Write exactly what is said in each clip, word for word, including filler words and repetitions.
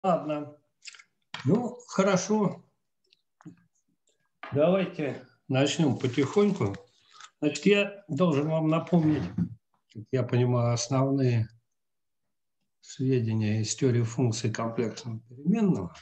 Ладно. Ну, хорошо. Давайте начнем потихоньку. Значит, я должен вам напомнить, как я понимаю, основные сведения из теории функций комплексного переменного.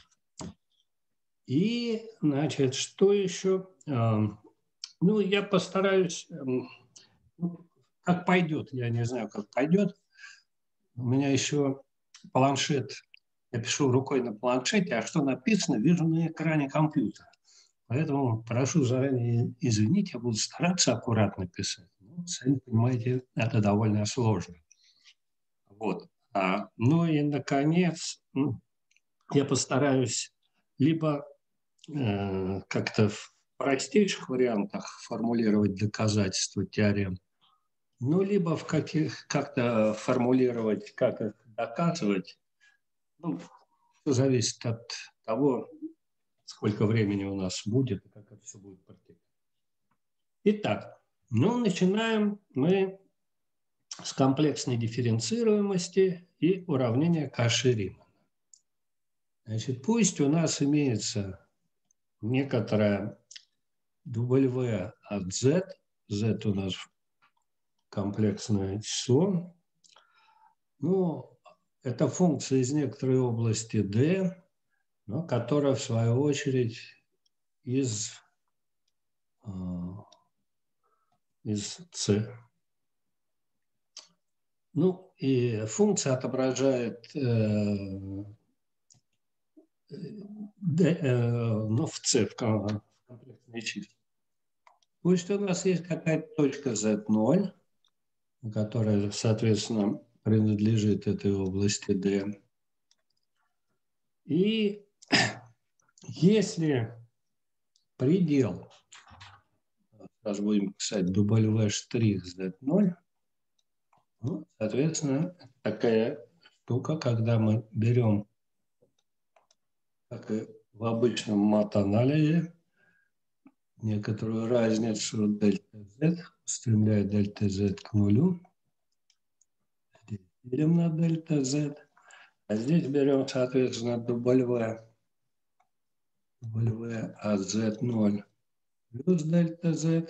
И, значит, что еще? Ну, я постараюсь, ну, как пойдет, я не знаю, как пойдет. У меня еще планшет, я пишу рукой на планшете, а что написано, вижу на экране компьютера. Поэтому прошу заранее извинить, я буду стараться аккуратно писать. Ну, сами понимаете, это довольно сложно. Вот. А, ну и, наконец, ну, я постараюсь либо э, как-то в простейших вариантах формулировать доказательства теорем, ну, либо в каких как-то формулировать, как их доказывать. Ну, все зависит от того, сколько времени у нас будет и как это все будет протекать. Итак, ну, начинаем мы с комплексной дифференцируемости и уравнения Каши-Римана. Значит, пусть у нас имеется некоторая W от Z, Z у нас комплексное число, ну, это функция из некоторой области D, но которая, в свою очередь, из, из C. Ну, и функция отображает э, D, э, ну, в C, в комплексные числа. Пусть у нас есть какая-то точка зет ноль, которая, соответственно, принадлежит этой области D. И если предел, сейчас будем писать W' зет ноль, ну, соответственно, такая штука, когда мы берем, как и в обычном мат-анализе, некоторую разницу дельта Z, устремляя дельта Z к нулю, здесь делим на дельта Z, а здесь берем, соответственно, W, W от зет ноль плюс дельта Z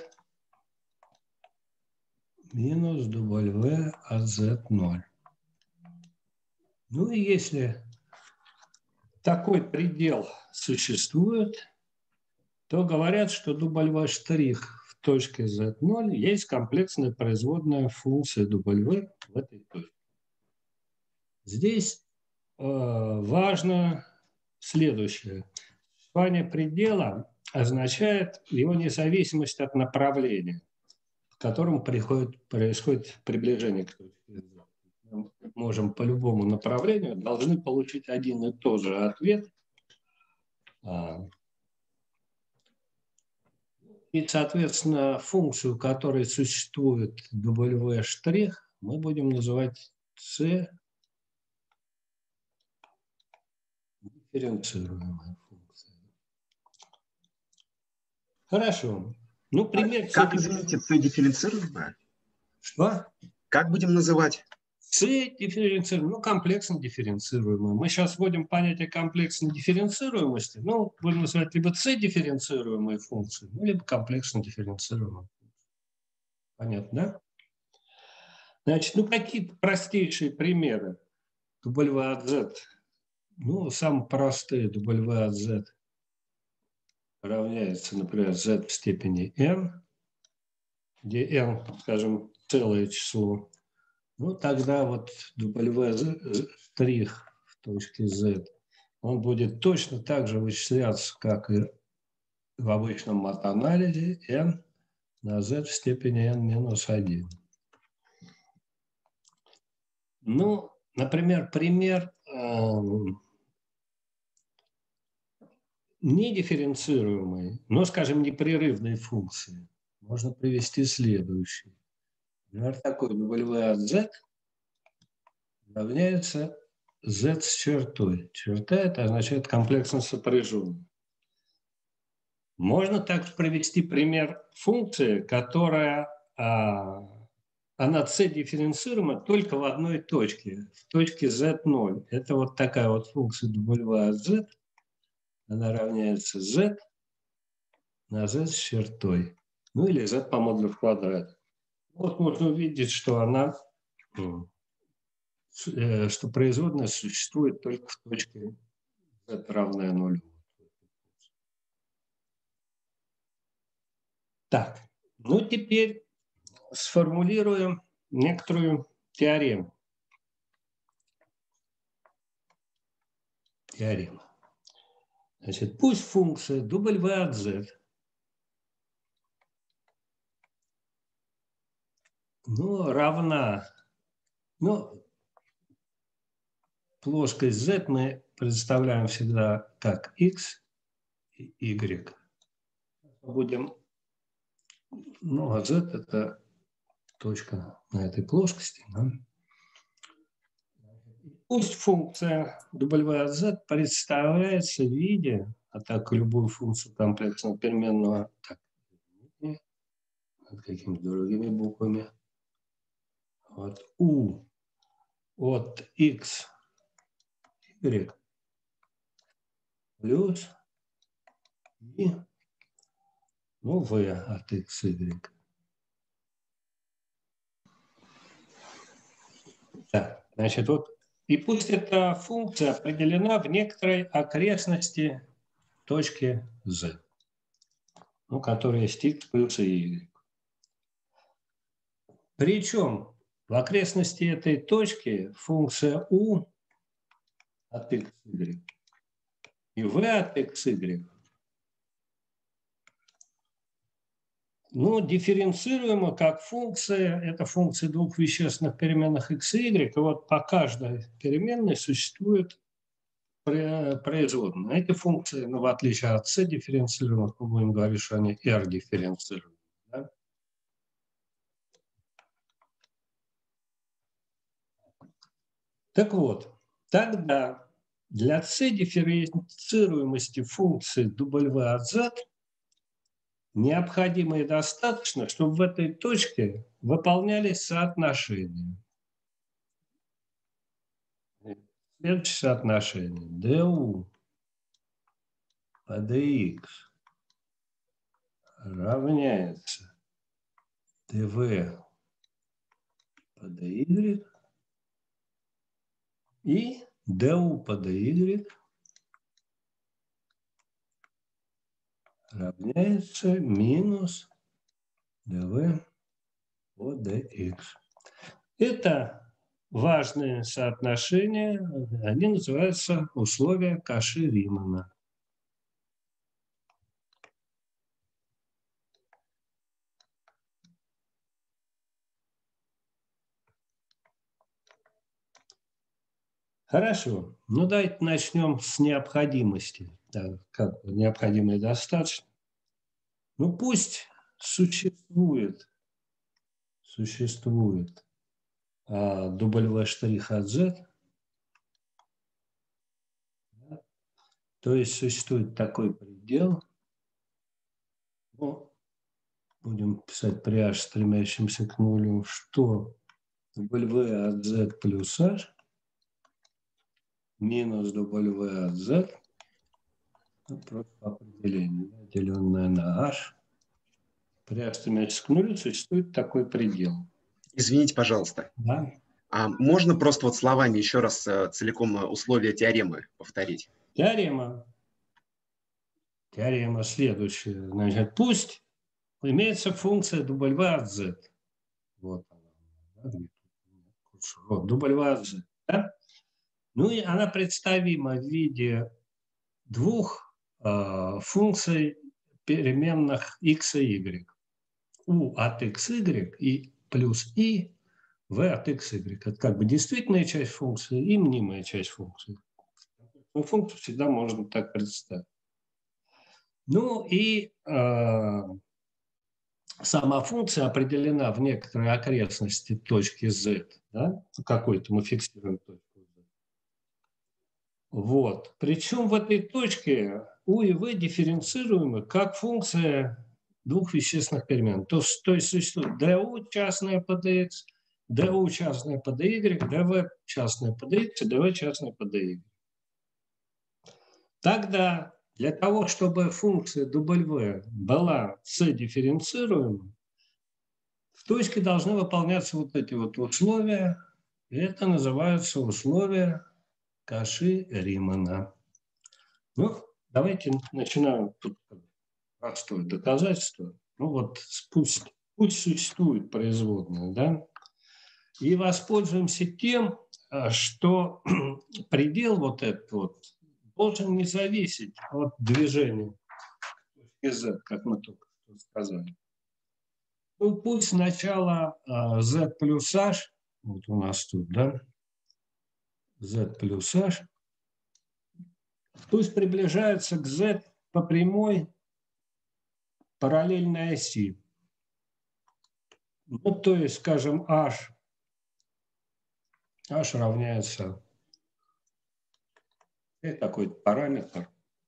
минус W от зет ноль. Ну и если такой предел существует, то говорят, что W' в точке зет ноль есть комплексная производная функция W в этой точке. Здесь э, важно следующее. Существование предела означает его независимость от направления, в котором приходит, происходит приближение к точке Z. Мы можем по любому направлению должны получить один и тот же ответ. И, соответственно, функцию, которая существует W', мы будем называть C дифференцируемая функция. Хорошо. Ну, пример... А как, извините, C дифференцируемая? Что? Как будем называть? C дифференцируемая, ну, комплексно дифференцируемая. Мы сейчас вводим понятие комплексной дифференцируемости. Ну, будем называть либо C дифференцируемой функцией, ну, либо комплексно дифференцируемой. Понятно, да? Значит, ну, какие простейшие примеры? W от Z. Ну, самые простые. W от Z равняется, например, Z в степени n, где n, скажем, целое число. Ну, тогда вот W' в точке Z, он будет точно так же вычисляться, как и в обычном мат-анализе, n на Z в степени n минус один. Ну, например, пример э, недифференцируемой, но, скажем, непрерывной функции можно привести следующий. Например, такой W от Z равняется Z с чертой. Черта – это означает комплексно сопряженный. Можно также привести пример функции, которая а, она c дифференцируема только в одной точке, в точке зет ноль. Это вот такая вот функция w от z. Она равняется z на z с чертой. Ну или z по модулю в квадрате. Вот можно увидеть, что она, что производная существует только в точке z равная нулю. Так, ну теперь сформулируем некоторую теорему. Теорема. Значит, пусть функция w от z ну, равна, ну, плоскость z мы представляем всегда как x и y. Будем, ну, а z это точка на этой плоскости. Да? Пусть функция w от z представляется в виде, а так любую функцию комплексного переменного, так, над какими-то другими буквами, вот u от x, y плюс и, ну, v от x, y. Так, значит, вот, и пусть эта функция определена в некоторой окрестности точки z, ну, которая есть x плюс и y. Причем в окрестности этой точки функция u от x, y и v от x, y, ну, дифференцируема как функция, это функции двух вещественных переменных x и y, и вот по каждой переменной существует производная. Эти функции, ну, в отличие от c дифференцируемых, мы будем говорить, что они r дифференцируемы. Да? Так вот, тогда для c дифференцируемости функции w от z необходимо и достаточно, чтобы в этой точке выполнялись соотношения. Следующее соотношение du по dx равняется dv по dy и du по dy равняется минус dv по dx. Это важные соотношения, они называются условия Каши-Римана. Хорошо, ну давайте начнем с необходимости. Да, как необходимо и достаточно. Ну пусть существует, существует а, W' от Z, да, то есть существует такой предел, ну, будем писать при h, стремящемся к нулю, что W от Z плюс h минус W от Z, ну, просто по определению, деленное на h, при h, стремящемся к нулю, существует такой предел. Извините, пожалуйста. Да. А можно просто вот словами еще раз целиком условия теоремы повторить? Теорема. Теорема следующая. Значит, пусть имеется функция W от Z. Вот она. W от Z. Да? Ну и она представима в виде двух э, функций переменных x и y. U от x, y и плюс и v от x, y. Это как бы действительная часть функции и мнимая часть функции. Ну, функцию всегда можно так представить. Ну и э, сама функция определена в некоторой окрестности точки z. Да? Какой-то мы фиксируем точку z. Вот. Причем в этой точке u и v дифференцируемы как функция двух вещественных перемен. То, то есть существует ду частное по dx, ду частное по dy, dv частное по dx и dv частное по dy. Тогда для того, чтобы функция w была c-дифференцируема, в точке должны выполняться вот эти вот условия. И это называются условия Каши-Римана. Ну, давайте начинаем тут простое доказательство. Ну вот пусть, пусть существует производная, да, и воспользуемся тем, что предел вот этот вот должен не зависеть от движения z, как мы только что сказали. Ну, пусть сначала z плюс h, вот у нас тут, да, z плюс h, пусть приближается к z по прямой параллельной оси. Ну, то есть, скажем, h, h равняется какой-то параметр.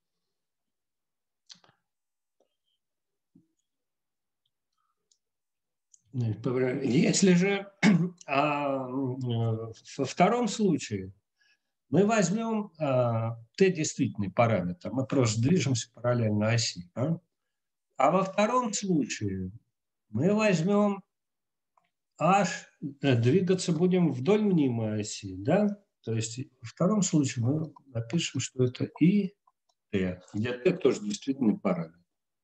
Если же а, во втором случае мы возьмем а, t действительный параметр, мы просто движемся параллельно оси. А, а во втором случае мы возьмем h, двигаться будем вдоль мнимой оси, да? То есть во втором случае мы напишем, что это и t, где t тоже действительный параметр.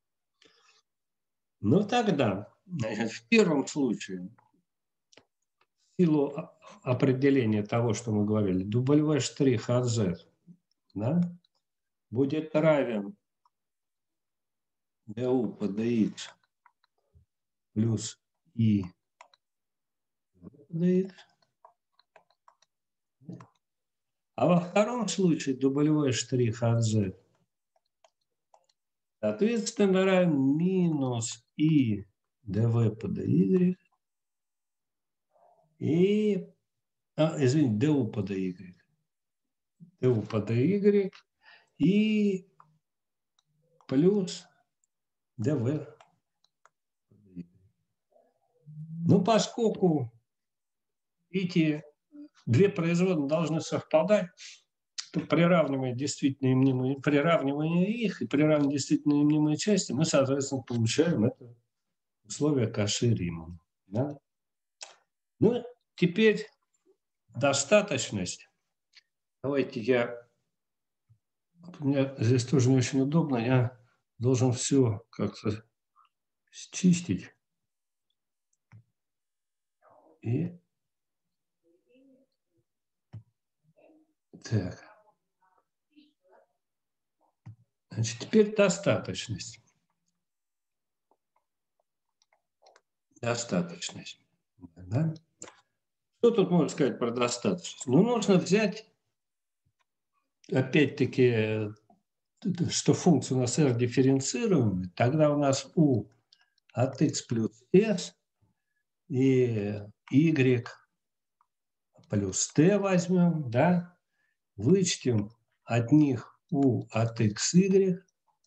Но тогда, значит, в первом случае, в силу определения того, что мы говорили, W' штрих от z, да, будет равен du по dx плюс и dx. А во втором случае W' штрих от z соответственно равен минус и dv по dy и, а, извините, du по dy, du по dy и плюс dv. Ну, поскольку эти две производные должны совпадать, то приравнивая действительно и мнимые, приравнивая их и приравнивая действительно и мнимые части, мы, соответственно, получаем это условие Каши-Римана. Да? Ну, теперь достаточность. Давайте я... У меня здесь тоже не очень удобно. Я должен все как-то счистить. И... Так. Значит, теперь достаточность. Достаточность. Да? Что тут можно сказать про достаточность? Ну, нужно взять, опять-таки, что функция у нас r дифференцируемая, тогда у нас u от x плюс s и y плюс t возьмем, да, вычтем от них u от x, y,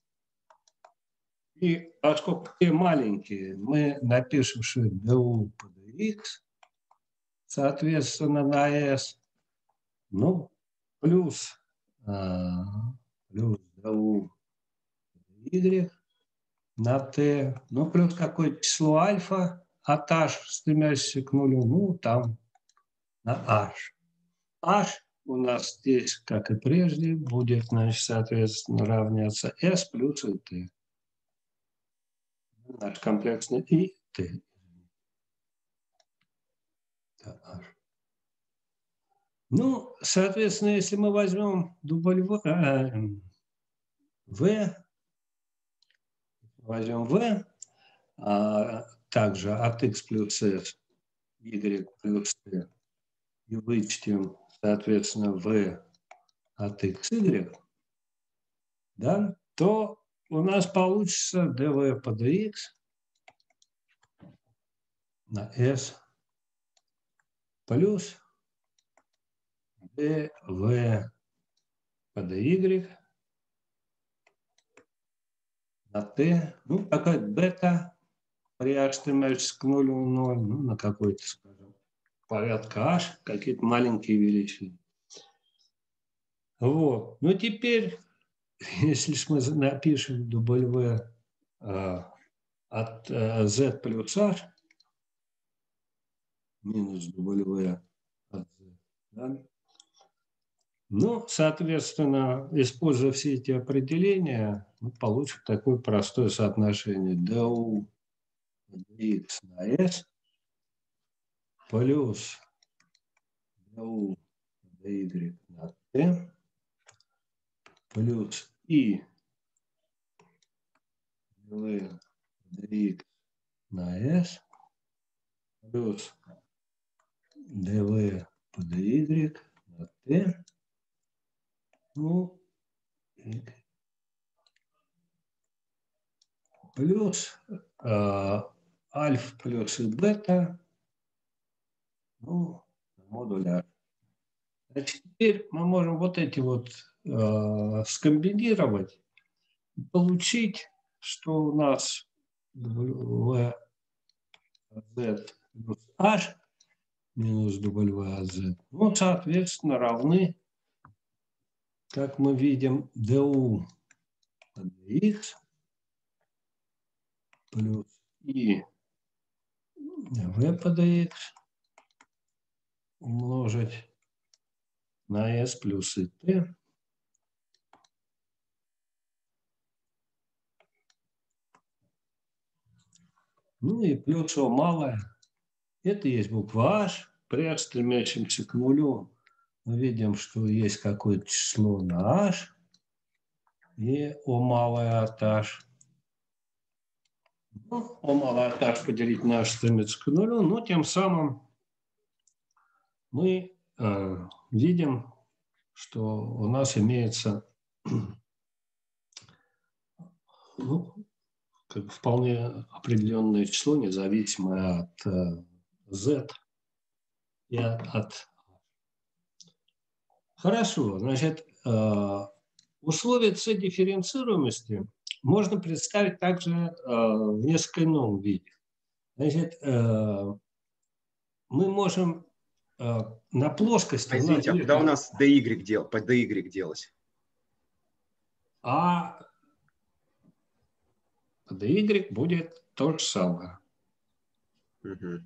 и поскольку t маленькие, мы напишем, что это du по dx, соответственно, на s, ну, плюс, а, плюс du y на t, ну, плюс какое-то число альфа от h, стремящееся к нулю, ну, там на h. h у нас здесь, как и прежде, будет, значит, соответственно, равняться s плюс и t. Наш комплексный и t. Ну, соответственно, если мы возьмем W, э, v, возьмем v, а также от x плюс s, y плюс t, и вычтем, соответственно, v от x, y, да, то у нас получится dv по dx на s плюс dv по dy на t. Ну, такая бета при h стремящейся к нулю, ноль, ну, на какой-то, скажем, порядка h, какие-то маленькие величины. Вот. Ну, теперь, если мы напишем W а, от а, z плюс h минус W от z, да? Ну, соответственно, используя все эти определения, мы получим такое простое соотношение du dx на s плюс du dy на t плюс и dv dx на s плюс dv по dy на t, ну, плюс э, альфа плюс и бета, ну, модуль А. Значит, теперь мы можем вот эти вот э, скомбинировать, получить, что у нас w z плюс h минус w от z, ну, соответственно, равны, как мы видим, du dx плюс и v по dx умножить на s плюс и t ну и плюс О малое. Это есть буква h. При h стремящемся к нулю мы видим, что есть какое-то число на h и О малое от h. Ну, О малое от h поделить на h стремится к нулю, но тем самым мы э, видим, что у нас имеется ну, как бы вполне определенное число, независимое от э, z и от, от. Хорошо, значит, э, условия c-дифференцируемости можно представить также э, в несколько ином виде. Значит, э, мы можем э, на плоскости... А извините, а куда у нас dy дел, по dy делось? А dy будет то же самое. Угу.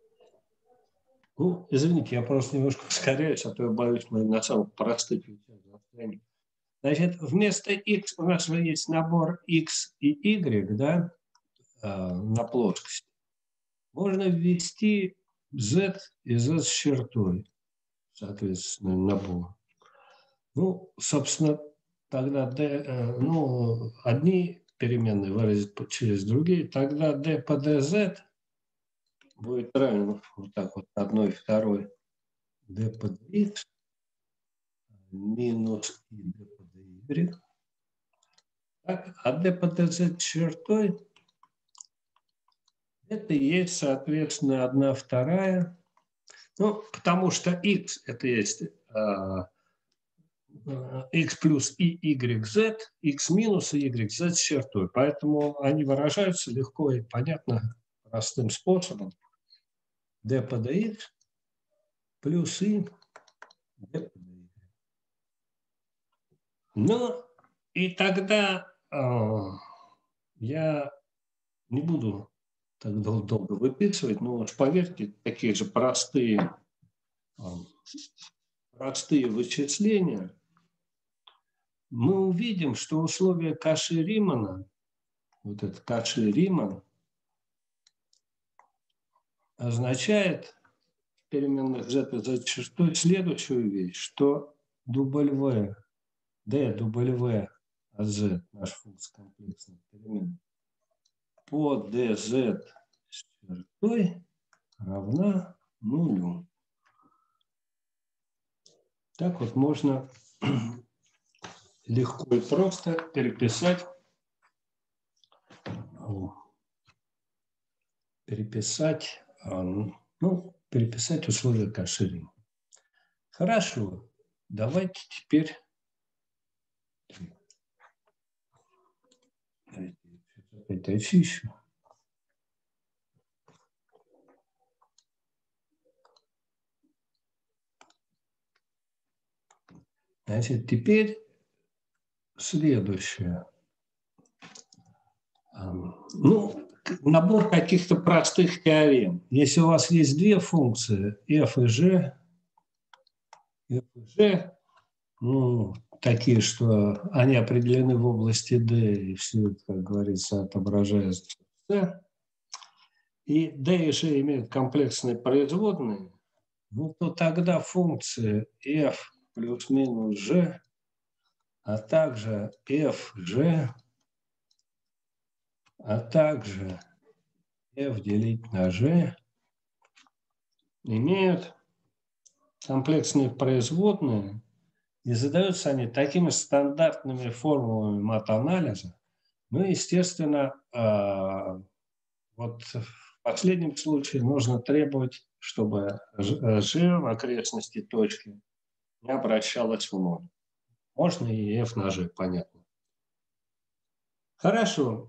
Ну, извините, я просто немножко ускоряюсь, а то я боюсь, мы на самых простых вещах застрянем. Значит, вместо x у нас же есть набор x и y, да, э, на плоскости. Можно ввести z и z с чертой, соответственно, набор. Ну, собственно, тогда d, э, ну, одни переменные выразить через другие, тогда d по dz будет равен вот так вот одной и второй d по dx минус и d по dy. Так, а d по dz чертой это и есть, соответственно, одна вторая. Ну, потому что x это есть а, x плюс и yz, x минус и yz с чертой. Поэтому они выражаются легко и понятно простым способом. d по dx плюс и d по dy. Ну, и тогда э, я не буду так долго выписывать, но уж поверьте, такие же простые, э, простые вычисления, мы увидим, что условие Каши-Римана, вот это Каши-Риман, означает в переменных z и z чертой следующую вещь, что W, D, W от z, наш функция комплексных перемен, по dz с чертой равна нулю. Так вот можно легко и просто переписать, переписать, ну, переписать условия Каши-Римана. Хорошо, давайте теперь этой фичи. Значит, теперь следующее. Ну, набор каких-то простых теорем. Если у вас есть две функции f и g, f и g, ну, такие, что они определены в области D, и все это, как говорится, отображается в C, и D и G имеют комплексные производные, ну, то тогда функции f плюс-минус g, а также fg, а также f делить на g имеют комплексные производные, и задаются они такими стандартными формулами мат-анализа. Ну, естественно, вот в последнем случае нужно требовать, чтобы g в окрестности точки не обращалась в ноль. Можно и f на g, понятно. Хорошо.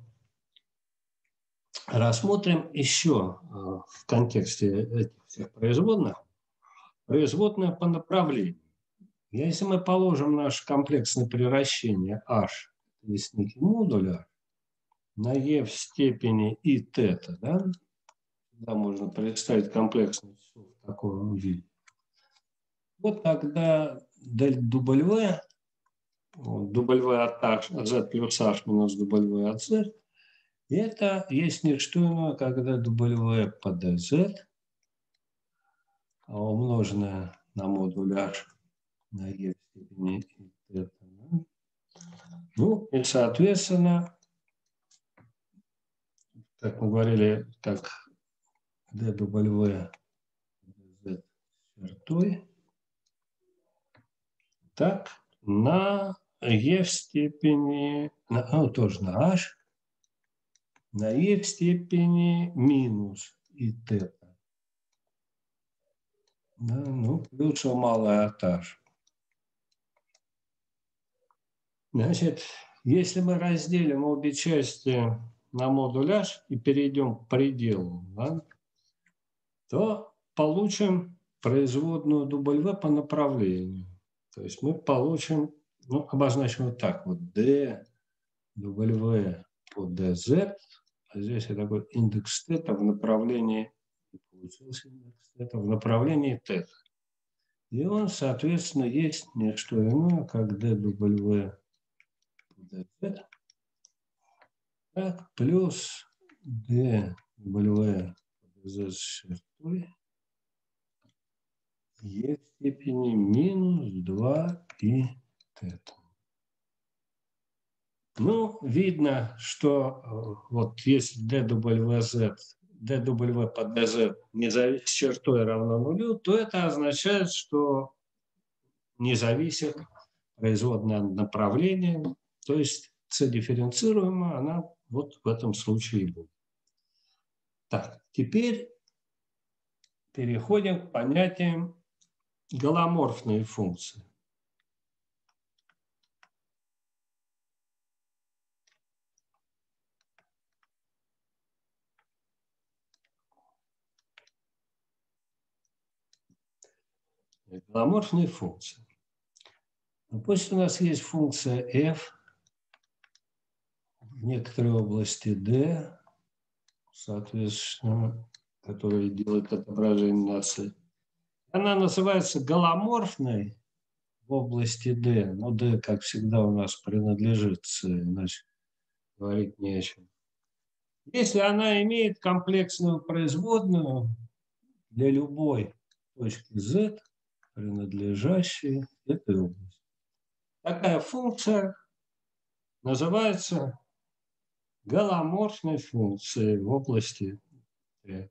Рассмотрим еще в контексте этих всех производных производные по направлению. Если мы положим наше комплексное превращение h, то есть некий модуль h, на e в степени и тета, да? Сюда можно представить комплексное число в таком виде. Вот тогда дель W, W от h, z плюс h минус W от z, это есть не что иное, когда W по dz, умноженное на модуль h на e в степени и тета. Ну и, соответственно, как мы говорили, как dw z чертой, так на e в степени, ну, тоже на h, на e в степени минус и тета. Да, ну, плюс малая от h. Значит, если мы разделим обе части на модуль h и перейдем к пределу, да, то получим производную W по направлению. То есть мы получим, ну, обозначим вот так вот, d, W по dz, а здесь это такой индекс тета в направлении, получился индекс тета в направлении тета. И он, соответственно, есть не что иное, как dw по dz, так, плюс dw по dz с чертой e в степени минус два и тета. Ну, видно, что вот если dwz, dw по dz не зависит, с чертой равно нулю, то это означает, что не зависит производная от направления, то есть c-дифференцируемая, она вот в этом случае будет. Так, теперь переходим к понятиям голоморфные функции. Голоморфные функции. Пусть у нас есть функция f в некоторой области d, соответственно, которая делает отображение на c. Она называется голоморфной в области d, но d, как всегда, у нас принадлежит c, иначе говорить не о чем. Если она имеет комплексную производную для любой точки z, принадлежащей этой области. Такая функция называется голоморфной функцией в области d.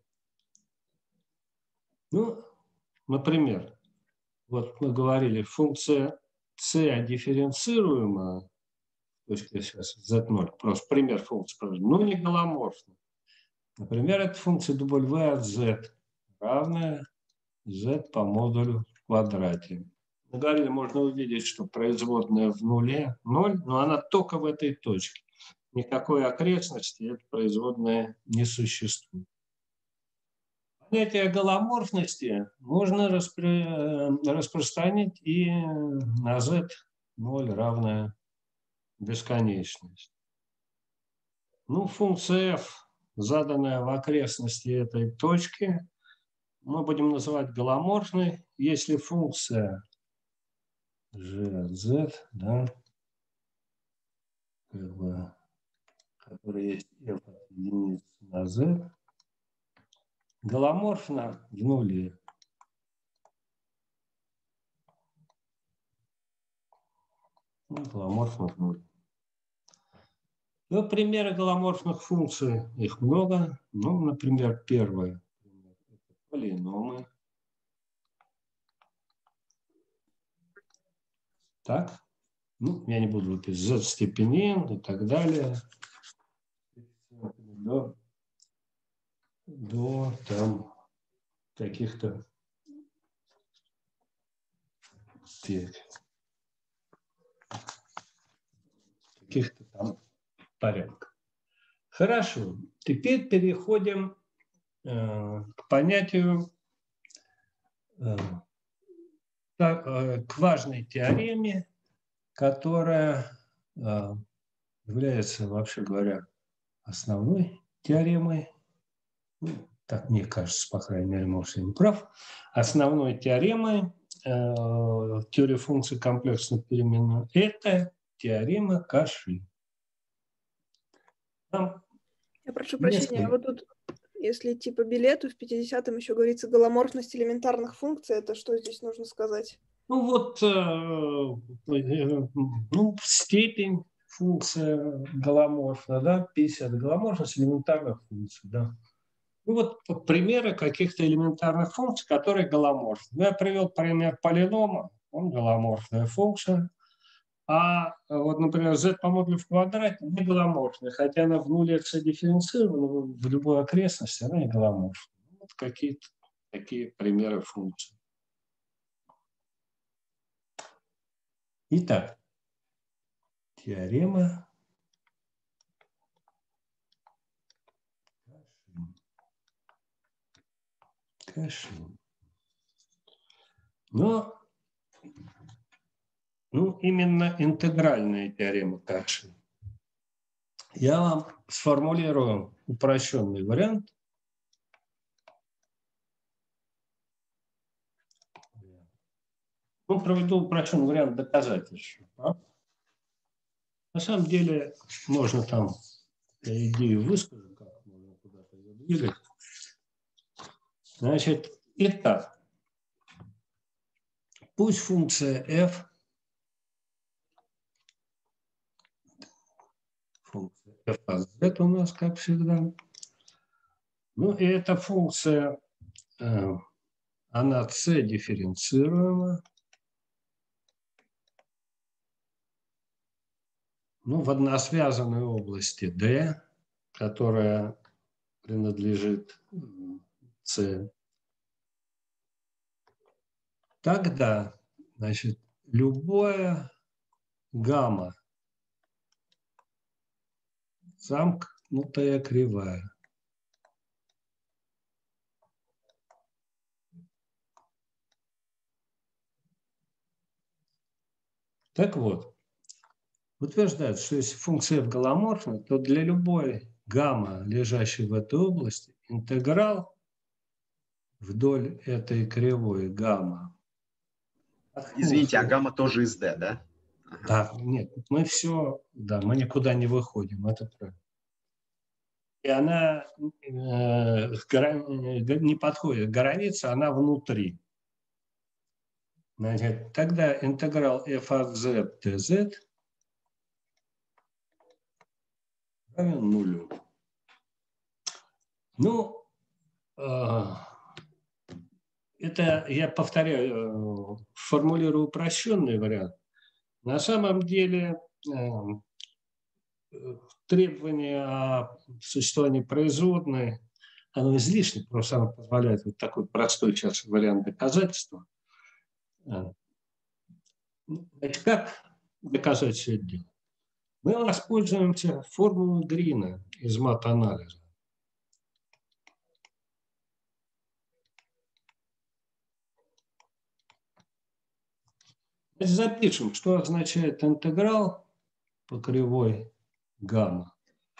Ну, например, вот мы говорили, функция c дифференцируемая, точка сейчас зет ноль, просто пример функции, но не голоморфная. Например, это функция w от z равная z по модулю в квадрате. Мы говорили, можно увидеть, что производная в нуле ноль, но она только в этой точке. никакой окрестности эта производная не существует. Понятие голоморфности можно распро... распространить и на z ноль равное бесконечность. Ну, функция f, заданная в окрестности этой точки, мы будем называть голоморфной, если функция gz, да, как бы, которая есть f от единицы на z, голоморфна в нуле. Ну, голоморфна в нуле. Ну, примеры голоморфных функций, их много. Ну, например, первое – это полиномы. Так, ну, я не буду выписывать z степени n и так далее. До, до там каких-то каких-то там порядков. Хорошо, теперь переходим э, к понятию, э, к важной теореме, которая э, является, вообще говоря, основной теоремой, ну, так мне кажется, по крайней мере, может, я не прав, основной теоремой э, теории функций комплексных переменных – это теорема Каши. Там я прошу несколько... прощения, а вот тут, если идти по билету, в пятидесятом еще говорится голоморфность элементарных функций, это что здесь нужно сказать? Ну вот, э, э, ну, степень функция голоморфна, да, пятьдесят голоморфность элементарных функций, да. Ну вот примеры каких-то элементарных функций, которые голоморфны. Я привел пример полинома, он голоморфная функция. А вот, например, z по модулю в квадрате не голоморфная, хотя она в нуле c дифференцирована, в любой окрестности она не голоморфна. Вот какие-то такие примеры функций. Итак, теорема Каши. Но ну, именно интегральная теорема Каши. Я вам сформулирую упрощенный вариант. Ну, проведу упрощенный вариант доказательства. А? На самом деле, можно там идею выскажу, как можно куда-то ее двигать. Значит, итак, пусть функция f, функция f от z у нас, как всегда, ну и эта функция, она c дифференцируема, ну, в односвязанной области D, которая принадлежит C. Тогда, значит, любое гамма замкнутая кривая так вот, утверждает, что если функция f голоморфна, то для любой гамма, лежащей в этой области, интеграл вдоль этой кривой гамма. Извините, а гамма тоже из D, да? Ага. Да, нет, мы все, да, мы никуда не выходим, это правильно. И она э, не подходит к границе, она внутри. Значит, тогда интеграл f от z dz равен нулю. Ну, э, это, я повторяю, э, формулирую упрощенный вариант. На самом деле э, требование о существовании производной, оно излишне, просто оно позволяет вот такой простой сейчас вариант доказательства. Значит, как доказать все это дело? Мы воспользуемся формулой Грина из мат-анализа. Запишем, что означает интеграл по кривой гамма.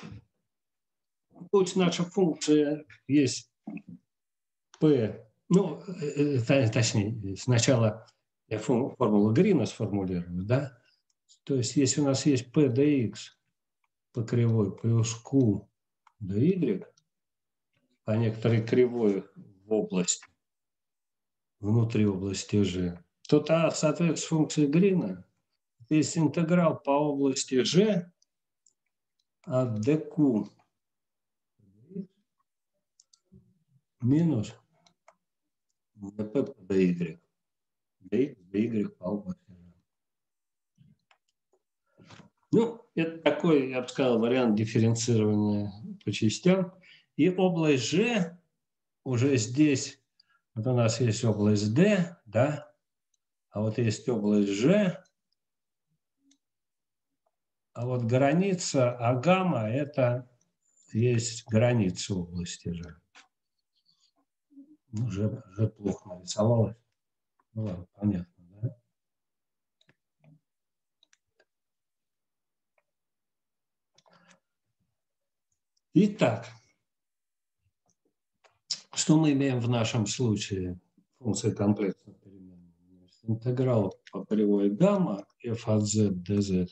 Пусть наша функция есть p, ну, точнее, сначала я формулу Грина сформулирую, да? То есть, если у нас есть p dx по кривой плюс q dy по некоторой кривой в области, внутри области g, то та, соответственно, функция Грина есть интеграл по области g от dq минус dp по dy. dx, dy по области g. Ну, это такой, я бы сказал, вариант дифференцирования по частям. И область G уже здесь, вот у нас есть область D, да, а вот есть область G, а вот граница, а гамма – это есть граница области G. Ну, G, G плохо нарисовалось. Ну, ладно, понятно, да? Итак, что мы имеем в нашем случае? Функция комплексной переменной. Интеграл по кривой гамма f от z dz.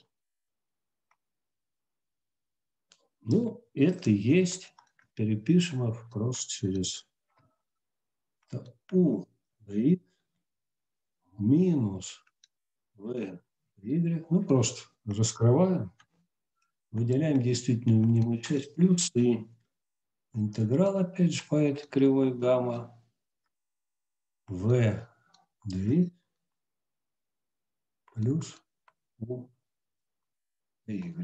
Ну, это есть. Перепишем их просто через u dx минус v y. Ну, просто раскрываем. Выделяем действительно мнимую часть плюс и интеграл, опять же, по этой кривой гамма v dx плюс u y.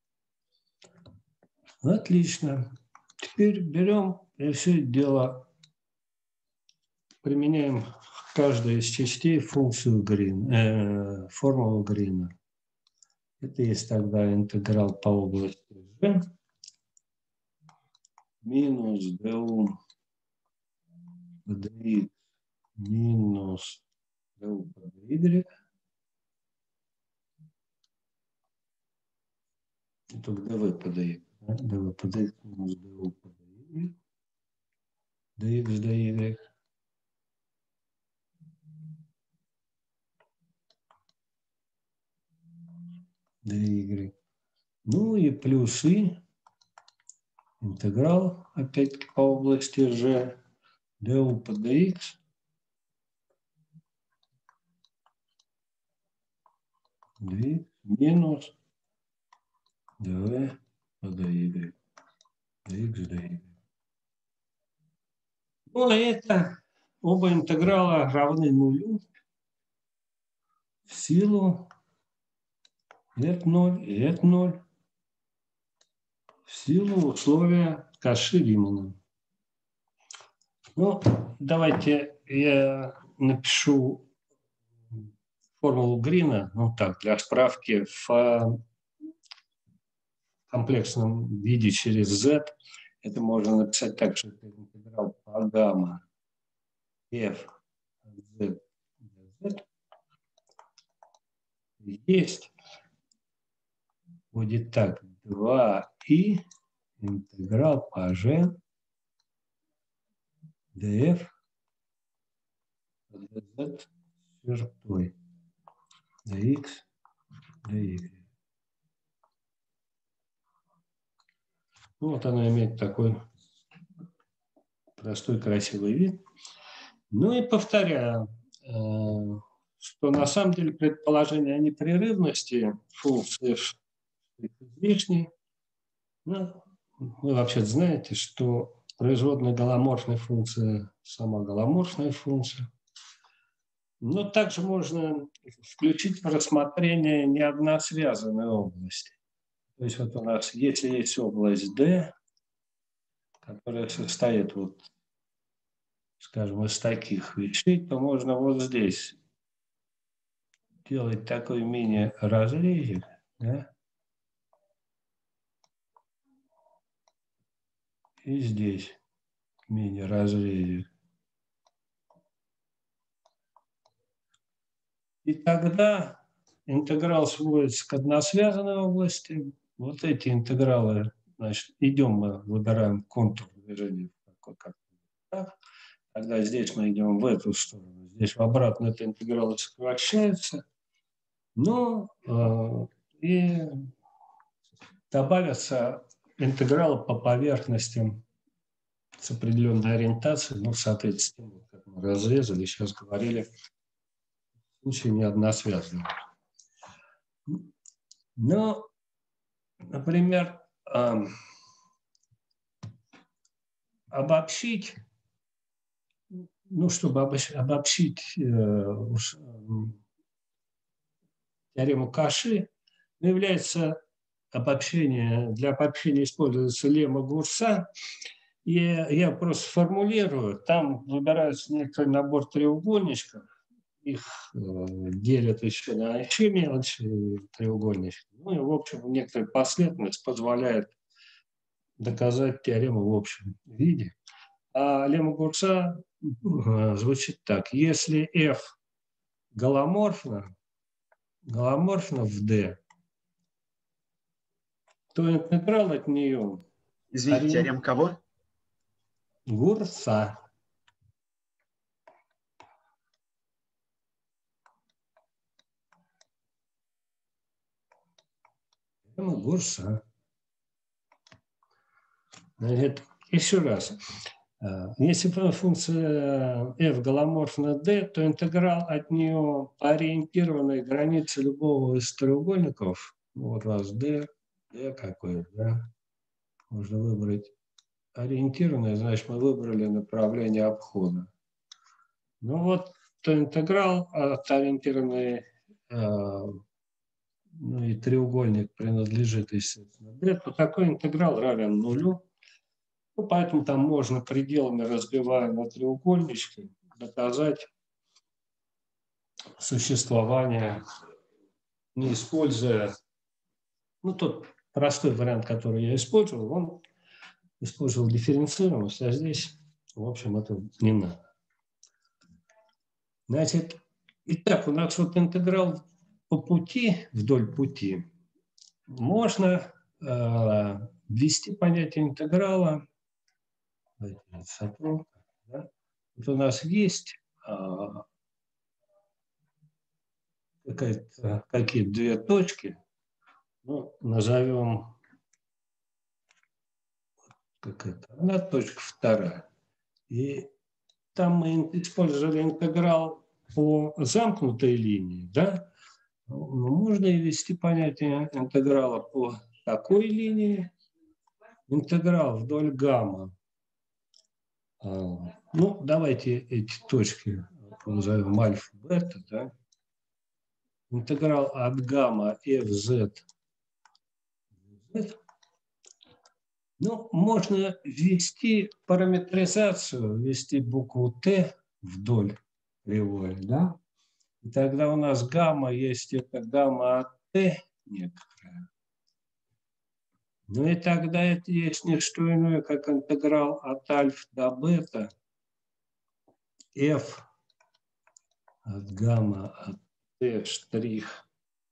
Отлично. Теперь берем и все дело применяем в каждой из частей функцию Грина, э, формулу Грина. Это есть тогда интеграл по области G минус du dx минус du y. И только dv по dx. dv по dx минус du по dy. dx dy. dy. Ну и плюс и интеграл опять по области G du по dx dx минус dv по dy. dx dy. Ну, а это оба интеграла равны нулю в силу это ноль и это ноль в силу условия Каши-Римана. Ну, давайте я напишу формулу Грина, ну так, для справки, в комплексном виде через z. Это можно написать так, что это интеграл по гамма f z dz есть, будет так, два и интеграл по g df dz чертой dx dy. Ну, вот оно имеет такой простой, красивый вид. Ну и повторяю, что на самом деле предположение о непрерывности функции излишней. Ну, вы вообще знаете, что производная голоморфной функция сама голоморфная функция. Но также можно включить в рассмотрение неодносвязанной области. То есть вот у нас, если есть область D, которая состоит, вот, скажем, из таких вещей, то можно вот здесь делать такой мини-разрезик, да? и здесь мини-разрезе. И тогда интеграл сводится к односвязанной области. Вот эти интегралы, значит, идем мы, выбираем контур движения. Тогда здесь мы идем в эту сторону. Здесь в обратную это интегралы сокращаются. Но э, и добавятся интегралы по поверхностям с определенной ориентацией, ну, соответственно, как мы разрезали, сейчас говорили, в случае не односвязанного. Но, например, э, обобщить, ну, чтобы обобщить э, теорему Каши, является обобщение, для обобщения используется лемма Гурса. И я просто формулирую, там выбирается некоторый набор треугольничков, их э, делят еще на еще мелочи треугольнички. Ну и, в общем, некоторая последовательность позволяет доказать теорему в общем виде. А лемма Гурса э, звучит так. Если f голоморфно, голоморфно в D, то интеграл от нее... Извините, теорема кого? Гурса. Теорема Гурса. Значит, еще раз. Если функция f голоморфна d, то интеграл от нее по ориентированной границе любого из треугольников, вот у вас d, d какой-то, да, можно выбрать ориентированное, значит, мы выбрали направление обхода. Ну вот, то интеграл от ориентированной, ну и треугольник принадлежит, естественно, d, то такой интеграл равен нулю. Ну, поэтому там можно пределами, разбивая на треугольнички, доказать существование, не используя, ну, тот простой вариант, который я использовал, он использовал дифференцируемость, а здесь, в общем, это не надо. Значит, итак, у нас вот интеграл по пути, вдоль пути, можно э, ввести понятие интеграла. Да? Вот у нас есть а, какие-то две точки, ну, назовем как это, одна точка, вторая. И там мы использовали интеграл по замкнутой линии, да? Но можно и ввести понятие интеграла по такой линии. Интеграл вдоль гамма. Ну, давайте эти точки назовем альфа, бета, да? Интеграл от гамма fz. Ну, можно ввести параметризацию, ввести букву Т вдоль кривой, да? И тогда у нас гамма есть, это гамма от Т некоторая. Ну и тогда это есть не что иное, как интеграл от альфа до бета f от гамма от Т штрих.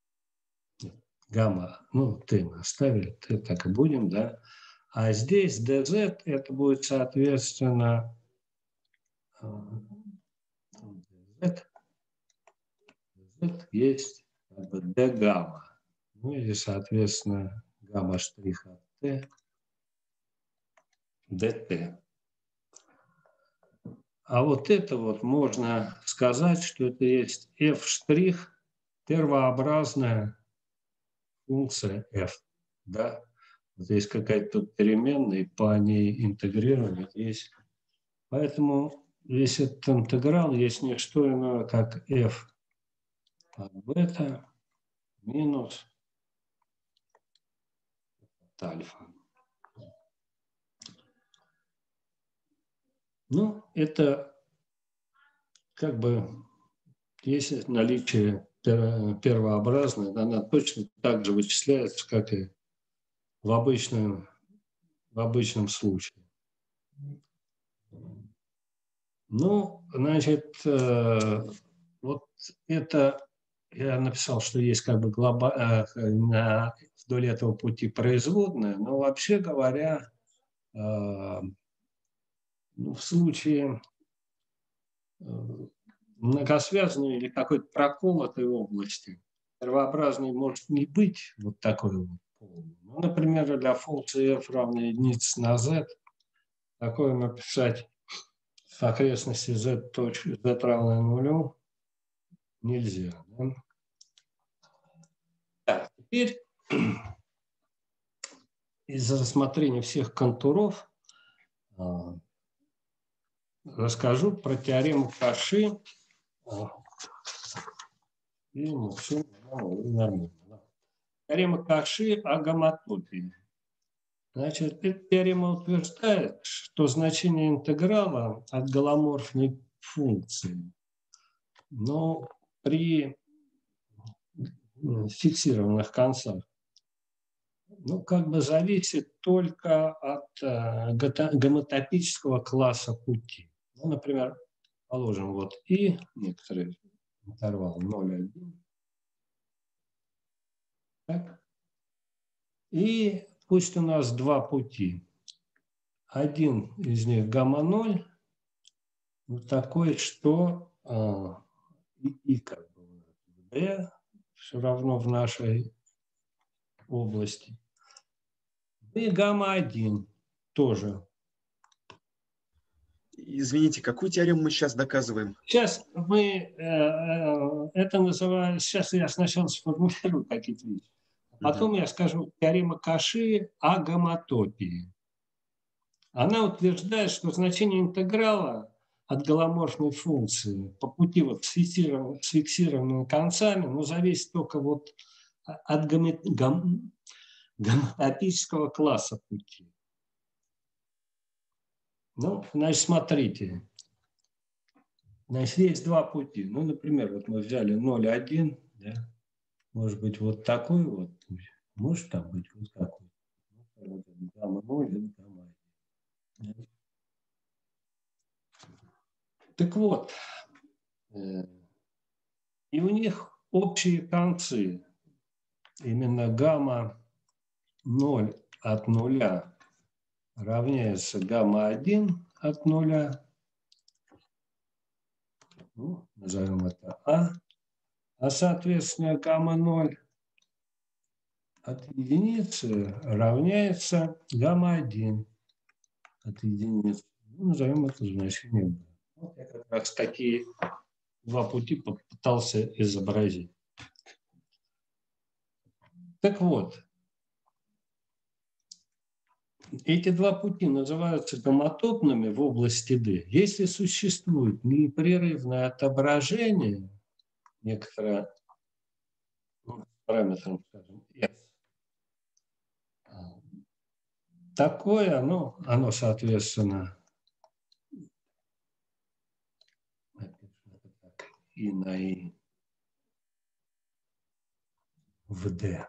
Гамма, ну, Т мы оставили, Т так и будем, да? А здесь dz это будет, соответственно, dz, dz есть как бы d гамма. Ну или, соответственно, гамма штрих от t, dt. А вот это вот можно сказать, что это есть f штрих, первообразная функция f, да? Вот есть какая-то тут переменная, и по ней интегрировать есть. Поэтому весь этот интеграл есть не что иное, как f от бета минус от альфа. Ну, это как бы, если наличие первообразное, она точно так же вычисляется, как и в обычном, в обычном случае. Ну, значит, вот это я написал, что есть как бы глоба, на, вдоль этого пути производная, но вообще говоря, ну, в случае многосвязанной или какой-то проколотой области первообразной может не быть вот такой вот полной. Ну, например, для функции f равно единице на z такое написать в окрестности z, точки, z равное нулю нельзя. Да? Так, теперь из-за рассмотрения всех контуров расскажу про теорему Каши. И, ну, все нормально. Теорема Каши о гомотопии. Значит, эта теорема утверждает, что значение интеграла от голоморфной функции, но при фиксированных концах, ну, как бы зависит только от э, гомотопического класса пути. Ну, например, положим, вот и некоторый интервал ноль один. Так. И пусть у нас два пути. Один из них гамма ноль, вот такой, что а, и, и как бы d все равно в нашей области. И гамма один тоже. Извините, какую теорему мы сейчас доказываем? Сейчас мы э, это называем, сейчас я сначала сформулирую какие-то вещи, а потом угу. я скажу теорема Каши о гомотопии. Она утверждает, что значение интеграла от голоморфной функции по пути вот с фиксированными, с фиксированными концами, ну, зависит только вот от гомотопического класса пути. Ну, значит, смотрите. Значит, есть два пути. Ну, например, вот мы взяли ноль один, да? Может быть, вот такой вот. Может там быть вот такой. Гамма ноль и гамма один. Так вот, и у них общие концы. Именно гамма ноль от нуля равняется гамма один от нуля. Ну, назовем это А. А, соответственно, гамма ноль от единицы равняется гамма один от единицы. Ну, назовем это значение B. Вот я как раз такие два пути попытался изобразить. Так вот, эти два пути называются гомотопными в области D, если существует непрерывное отображение некоторое, ну, параметром, скажем, S. Такое, ну, оно, соответственно, и на И в D.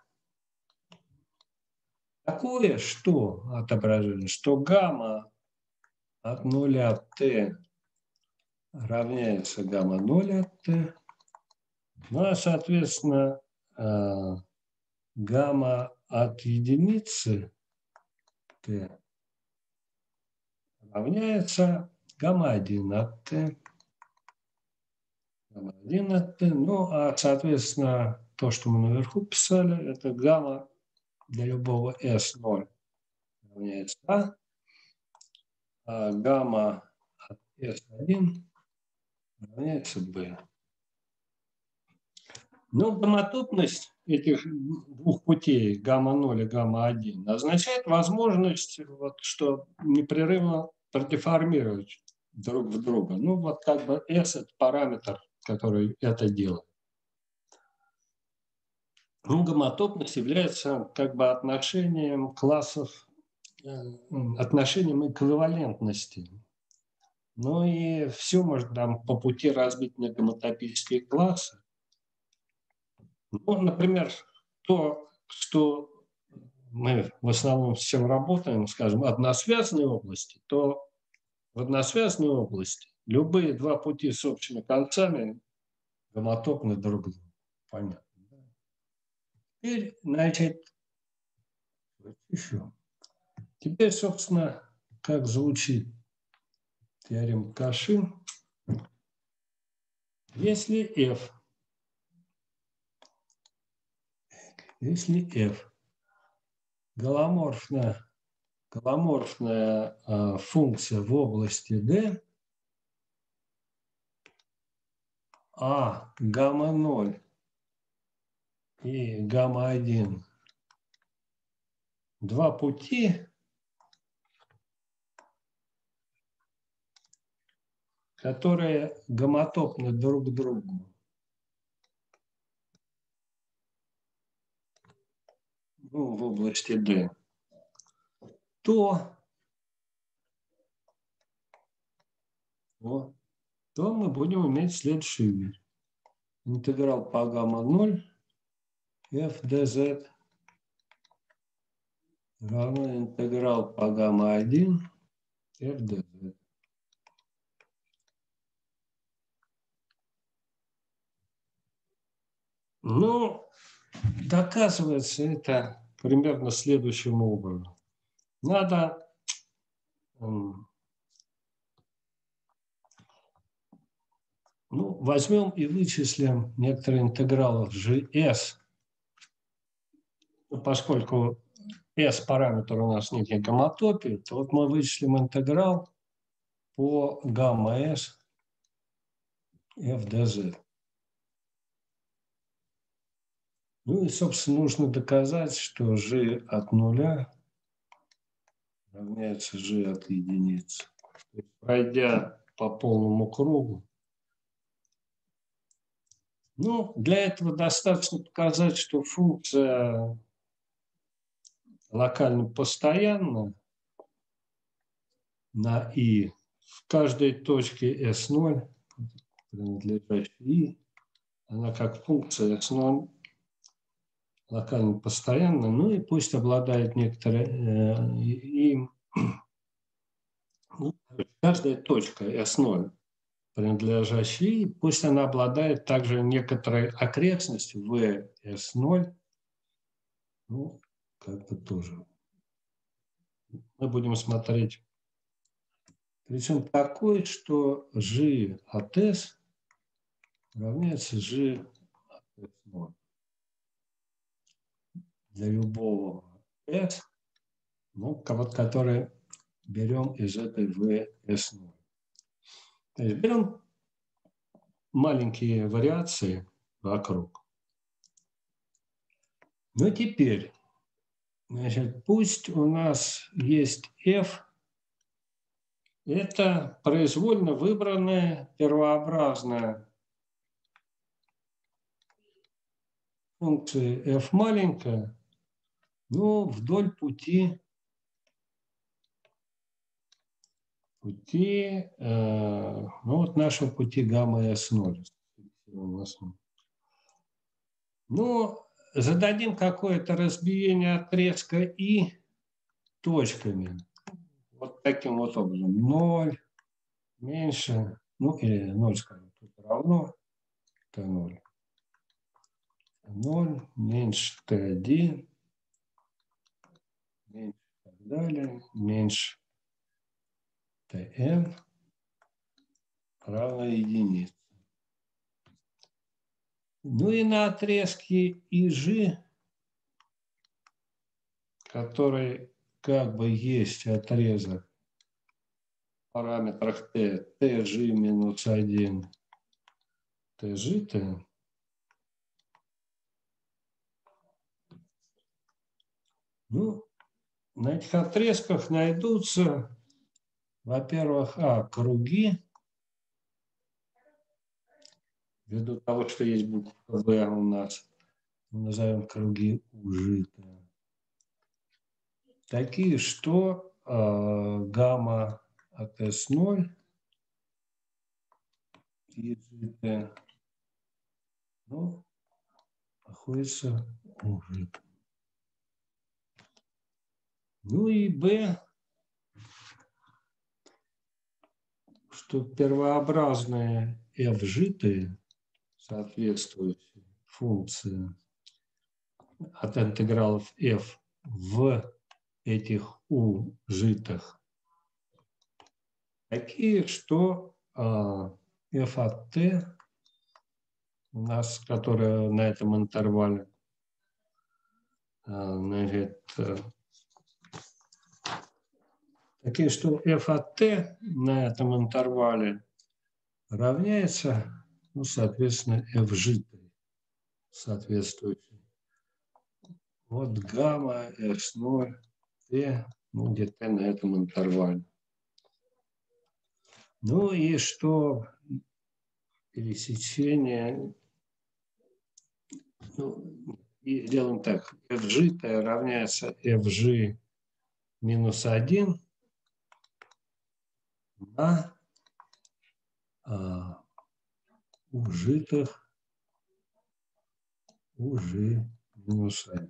Такое, что отображение, что гамма от нуля от t равняется гамма ноль от t, ну, а, соответственно, гамма от единицы t равняется гамма один от t. Гамма один от t. Ну, а, соответственно, то, что мы наверху писали, это гамма для любого S ноль равняется А, а гамма от S один равняется B. Но гомотопность этих двух путей, гамма ноль и гамма один, означает возможность, вот, что непрерывно продеформировать друг в друга. Ну, вот как бы S – это параметр, который это делает. Ну, гомотопность является как бы отношением классов, отношением эквивалентности. Ну и все можно там по пути разбить на гомотопические классы. Ну, например, то, что мы в основном с чем работаем, скажем, односвязанные области, то в односвязанной области любые два пути с общими концами гомотопны друг к другу. Понятно. Теперь, значит, еще. Теперь, собственно, как звучит теорема Каши. Если f, если f голоморфная, голоморфная э, функция в области D, а гамма ноль и гамма один два пути, которые гомотопны друг к другу, ну, в области D, то, то, то мы будем иметь следующий вид. Интеграл по гамма ноль f dz равно интеграл по гамма один f dz. Ну, доказывается это примерно следующим образом. Надо ну, возьмем и вычислим некоторые интегралы js, поскольку s параметр у нас некий гомотопий, то вот мы вычислим интеграл по гамма s f dz. Ну и, собственно, нужно доказать, что g от нуля равняется g от единицы. Пройдя по полному кругу. Ну, для этого достаточно показать, что функция локально постоянна на i в каждой точке эс ноль, принадлежащей i, она как функция эс ноль локально постоянна, ну и пусть обладает некоторой э, и, ну, каждая точка эс ноль, принадлежащая i, пусть она обладает также некоторой окрестностью v эс ноль, ну, как бы тоже. Мы будем смотреть. Причем такой, что g от s равняется g от эс ноль. Для любого s, ну, вот, который берем из этой v эс ноль. То есть берем маленькие вариации вокруг. Ну, теперь, значит, пусть у нас есть f, это произвольно выбранная первообразная функция f маленькая, но вдоль пути, пути э, ну вот нашего пути гамма эс ноль. Ну, зададим какое-то разбиение отрезка и точками. Вот таким вот образом. ноль меньше, ну или ноль, скажем, тут равно тэ ноль. ноль меньше тэ один, меньше и так далее, меньше тн равно единице. Ну и на отрезке и жи, который как бы есть отрезок в параметрах t, tg минус один, tg-t, ну, на этих отрезках найдутся, во-первых, а, круги, ввиду того, что есть буква V у нас, мы назовем круги ужитые. Такие, что э, гамма от эс ноль и gt, ну, находится ужит. Ну и b, что первообразные f-житые, соответствующие функции от интегралов f в этих u-житых, такие, что а, f от t у нас, которая на этом интервале, а, значит, такие, что f от t на этом интервале равняется, ну, соответственно, f житой соответствующей. Вот гамма s ноль t, ну, где t на этом интервале. Ну и что пересечение, ну, и делаем так, f житая равняется fg минус один на а, ужитых уже минус один.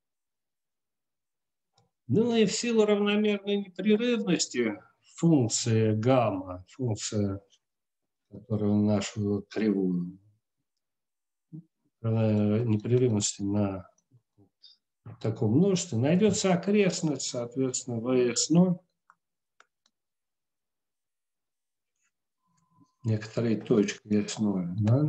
Ну и в силу равномерной непрерывности функция гамма, функция, которая нашу кривую, непрерывности на таком множестве, найдется окрестность, соответственно, вэ эс ноль, некоторые точки эс ноль, да?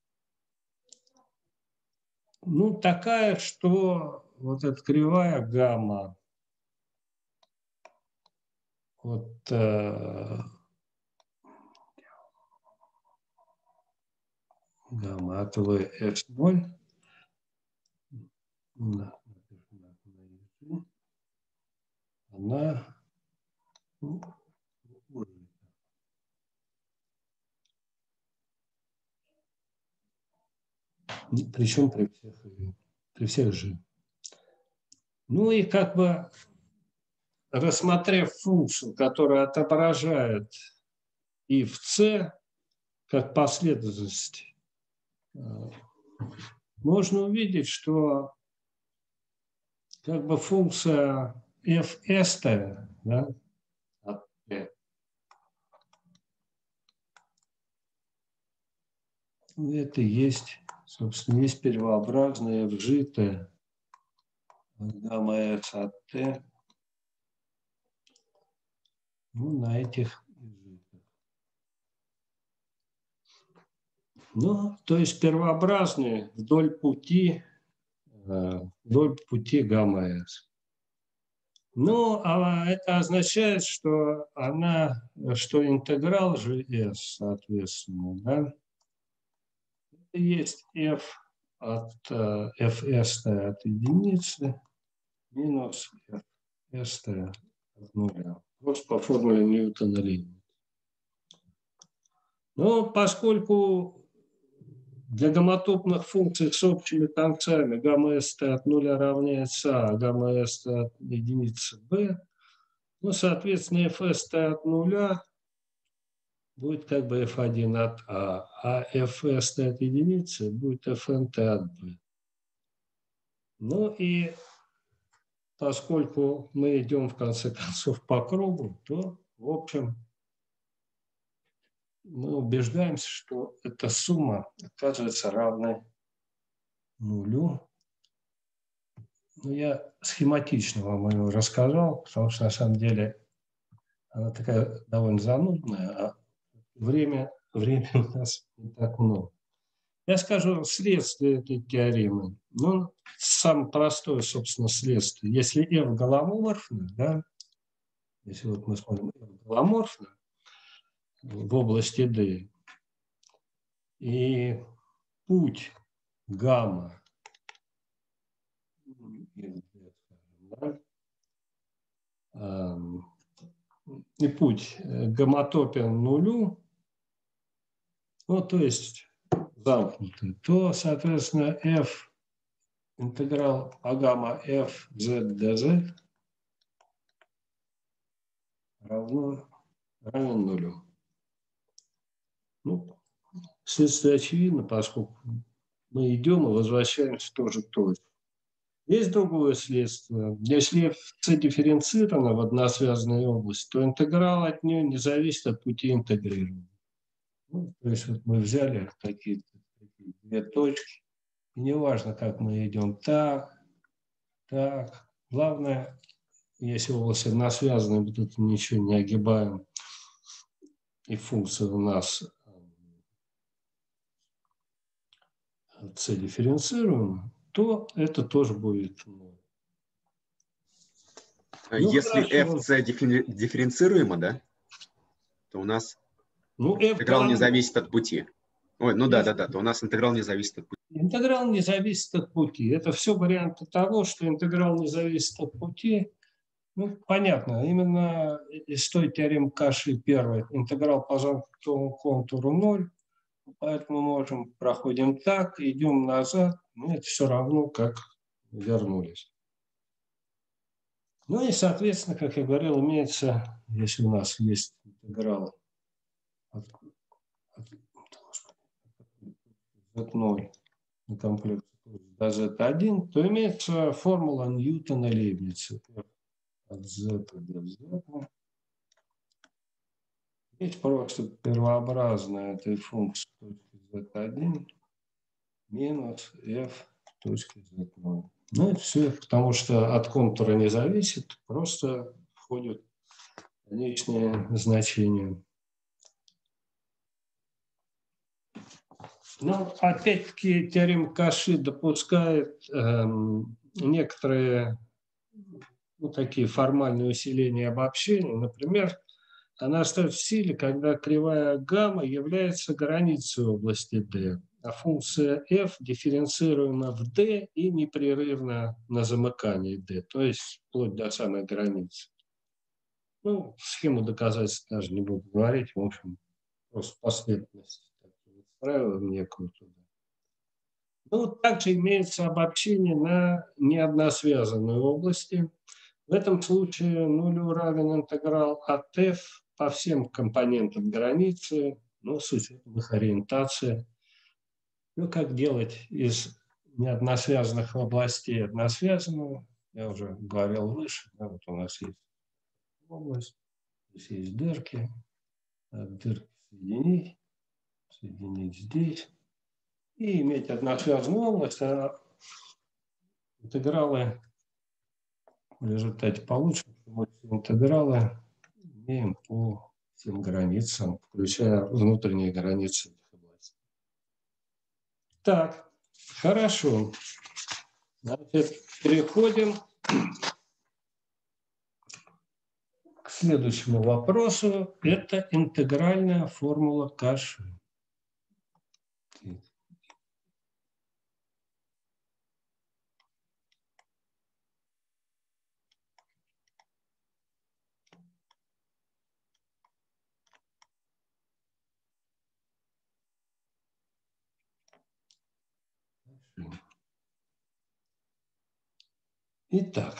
Ну, такая, что вот эта кривая гамма, вот э, гамма от вэ эс ноль, она, ну, причем при всех, при всех же. Ну и как бы рассмотрев функцию, которая отображает и в c как последовательность, можно увидеть, что как бы функция fs, да, от t, это есть, собственно, есть первообразная вжитая гамма s от t, ну, на этих изжитых. Ну, то есть первообразные вдоль пути, вдоль пути гамма s. Ну, а это означает, что она, что интеграл же s, соответственно, да, это есть f от fs от единицы минус fs от нуля. Просто по формуле Ньютона-Лейбница. Но поскольку для гомотопных функций с общими концами гамма s от нуля равняется а, гамма s от единицы b, ну, соответственно, fs от нуля будет как бы эф один от а, а fs от единицы будет fnt от b. Ну и поскольку мы идем в конце концов по кругу, то, в общем, мы убеждаемся, что эта сумма оказывается равной нулю. Ну, я схематично вам ее рассказал, потому что на самом деле она такая довольно занудная, а время, время у нас не так много. Я скажу следствие этой теоремы. Ну, самое простое, собственно, следствие. Если f голоморфно, да, если вот мы смотрим f голоморфно в области D, и путь гамма, да, и путь гомотопен нулю, ну, то есть замкнутый, то, соответственно, f интеграл по гамма f z dz равно равен нулю. Ну, следствие очевидно, поскольку мы идем и возвращаемся в ту же точку. Есть другое следствие. Если c дифференцирована в односвязанной области, то интеграл от нее не зависит от пути интегрирования. Ну, то есть вот мы взяли такие, такие две точки, и неважно, как мы идем, так, так. Главное, если область односвязанная, мы тут ничего не огибаем, и функция у нас c дифференцируема, то это тоже будет. Если Ну, fc дифференцируемо, да, то у нас ну, f интеграл не зависит от пути. Ой, ну да, f, да, да, то у нас интеграл не зависит от пути. Интеграл не зависит от пути. Это все варианты того, что интеграл не зависит от пути. Ну, понятно. Именно из той теоремы Каши первой. Интеграл по замкнутому контуру ноль. Поэтому мы можем, проходим так, идем назад. Ну, это все равно, как вернулись. Ну и, соответственно, как я говорил, имеется, если у нас есть интеграл от, от, от ноль на комплекте до зет один, то имеется формула Ньютона-Лейбница от z до z. Есть просто первообразная этой функции точки зет один минус f точки зет ноль. Ну, это все, потому что от контура не зависит, просто входят конечные значения. Ну, опять-таки, теорема Каши допускает эм, некоторые ну, такие формальные усиления обобщения. Например, она остается в силе, когда кривая гамма является границей области D, а функция f дифференцируема в D и непрерывна на замыкании D, то есть вплоть до самой границы. Ну, схему доказательств даже не буду говорить, в общем, просто последовательность выстраиваем некую туда. Ну, также имеется обобщение на неодносвязанной области. В этом случае нулю равен интеграл от f по всем компонентам границы, ну, с учетом их ориентации. Ну, как делать из неодносвязанных областей односвязанную, я уже говорил выше, да, вот у нас есть область, здесь есть дырки, дырки соединить, соединить здесь, и иметь односвязанную область, а интегралы в результате получим, мы интегралы имеем по всем границам, включая внутренние границы этих областей. Так, хорошо. Значит, переходим к следующему вопросу. Это интегральная формула Каши. Итак,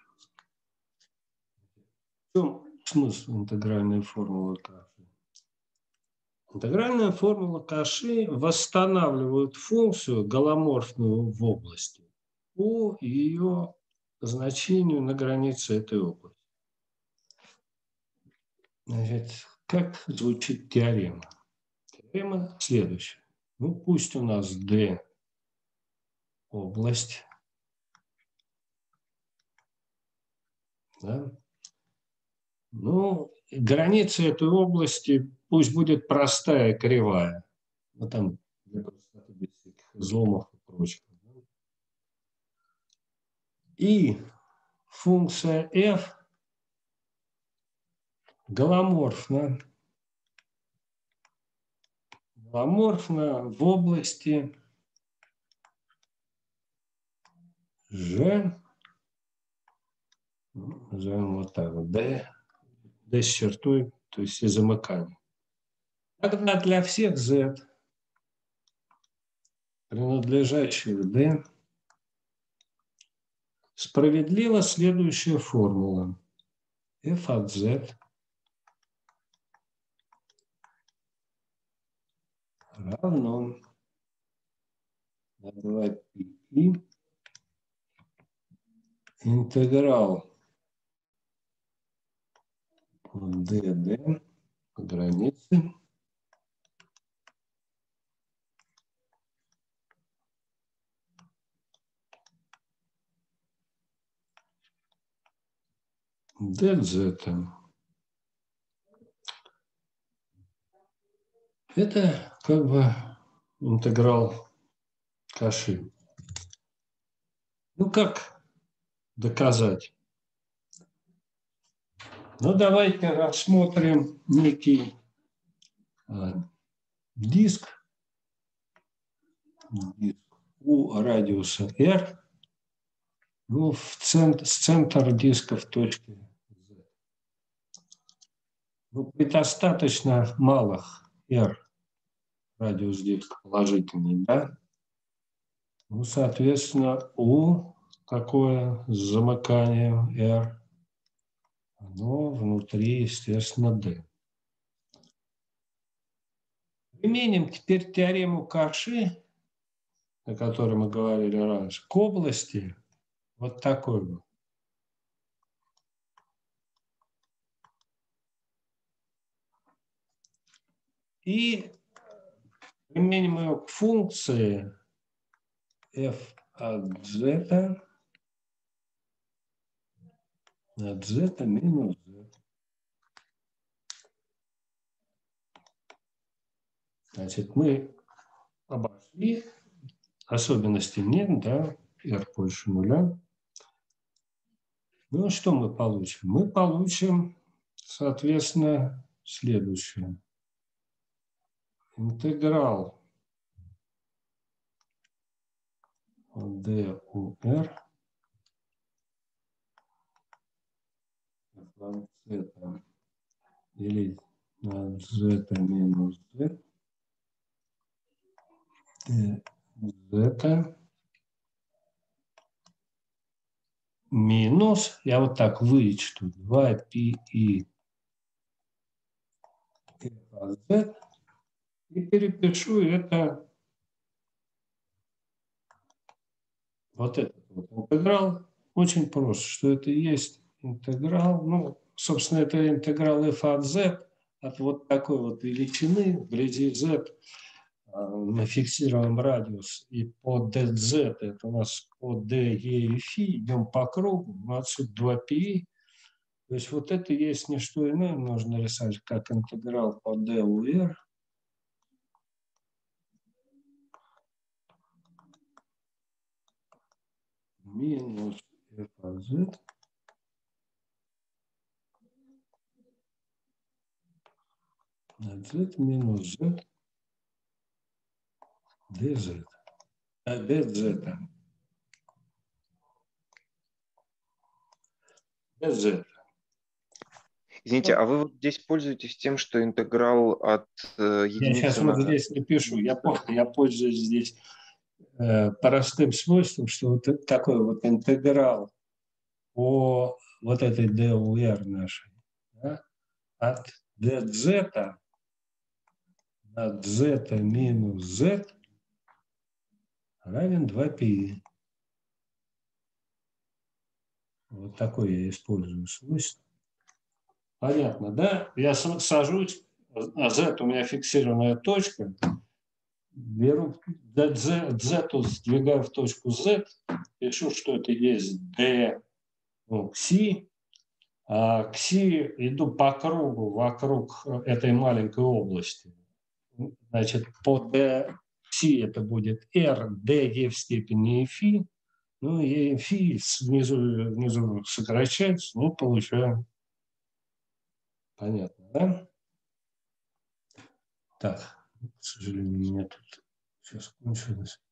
в чем смысл интегральной формулы Каши? Интегральная формула Каши восстанавливает функцию голоморфную в области по ее значению на границе этой области. Значит, как звучит теорема? Теорема следующая. Ну, пусть у нас D область. Да? Ну, граница этой области пусть будет простая кривая. Ну, там без всяких изломов и прочего. И функция f голоморфна. Голоморфна в области G. Назовем вот так вот. D. D с чертой, то есть и замыкание. Тогда для всех Z, принадлежащих D, справедлива следующая формула. F от Z равно на два π интеграл ДД по границе dz. Это как бы интеграл Каши. Ну, как доказать? Ну, давайте рассмотрим некий а, диск, диск у радиуса R, ну, в центр, с центр диска в точке Z. Ну, при достаточно малых R, радиус диска положительный, да? Ну, соответственно, U такое замыкание R, оно внутри, естественно, D. Применим теперь теорему Каши, о которой мы говорили раньше, к области вот такой вот. И применим ее к функции f от z от z минус z. Значит, мы обошли, особенностей нет, да, r больше нуля. Ну, что мы получим? Мы получим, соответственно, следующее. Интеграл d у r от z делить на z минус z z минус, я вот так вычту, два пи и z, и перепишу это, вот этот вот интеграл. Очень просто, что это и есть интеграл. Ну, собственно, это интеграл f от z от вот такой вот величины вблизи z. Мы фиксируем радиус, и по dz, это у нас по d, e и φ, идем по кругу, ну, отсюда два пи. То есть вот это есть не что иное, можно рисовать как интеграл по d у r минус f от z на z минус z dz. А dz. dz. Извините, а вы вот здесь пользуетесь тем, что интеграл от э, единицы Я сейчас на... вот здесь напишу. Я, я пользуюсь здесь э, простым свойством, что вот такой вот интеграл по вот этой d у r нашей, да, от dz на z минус z равен два пи. Вот такое я использую свойство. Понятно, да? Я сажусь, а z у меня фиксированная точка, беру z, z сдвигаю в точку z, пишу, что это есть d, ну, кси, а кси иду по кругу вокруг этой маленькой области. Значит, по d кси это будет r, d, e в степени φ, ну и φ внизу, внизу сокращается, ну, получаем. Понятно, да? Так, к сожалению, у меня тут сейчас кончилось.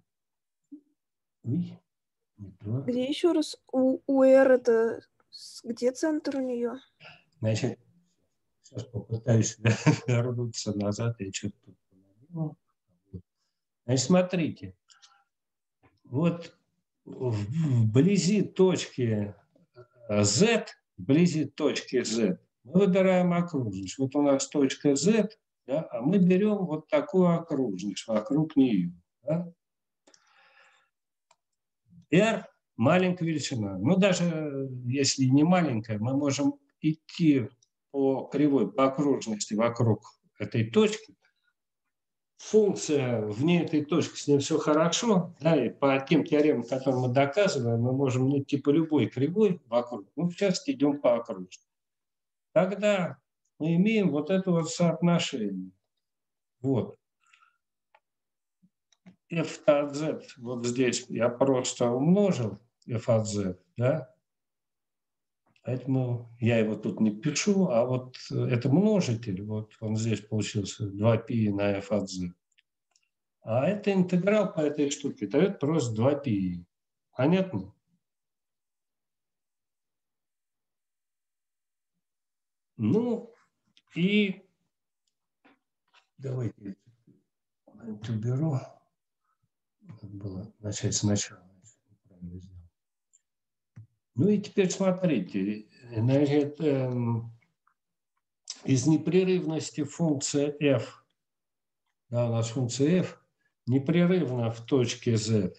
Ой, не то. Где еще раз у, у R это где центр у нее? Значит, сейчас попытаюсь вернуться назад, я что-то тут поменял. Значит, смотрите, вот вблизи точки Z, вблизи точки Z, мы выбираем окружность. Вот у нас точка Z, да, а мы берем вот такую окружность вокруг нее. Да? R маленькая величина. Ну, даже если не маленькая, мы можем идти по кривой, по окружности вокруг этой точки. Функция вне этой точки, с ней все хорошо. Да, и по тем теоремам, которые мы доказываем, мы можем идти по любой кривой вокруг. Ну, сейчас идем по окружности. Тогда мы имеем вот это вот соотношение. Вот. F от z, вот здесь я просто умножил f от z, да? Поэтому я его тут не пишу, а вот это множитель, вот он здесь получился два пи на f от z. А это интеграл по этой штуке дает просто два пи. Понятно? Ну, и давайте я это уберу. Надо было начать сначала. Ну и теперь смотрите. Значит, эм, из непрерывности функция f, да, у нас функция f непрерывна в точке z.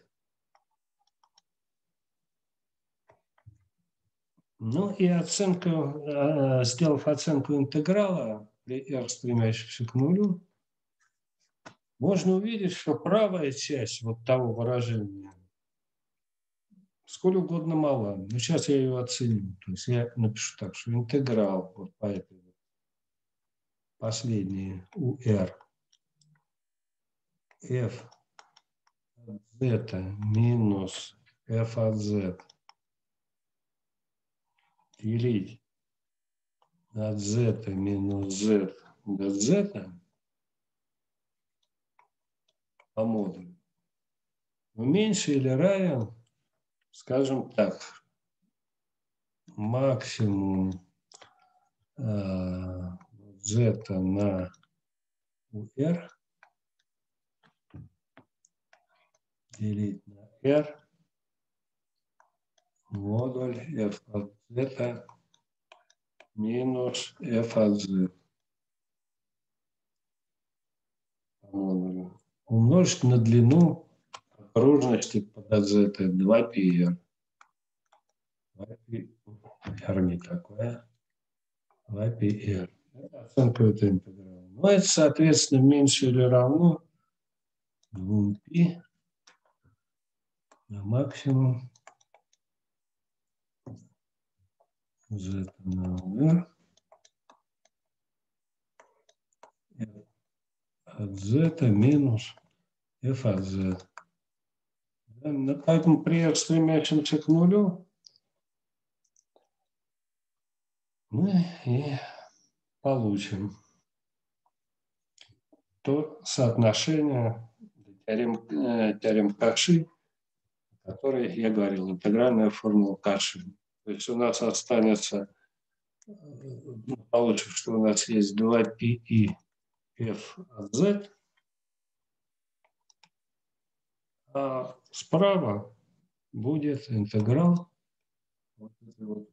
Ну и оценка, сделав оценку интеграла при r стремящихся к нулю, можно увидеть, что правая часть вот того выражения сколь угодно мала. Но сейчас я ее оценю. То есть я напишу так, что интеграл вот по этой последней у r f от z минус f от z делить от z минус z до z по модулю меньше или равен, скажем так, максимум э, z на r делить на r модуль f от z минус f от z по модулю умножить на длину окружности под z два пи r. два пи r не такое. два пи r. Это оценка этой интеграла. Ну, это, соответственно, меньше или равно два пи на максимум z на r от z минус f от z. Поэтому при r стремящемся к нулю мы и получим то соотношение теорем, теорем Каши, о которой я говорил, интегральная формула Каши. То есть у нас останется, получим, что у нас есть два пи f от z, а справа будет интеграл вот вот,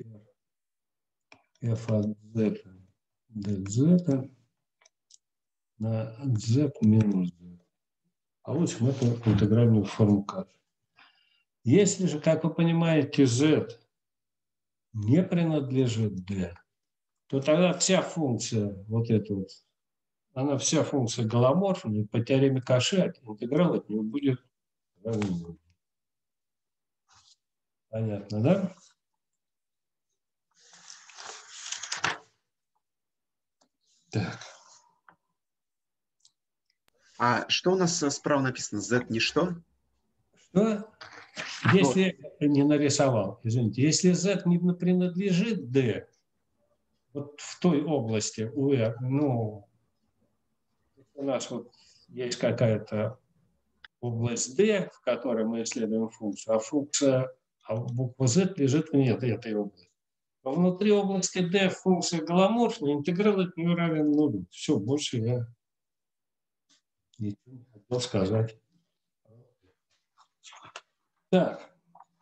f от z dz на z минус z. Получим эту интегральную форму Каши. Если же, как вы понимаете, z не принадлежит d, то тогда вся функция, вот эта вот, она вся функция голоморфна, и по теореме Каши интеграл от нее будет равен. Понятно, да? Так. А что у нас справа написано? Z ничто? Что? Если вот. Не нарисовал, извините, если z не принадлежит d, вот в той области у R, ну, у нас вот есть какая-то область d, в которой мы исследуем функцию, а функция, а буква z лежит вне этой области. А внутри области d функция голоморфная, интеграл от нее равен нулю. Все, больше я ничего не хотел сказать. Так.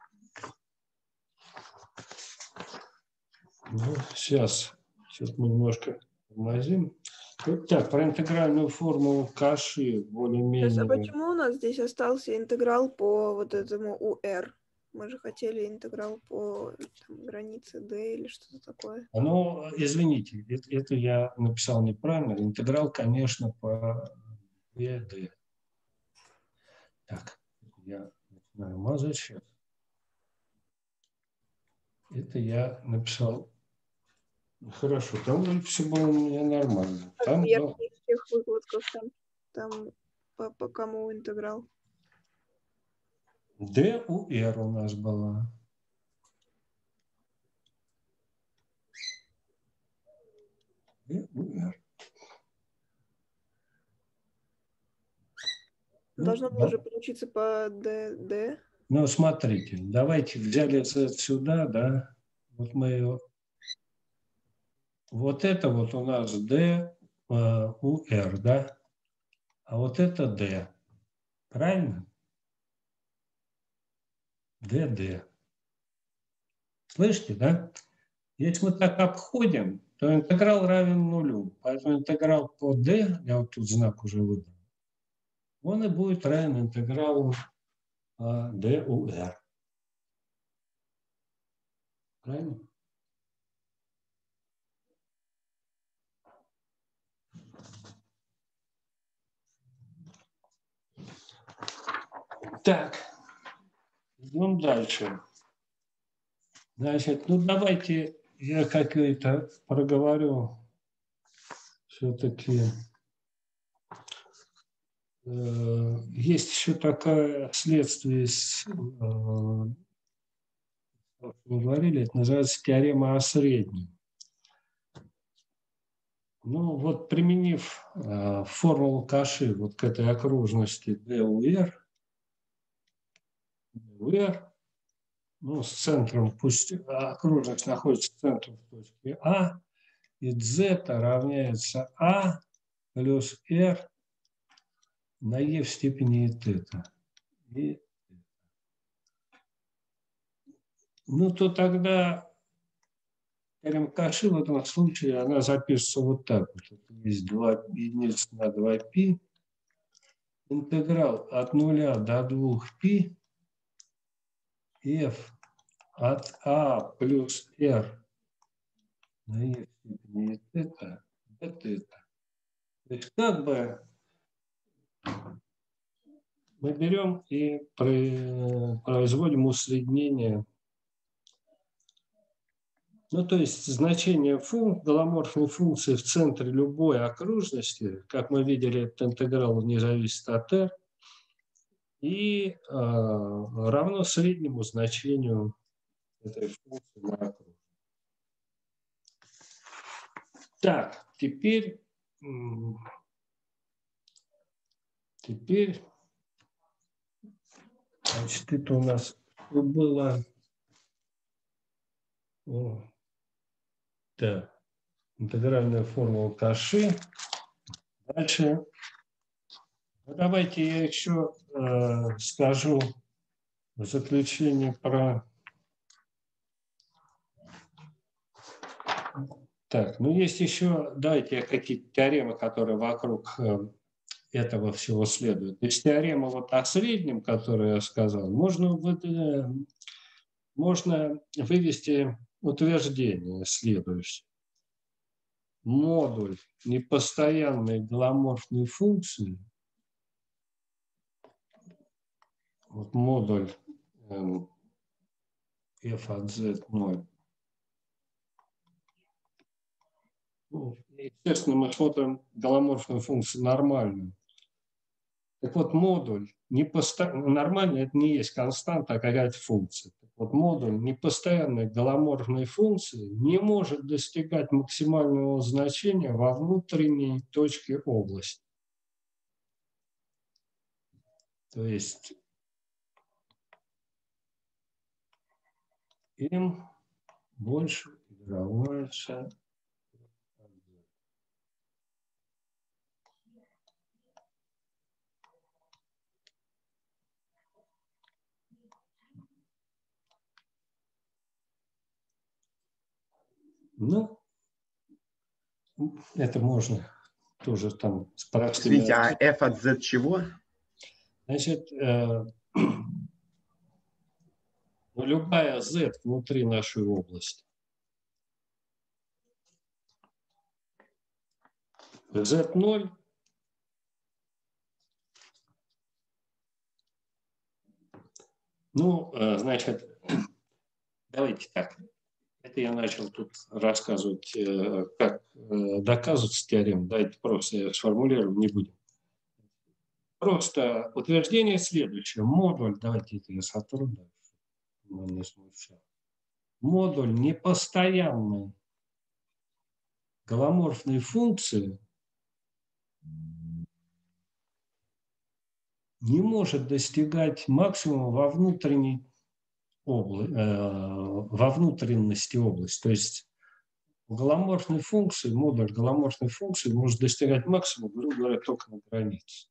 Ну, сейчас, сейчас мы немножко тормозим. Так, про интегральную формулу Каши более-менее. А почему у нас здесь остался интеграл по вот этому у r? Мы же хотели интеграл по там, границе D или что-то такое. Ну, извините, это, это я написал неправильно. Интеграл, конечно, по D, D. Так, я начинаю мазать сейчас. Это я написал. Хорошо, там все было у меня нормально. А Там, в ну, всех выкладках там, там по, по кому интеграл? D у R у нас была. D у R. Должно Ну, было да. же получиться по D, D. Ну, смотрите, давайте взяли Z сюда, да. Вот мы ее... Вот это вот у нас D э, у R, да. А вот это D. Правильно? D, D. Слышите, да? Если мы так обходим, то интеграл равен нулю. Поэтому интеграл по D, я вот тут знак уже выдал, он и будет равен интегралу а, D у R. Правильно? Так, идем дальше. Значит, ну давайте я какой-то проговорю все-таки. Э, есть еще такое следствие, с, э, мы говорили, это называется теорема о среднем. Ну вот применив э, формулу Каши вот к этой окружности D у R, D у R, ну, с центром, пусть окружность находится в центре в точке А, и Z равняется А плюс R на E в степени θ. И, ну, то тогда теорема Каши в этом случае, она запишется вот так. Вот. Есть два единицы на два π. Интеграл от нуля до двух π f от А плюс R на E в степени θ до θ. То есть как бы мы берем и производим усреднение. Ну, то есть значение функ, голоморфной функции в центре любой окружности, как мы видели, этот интеграл не зависит от R, и э, равно среднему значению этой функции на окружность. Так, теперь, теперь, значит, это у нас было, о, да, интегральная формула Каши. Дальше, ну, давайте я еще э, скажу в заключение про... Так, ну есть еще, давайте какие-то теоремы, которые вокруг этого всего следуют. То есть теорема вот о среднем, которую я сказал, можно, можно вывести утверждение следующее. Модуль непостоянной голоморфной функции, вот модуль f от z ноль, ну, естественно, мы смотрим голоморфную функцию нормальную. Так вот, модуль непосто... нормальный, это не есть константа, а какая-то функция. Так вот, модуль непостоянной голоморфной функции не может достигать максимального значения во внутренней точке области. То есть m больше равняется. Ну, это можно тоже там с простыми... Извините, а f от z чего? Значит, э, Но любая z внутри нашей области. зет ноль. Ну, значит, давайте так. Это я начал тут рассказывать, как доказывается теорема. Давайте просто сформулируем, не будем. Просто утверждение следующее. Модуль, давайте это я сотру, не смущал. Модуль непостоянной голоморфной функции не может достигать максимума во внутренней области, э, во внутренности области. То есть голоморфной функции, модуль голоморфной функции может достигать максимума, грубо говоря, только на границе.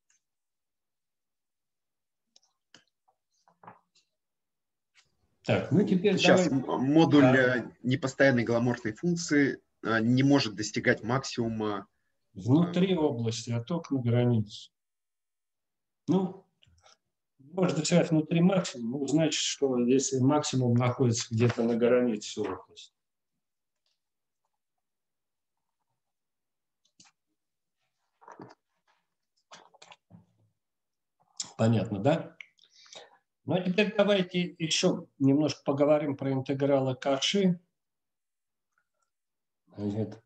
Так, ну теперь Сейчас давай... модуль да. непостоянной голоморфной функции не может достигать максимума внутри области, а только на границе. Ну, может достигать внутри максимума, ну, значит, что если максимум находится где-то на границе области. Понятно, да? Ну, а теперь давайте еще немножко поговорим про интегралы Каши. Значит,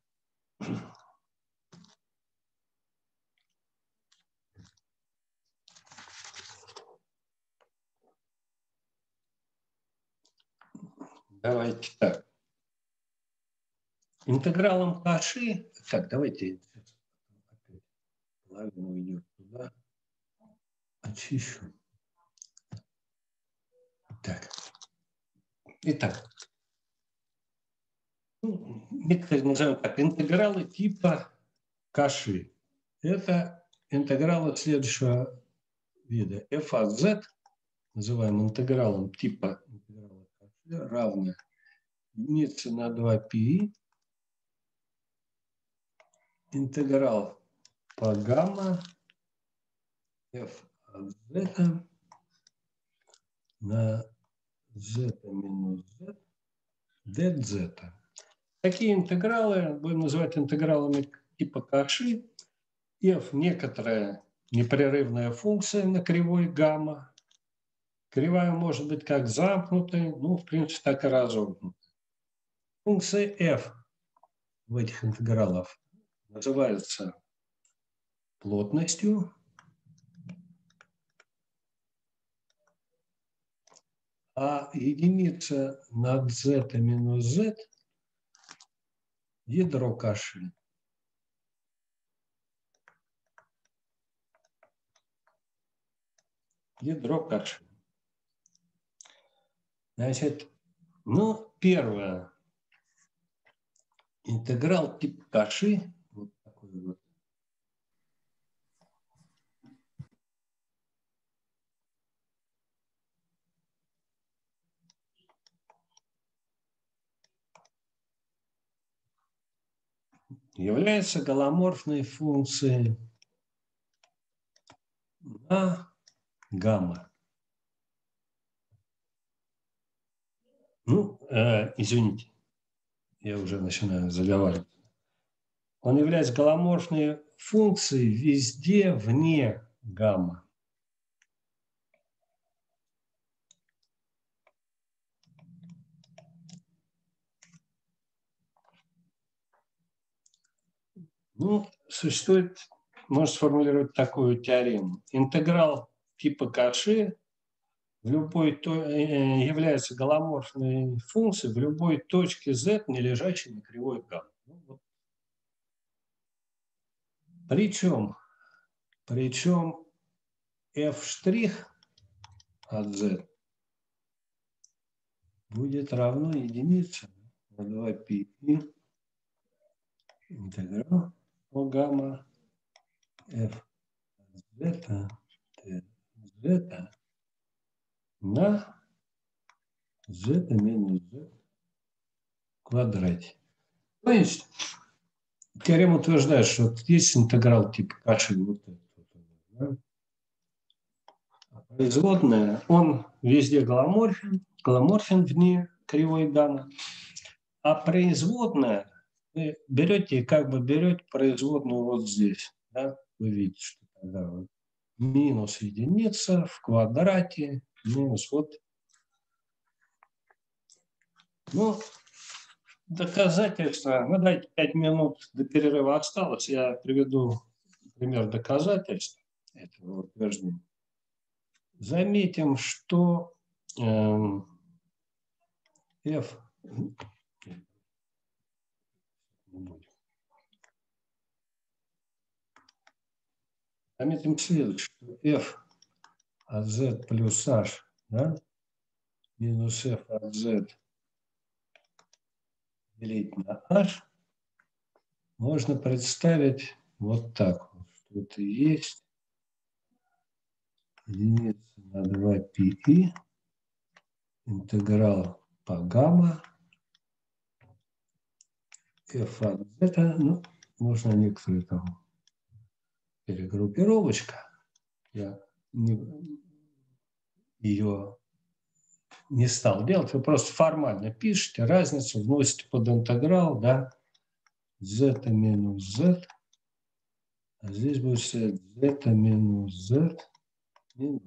давайте так. Интегралом Каши, так, давайте половину идет туда, очищу. Так. Итак, ну, некоторые называют так, интегралы типа Каши. Это интегралы следующего вида. эф от зет, называем интегралом типа интеграла Каши, равно единице на два пи, интеграл по гамма f от z на z минус z dz. Такие интегралы будем называть интегралами типа Каши. F – некоторая непрерывная функция на кривой гамма. Кривая может быть как замкнутой, ну, в принципе, так и разомкнутой. Функция f в этих интегралах называется плотностью, а единица над z минус z – ядро Каши. Ядро Каши. Значит, ну, первое. Интеграл типа Каши, вот такой вот, является голоморфной функцией на гамма. Ну, э, извините, я уже начинаю заговаривать. Он является голоморфной функцией везде вне гамма. Ну, существует, можно сформулировать такую теорему. Интеграл типа Каши в любой, является голоморфной функцией в любой точке z, не лежащей на кривой гамма. Ну, вот. Причем, причем f' от z будет равно единице на два пи интеграл по гамма f z, z на z минус z в квадрате. То есть теорема утверждает, что вот есть интеграл типа Каши, вот этот, да? Производная, он везде голоморфен, голоморфен вне кривой дана. А производная, вы берете и как бы берете производную вот здесь. Да? Вы видите, что тогда вот минус единица в квадрате минус вот. Ну, доказательства. Ну, дайте пять минут до перерыва осталось. Я приведу пример доказательств этого утверждения. Заметим, что э, f заметим следующее, что f от z плюс h, да, минус f от z делить на h можно представить вот так вот, что это есть единица на два пи интеграл по гамма f от z, ну, нужна некоторая там перегруппировочка. Я не, ее не стал делать. Вы просто формально пишете разницу, вносите под интеграл, да, z минус z, а здесь будет z минус z минус.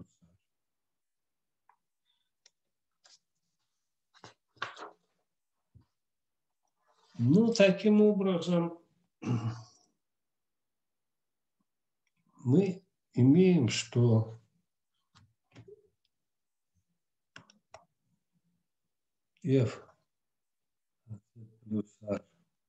Ну, таким образом, мы имеем, что f плюс h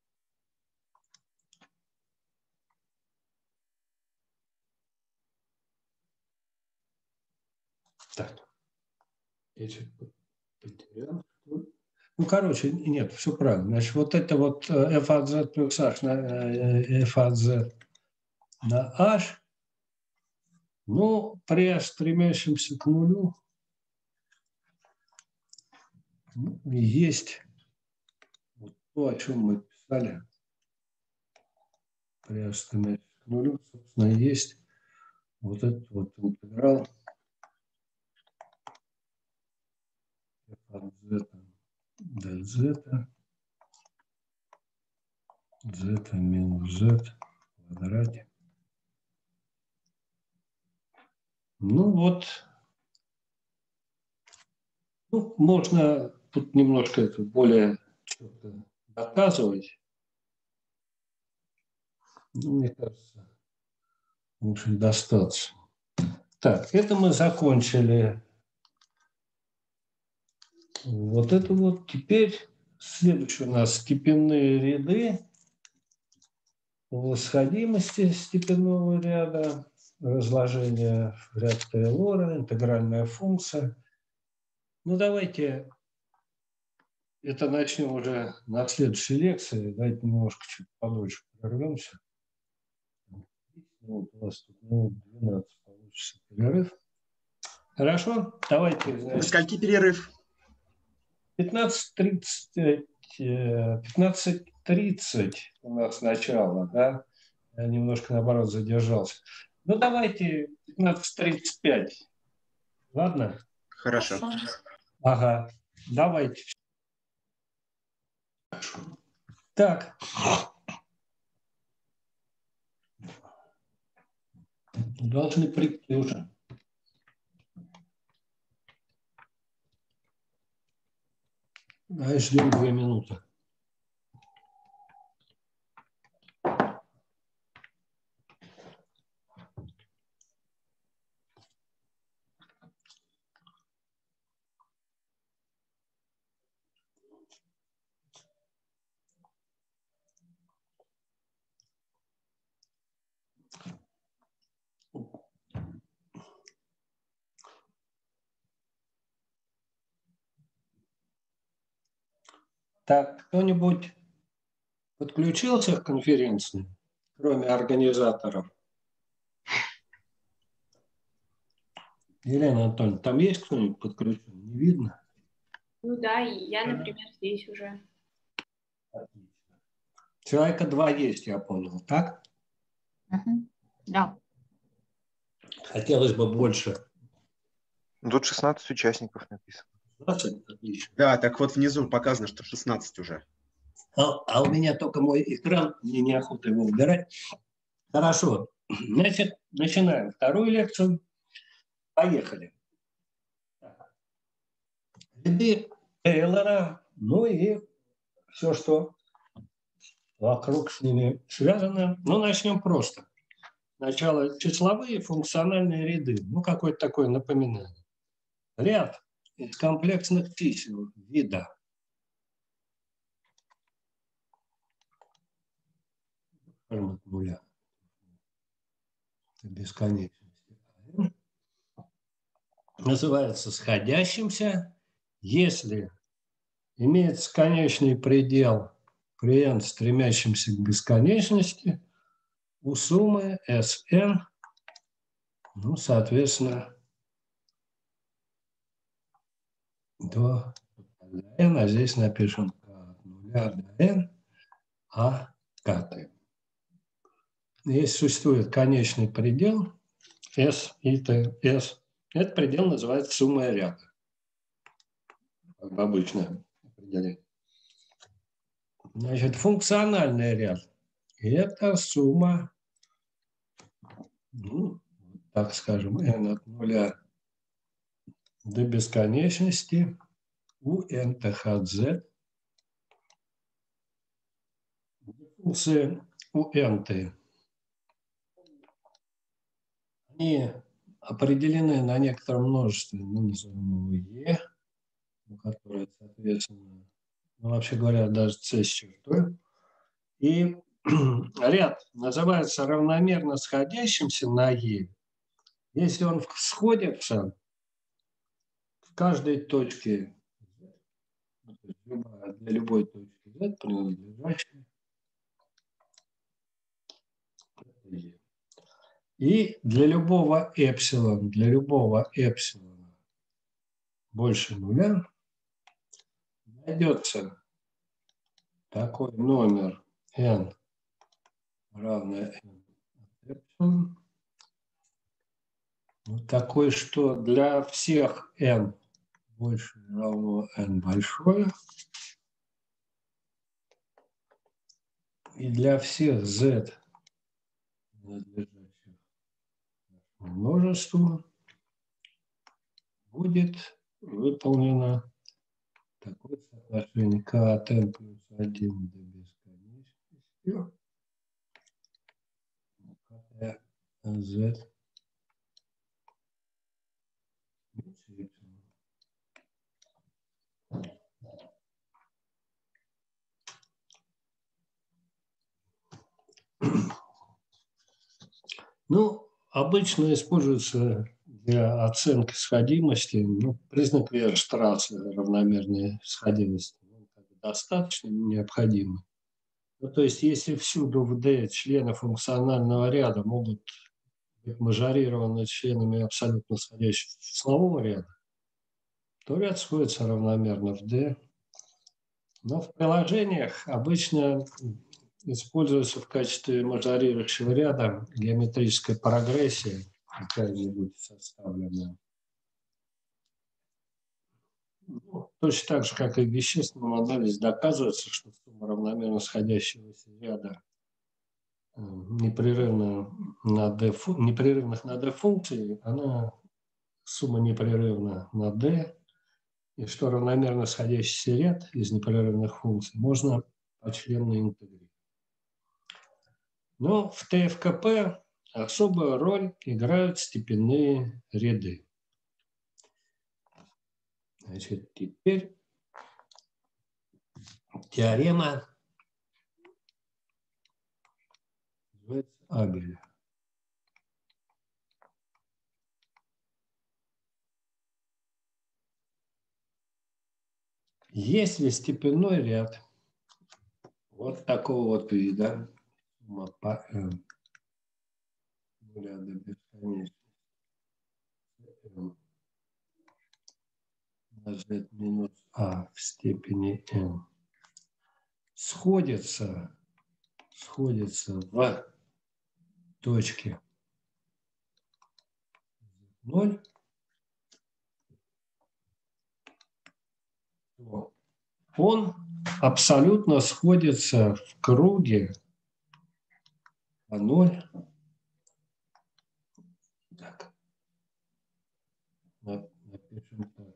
так, я чуть потерял. Ну, короче, нет, все правильно. Значит, вот это вот f от z плюс h на f от z на h, ну, при стремящемся к нулю есть вот то, о чем мы писали. При стремящемся к нулю, собственно, есть вот этот вот интеграл f от z до z, z минус z в квадрате. Ну вот, ну, можно тут немножко это более четко доказывать. Ну, мне кажется, очень достаточно. Так, это мы закончили. Вот это вот теперь следующее у нас степенные ряды по восходимости степенного ряда, разложение в ряд Тейлора, интегральная функция. Ну, давайте это начнем уже на следующей лекции. Давайте немножко чуть подольше прервемся. Вот у нас тут ну, двенадцать получится перерыв. Хорошо, давайте. Значит, до скольки перерыв? пятнадцать тридцать у нас начало, да? Я немножко, наоборот, задержался. Ну, давайте пятнадцать тридцать пять. Ладно? Хорошо. Ага, давайте. Так. Должны прийти уже. Давай ждем две минуты. Так, кто-нибудь подключился к конференции, кроме организаторов? Елена Анатольевна, там есть кто-нибудь подключен? Не видно? Ну да, я, например, здесь уже. Отлично. Человека два есть, я понял, так? Угу. Да. Хотелось бы больше. Тут шестнадцать участников написано. шестнадцать? Отлично. Да, так вот внизу показано, что шестнадцать уже. А, а у меня только мой экран, мне неохота его убирать. Хорошо. Значит, начинаем вторую лекцию. Поехали. Ряды Тейлора, ну и все, что вокруг с ними связано. Ну, начнем просто. Сначала числовые функциональные ряды. Ну, какое-то такое напоминание. Ряд из комплексных чисел вида от нуля до бесконечности называется сходящимся, если имеется конечный предел при n, стремящемся к бесконечности, у суммы Sn, ну, соответственно, до n, а здесь напишем от нуля до n, а k. Если существует конечный предел S и T, S, этот предел называется суммой ряда. Как бы обычное определение. Значит, функциональный ряд – это сумма, ну, так скажем, n от нуля до бесконечности у n t h z. Функции у n-t, они определены на некотором множестве, ну, назовем его e, которое, соответственно, ну, вообще говоря, даже c с чертой. И ряд называется равномерно сходящимся на e, если он сходится в каждой точке, для любой точки z, принадлежащей e. И для любого эпсилон, для любого эпсилона больше нуля найдется такой номер n равное n эпсилон, такой, что для всех n больше равно n большое, и для всех z надлежащих множеству будет выполнено такое соотношение k от n плюс один до бесконечности, z Ну, обычно используется для оценки сходимости, ну, признак Веерштрассе равномерной сходимости. Достаточно необходимый. Ну, то есть, если всюду в D члены функционального ряда могут быть мажорированы членами абсолютно сходящего числового ряда, то ряд сходится равномерно в D. Но в приложениях обычно используется в качестве мажорирующего ряда геометрическая прогрессия, какая-нибудь составленная. Ну, точно так же, как и в вещественном анализе, доказывается, что сумма равномерно сходящегося ряда непрерывно на D, непрерывных на D функций, она сумма непрерывна на D, и что равномерно сходящийся ряд из непрерывных функций можно почленно интегрировать. Но в Т Ф К П особую роль играют степенные ряды. Значит, теперь теорема Абеля. Если степенной ряд вот такого вот вида, по n нуля до бесконечности, на z минус а в степени n, сходится, сходится в точке ноль, что он абсолютно сходится в круге а ноль. Так. Напишем так.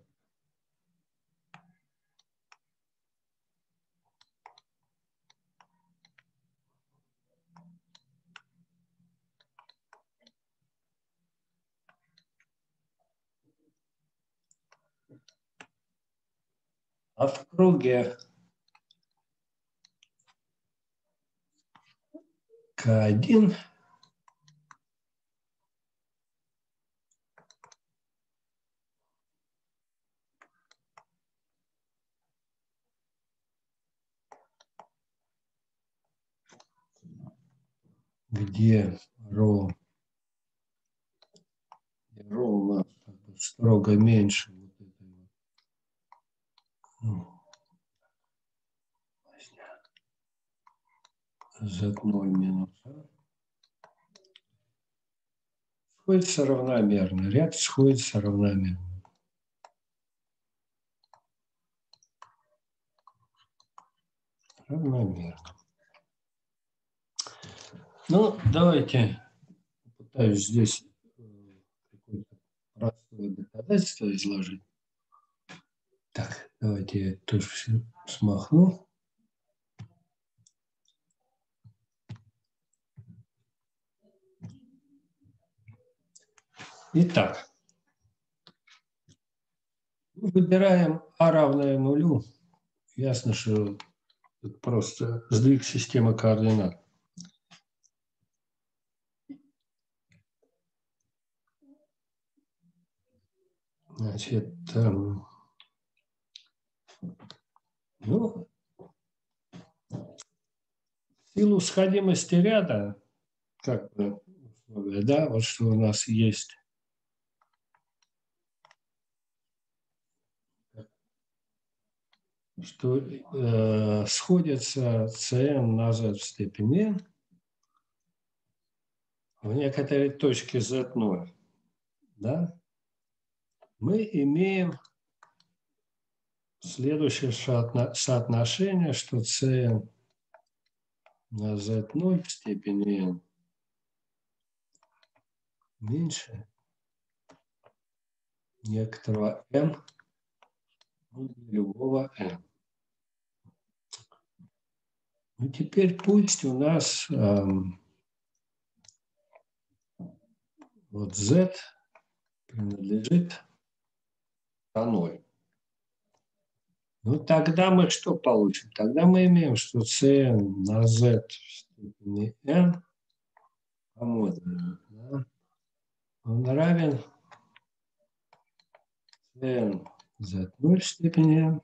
А в круге К один где ро, ро у нас строго меньше вот этой вот. зет ноль минус А. Сходится равномерно. Ряд сходится равномерно. Равномерно. Ну, давайте попытаюсь здесь какое-то простое доказательство изложить. Так, давайте я это тоже все смахну. Итак, выбираем А равное нулю. Ясно, что это просто сдвиг системы координат. Значит, эм, ну, в силу сходимости ряда, как бы, условия, да, вот что у нас есть. Что э, сходится Cn на z в степени n в некоторой точке зет ноль, да, мы имеем следующее соотношение, что Cn на зет ноль в степени n меньше некоторого n для любого n. Ну, теперь пусть у нас эм, вот z принадлежит а ноль. Ну, тогда мы что получим? Тогда мы имеем, что Cn на z в степени n по модулю, да, он равен Cn зет ноль в степени n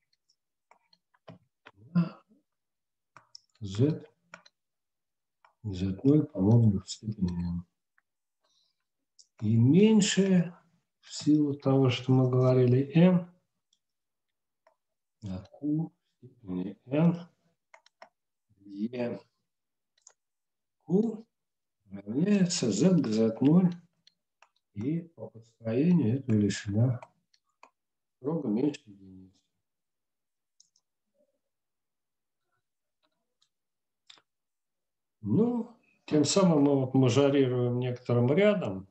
на z зет ноль по модулю в степени n. И меньше, в силу того, что мы говорили, n на q в степени n, где q равняется z к зет ноль, и по построению эта величина строго меньше единицы. Ну, тем самым мы вот мажорируем некоторым рядом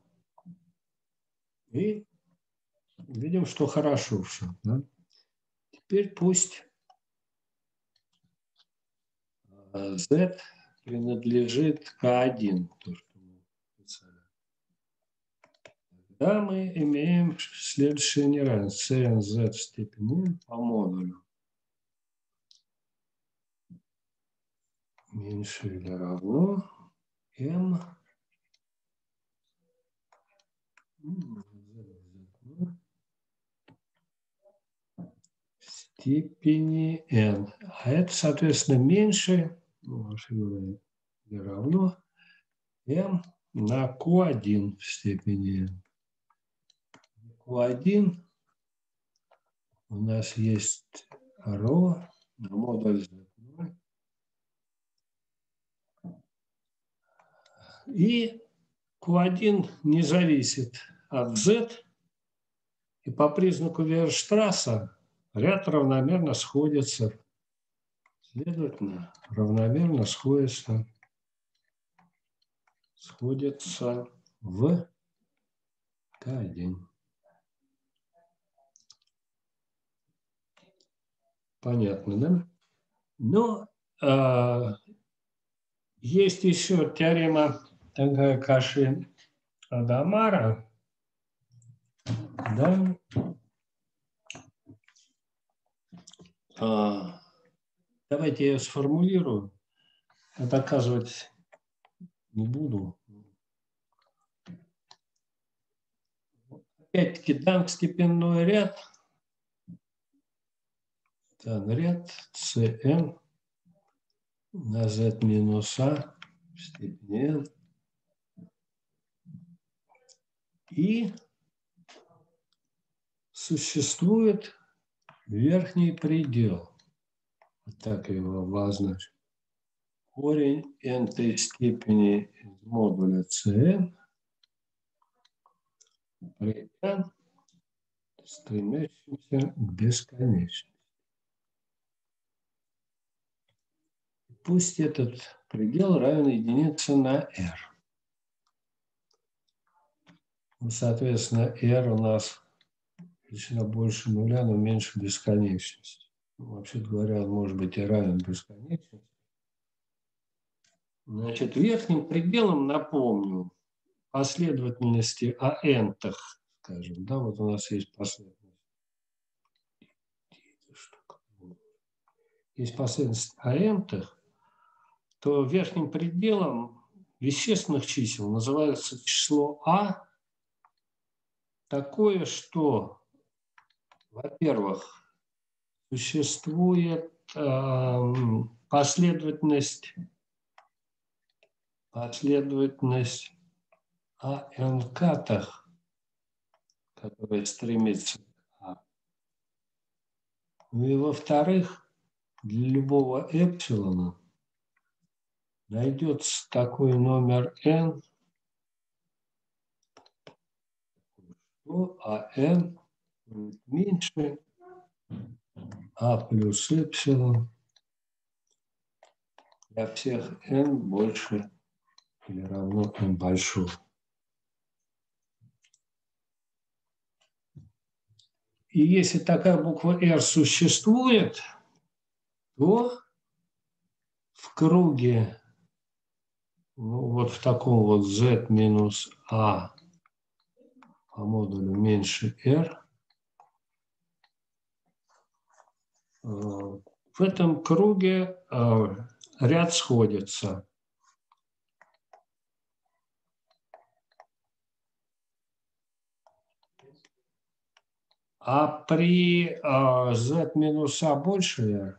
и видим, что хорошо все. Да? Теперь пусть z принадлежит к один. То, что мы писали. Тогда мы имеем следующее неравенство. Cnz в степени n по модулю меньше или равно m в степени n. А это, соответственно, меньше, ну, или равно m на q один в степени n. q один у нас есть ρ на модуль зет ноль. И q один не зависит от z. И по признаку Вейерштрасса ряд равномерно сходится. Следовательно, равномерно сходится, сходится в К один. Понятно, да? Но э, есть еще теорема такая Каши-Адамара, да? Э, давайте я сформулирую, а доказывать не буду. Опять-таки дан степенной ряд, дан ряд Cn на z минус а в степени n. И существует верхний предел. Вот так я его обозначу. Корень n-той степени из модуля Cn при n, стремящимся к бесконечности. Пусть этот предел равен единице на r. Ну, соответственно, r у нас величина больше нуля, но меньше бесконечности. Ну, вообще говоря, он может быть и равен бесконечности. Значит, верхним пределом, напомню, последовательности АН-тах, скажем, да, вот у нас есть последовательность. Есть последовательность АН-тах, то верхним пределом вещественных чисел называется число А такое, что, во-первых, существует э, последовательность, последовательность АНК-тах, которая стремится к А. Ну и во-вторых, для любого эпсилона найдется такой номер n, что АН будет меньше А плюс эпсилон для всех n больше или равно n большого. И если такая буква R существует, то в круге, ну, вот в таком вот z минус a по модулю меньше r, в этом круге ряд сходится. А при z минус a больше r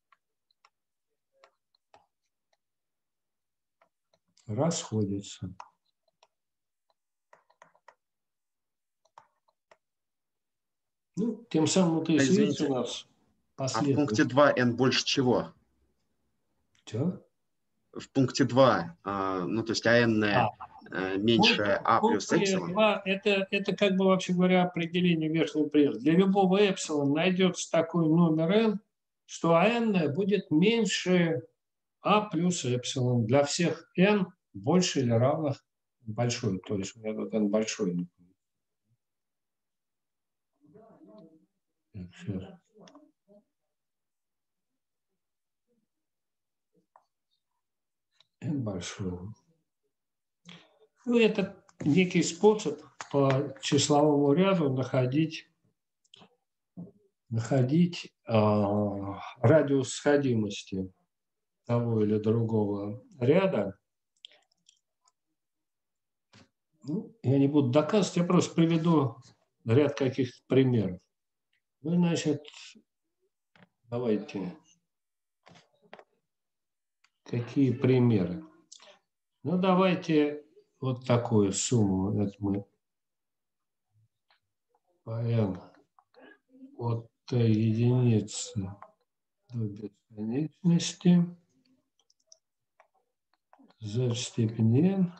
расходится. Ну, тем самым то есть, видите, у нас А в пункте два n больше чего? Что? В пункте два, ну то есть АН а. меньше А плюс эпсилон. Это, это как бы, вообще говоря, определение верхнего предела. Для любого эпсилона найдется такой номер n, что АН будет меньше А плюс эпсилон. Для всех n больше или равно большой. То есть у меня тут n большой. Сейчас. n большой. Ну, это некий способ по числовому ряду находить, находить э, радиус сходимости того или другого ряда. Ну, я не буду доказывать, я просто приведу ряд каких-то примеров. Ну, значит, давайте. Какие примеры? Ну, давайте вот такую сумму. Это мы по n от t единицы до бесконечности z в степени n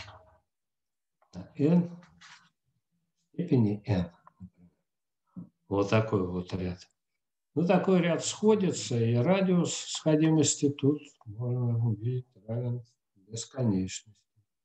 на n в степени n. Вот такой вот ряд. Ну, такой ряд сходится, и радиус сходимости тут можно увидеть равен бесконечности.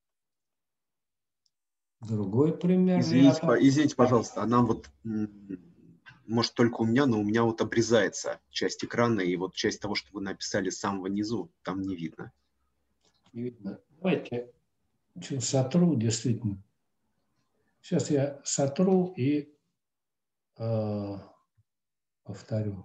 Другой пример Извините, ряда. извините, пожалуйста, а нам вот, может, только у меня, но у меня вот обрезается часть экрана, и вот часть того, что вы написали с самого низу, там не видно. Не видно. Давайте что, сотру, действительно. Сейчас я сотру и э, повторю.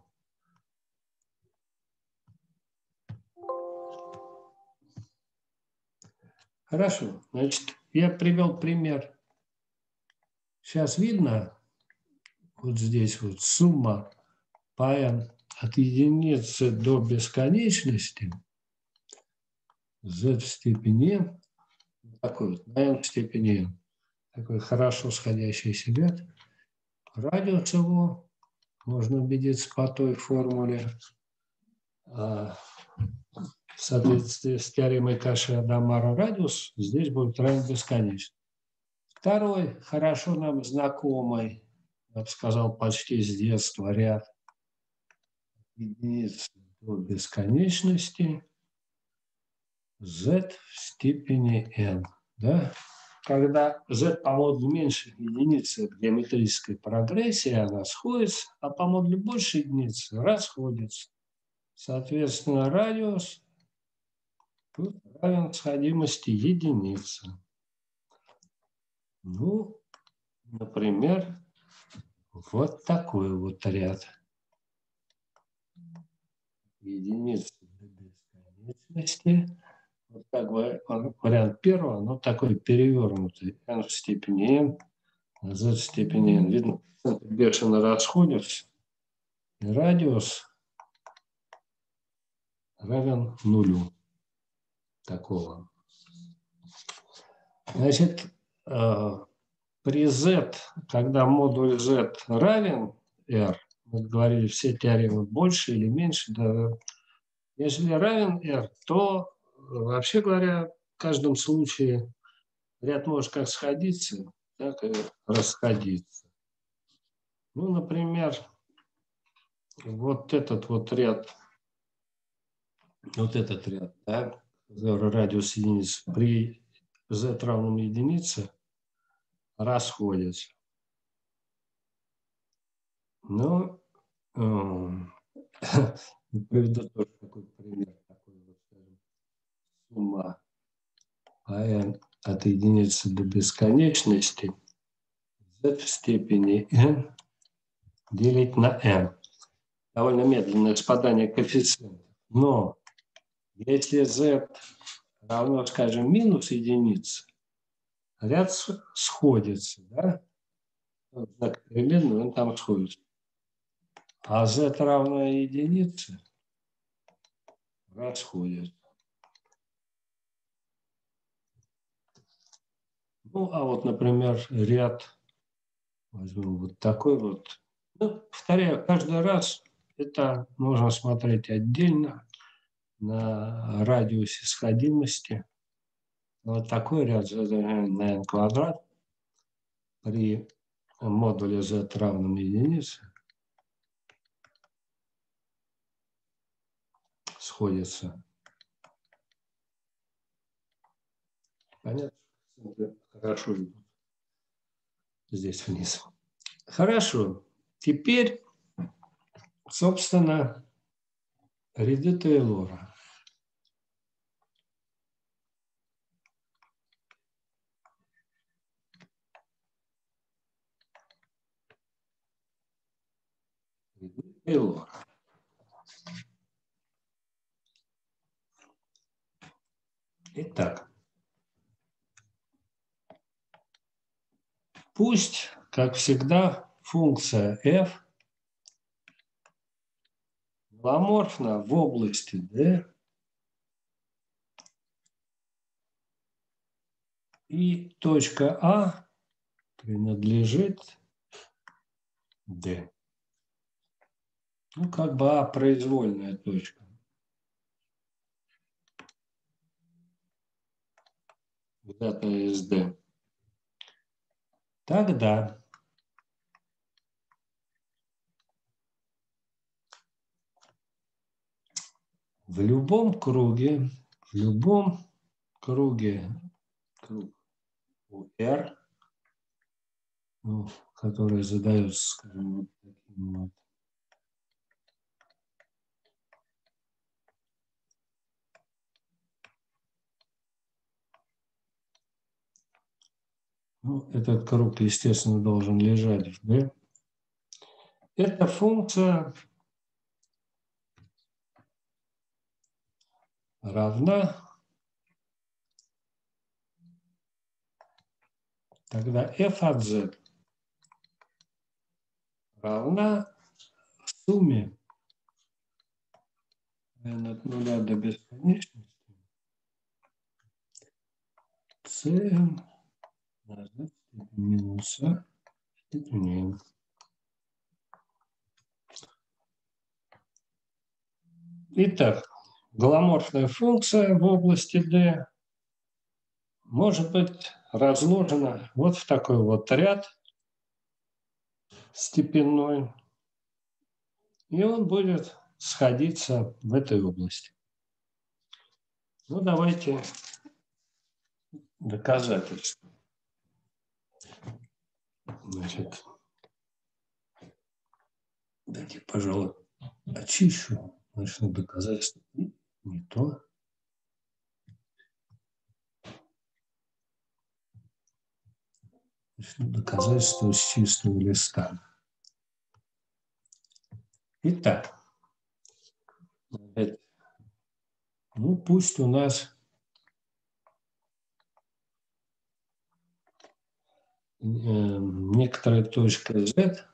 Хорошо. Значит, я привел пример. Сейчас видно, вот здесь вот сумма по n от единицы до бесконечности z в степени n, такой вот, на n в степени n, такой хорошо сходящийся ряд. Радиус его, можно убедиться по той формуле, в соответствии с теоремой Каши-Адамара, радиус здесь будет равен бесконечности. Второй, хорошо нам знакомый, я бы сказал, почти с детства ряд единиц до бесконечности z в степени n. Да? Когда z по модулю меньше единицы в геометрической прогрессии, она сходится, а по модулю больше единицы расходится. Соответственно, радиус тут равен сходимости единицы. Ну, например, вот такой вот ряд. Единицы до бесконечности. Вот как бы вариант первого, но такой перевернутый. n в степени n, а z в степени n. Видно, бешено расходятся. И радиус равен нулю. Такого. Значит, при z, когда модуль z равен r, мы говорили, все теоремы больше или меньше, да, если равен r, то, вообще говоря, в каждом случае ряд может как сходиться, так и расходиться. Ну, например, вот этот вот ряд, вот этот ряд, да, радиус единицы при z равном единице расходятся. Ну, приведу тоже такой пример. Такой вот, скажем, сумма n от единицы до бесконечности z в степени n делить на n. Довольно медленное спадание коэффициентов. Но если z равно, скажем, минус единице, ряд сходится, да? Знак переменной, он там сходится. А z равно единице расходится. Ну, а вот, например, ряд, возьмем вот такой вот. Ну, повторяю, каждый раз это нужно смотреть отдельно на радиусе сходимости. Вот такой ряд z на n квадрат при модуле z равном единице сходится. Понятно? Хорошо. Здесь вниз. Хорошо. Теперь, собственно, ряды Тейлора. Ряды Тейлора. Итак, пусть, как всегда, функция f голоморфна в области D и точка А принадлежит D. Ну, как бы А произвольная точка. Взятая из D. Тогда В любом круге, в любом круге, круг у R, ну, который задается, скажем, вот таким вот. Ну, этот круг, естественно, должен лежать в D. Эта функция равна, тогда f от z равна сумме n от нуля до бесконечности cn на z степень минус a степень n. Итак, голоморфная функция в области D может быть разложена вот в такой вот ряд степенной, и он будет сходиться в этой области. Ну, давайте доказательства. Значит, дайте, пожалуй, очищу. Начну доказательства. Не то. Начну доказательства с чистого листа. Итак, ну пусть у нас некоторая точка Z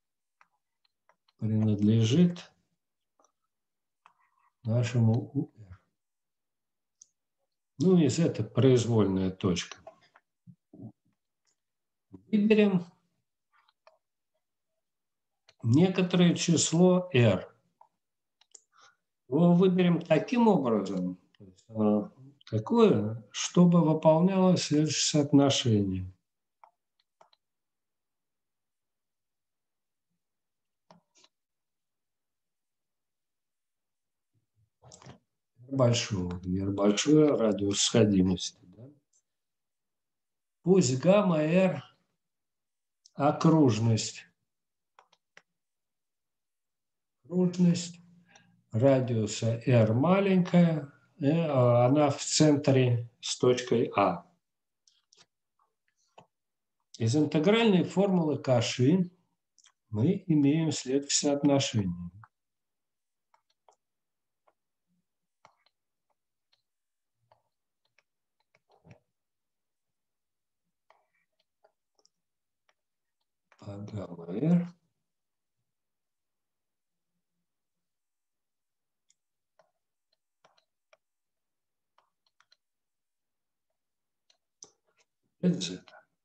принадлежит нашему U R. Ну, и Z это произвольная точка. Выберем некоторое число R. Его выберем таким образом, такое, чтобы выполнялось следующее соотношение. Большого, R большой радиус сходимости. Да? Пусть гамма R окружность. Окружность радиуса R маленькая, она в центре с точкой А. Из интегральной формулы Каши мы имеем следующее соотношение. По гамма R это Z.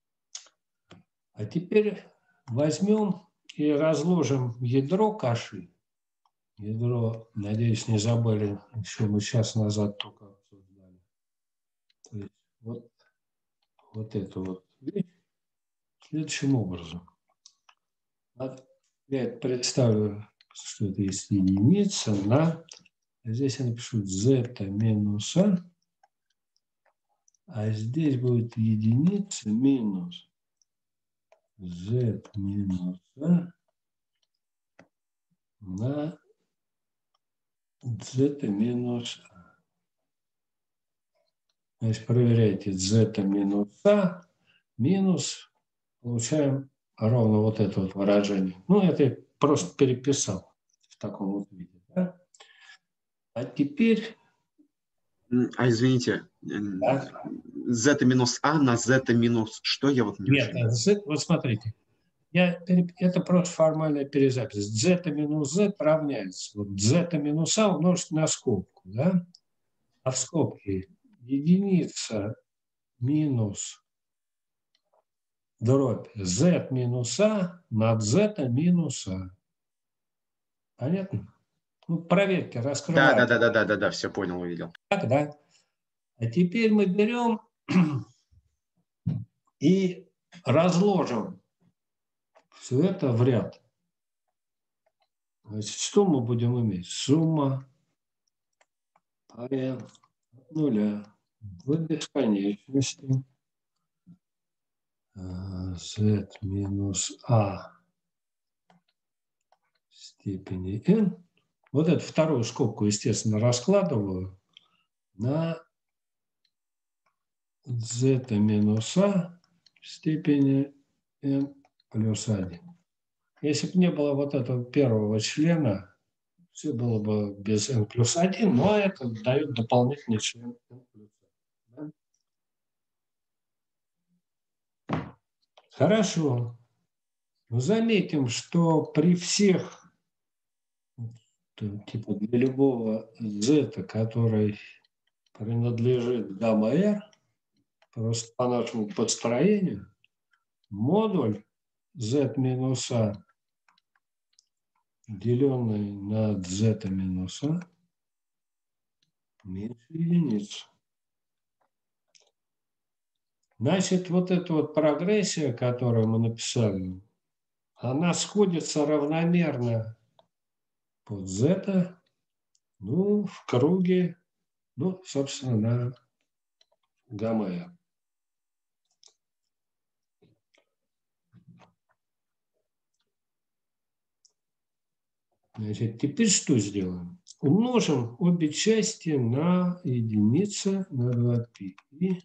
А теперь возьмем и разложим ядро Каши. Ядро, надеюсь, не забыли, еще мы час назад только обсуждали. То есть вот, вот это вот вещь следующим образом. Я представлю, что это есть единица на, здесь я напишу z минус a, а здесь будет единица минус z минус a на z минус a. Значит, проверяйте z минус a минус, получаем ровно вот это вот выражение. Ну, это я просто переписал в таком вот виде. Да? А теперь... А извините, да? z минус a на z минус что? Я вот не Нет, очень... z, вот смотрите. Я, это просто формальная перезапись. z минус z равняется. Вот z минус a умножить на скобку. Да? А в скобке единица минус дробь z минус a над z минус a. Понятно? Ну, проверьте, раскрывайте. Да, да, да, да, да, да, все понял, увидел. Так, да. А теперь мы берем и разложим все это в ряд. Значит, что мы будем иметь? Сумма n от нуля до бесконечности z минус a в степени n. Вот эту вторую скобку, естественно, раскладываю на z минус a в степени n плюс один. Если бы не было вот этого первого члена, все было бы без n плюс один, но это дает дополнительный член n плюс один. Да? Хорошо. Но заметим, что при всех, типа для любого z, который принадлежит гамма-r, просто по нашему построению, модуль z минус a, деленный на z минус a, меньше единицы. Значит, вот эта вот прогрессия, которую мы написали, она сходится равномерно под z, ну, в круге, ну, собственно, на гамма-r. Значит, теперь что сделаем? Умножим обе части на единицы на два π и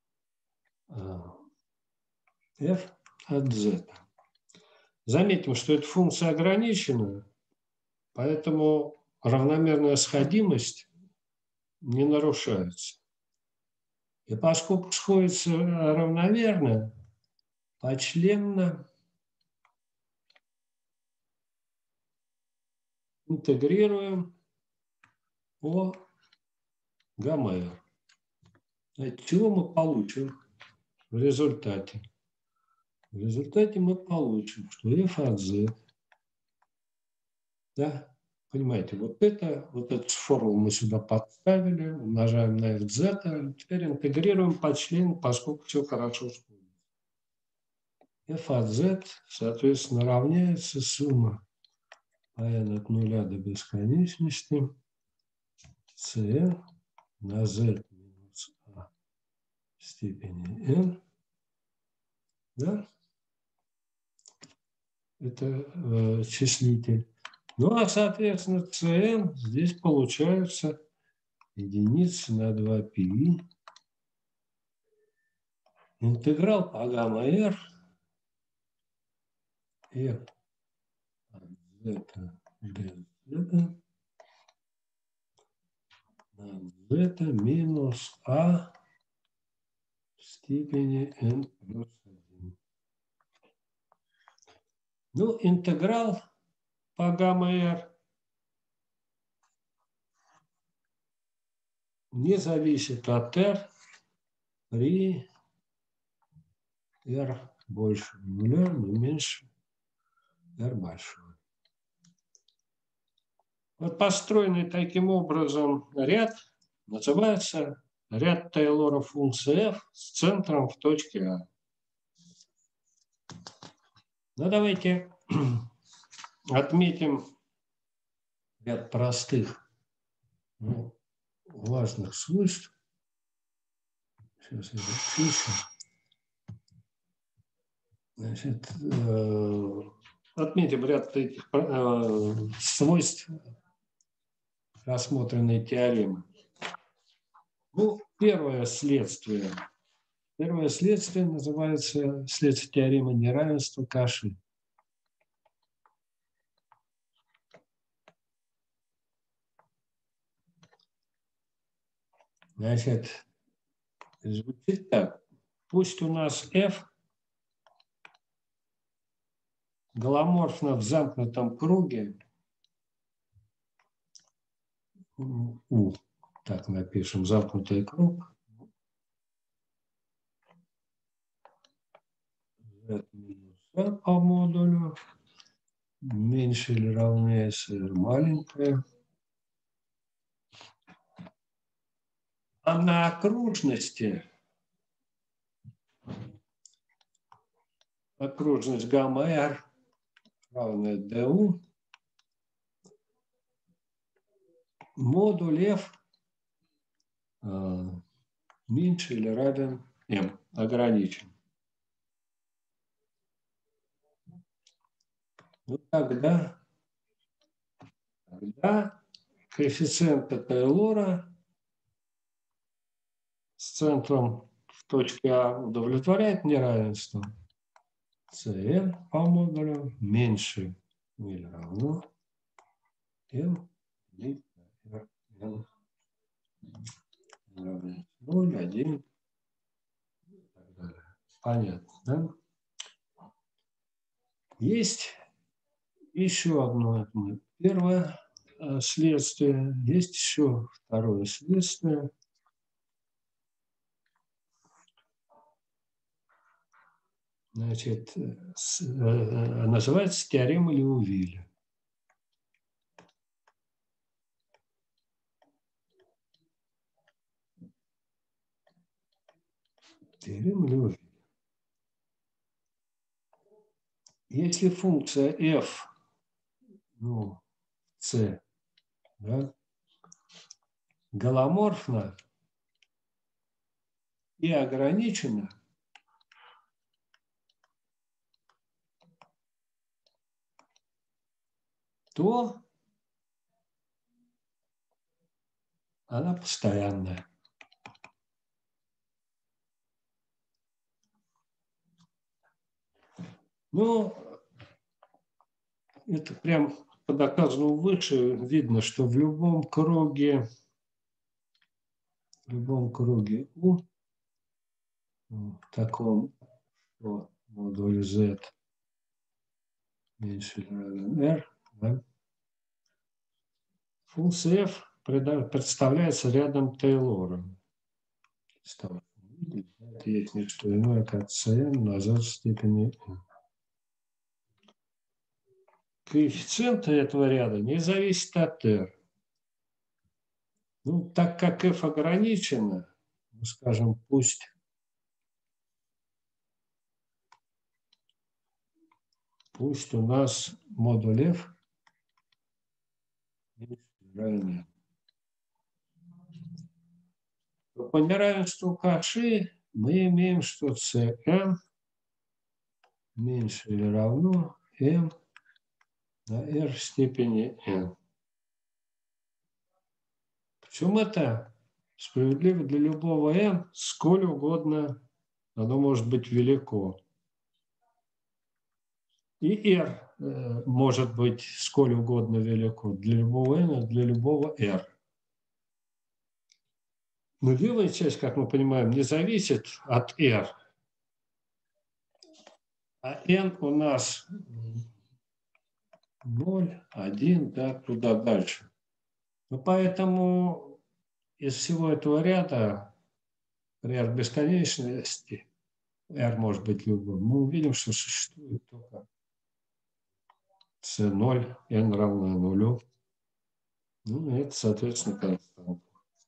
f от z. Заметим, что эта функция ограничена, поэтому равномерная сходимость не нарушается. И поскольку сходится равномерно, почленно интегрируем по гамма-r. Чего мы получим в результате? В результате мы получим, что f от z, да, понимаете, вот это, вот эту формулу мы сюда подставили, умножаем на f от z, теперь интегрируем по члену, поскольку все хорошо сходится. F от z, соответственно, равняется сумма по n от нуля до бесконечности cn на z минус a в степени n, да? Это э, числитель. Ну, а, соответственно, cn здесь получается единица на два π. Интеграл по гамма-r f от z без z на z минус a в степени n плюс один. Ну, интеграл по гамма-r не зависит от r при r больше нуля, но меньше r большого. Вот построенный таким образом ряд называется ряд Тейлора функции f с центром в точке А. Ну, давайте отметим ряд простых, ну, важных свойств. Сейчас я запишу. Значит, э, отметим ряд этих э, свойств рассмотренной теоремы. Ну, первое следствие. Первое следствие называется следствие теоремы неравенства Каши. Значит, звучит так. Пусть у нас f голоморфно в замкнутом круге U. Так напишем, замкнутый круг. Z минус A по модулю меньше или равнее R маленькое. А на окружности окружность гамма-r равная du, модуль f меньше или равен m, ограничен. Ну, тогда, тогда коэффициенты Тейлора с центром в точке А удовлетворяет неравенство Cn по модулю меньше или равно m делить на n равен ноль, один и так далее. Понятно, да? Есть еще одно, первое следствие, есть еще второе следствие. Значит, называется теорема Леувиля. Теорема Леувиля. Если функция f, ну, c, да, голоморфна и ограничена, то она постоянная. Ну, это прям по доказанному выше видно, что в любом круге, в любом круге U, в таком модуле Z меньше или равен R, да, функция f представляется рядом Тейлора. Это есть не что иное, как Cn на z в степени n. Коэффициенты этого ряда не зависят от R. Ну, так как f ограничено, ну, скажем, пусть пусть у нас модуль f равен n. По неравенству Каши мы имеем, что Cn меньше или равно m на r в степени n. Причем это справедливо для любого n, сколь угодно оно может быть велико. И r э, может быть сколь угодно велико для любого n, для любого r. Но левая часть, как мы понимаем, не зависит от r. А n у нас ноль, один, да, туда дальше. Ну, поэтому из всего этого ряда при r бесконечности, r может быть любым, мы увидим, что существует только c ноль, n равно нулю. Ну, это, соответственно, константа.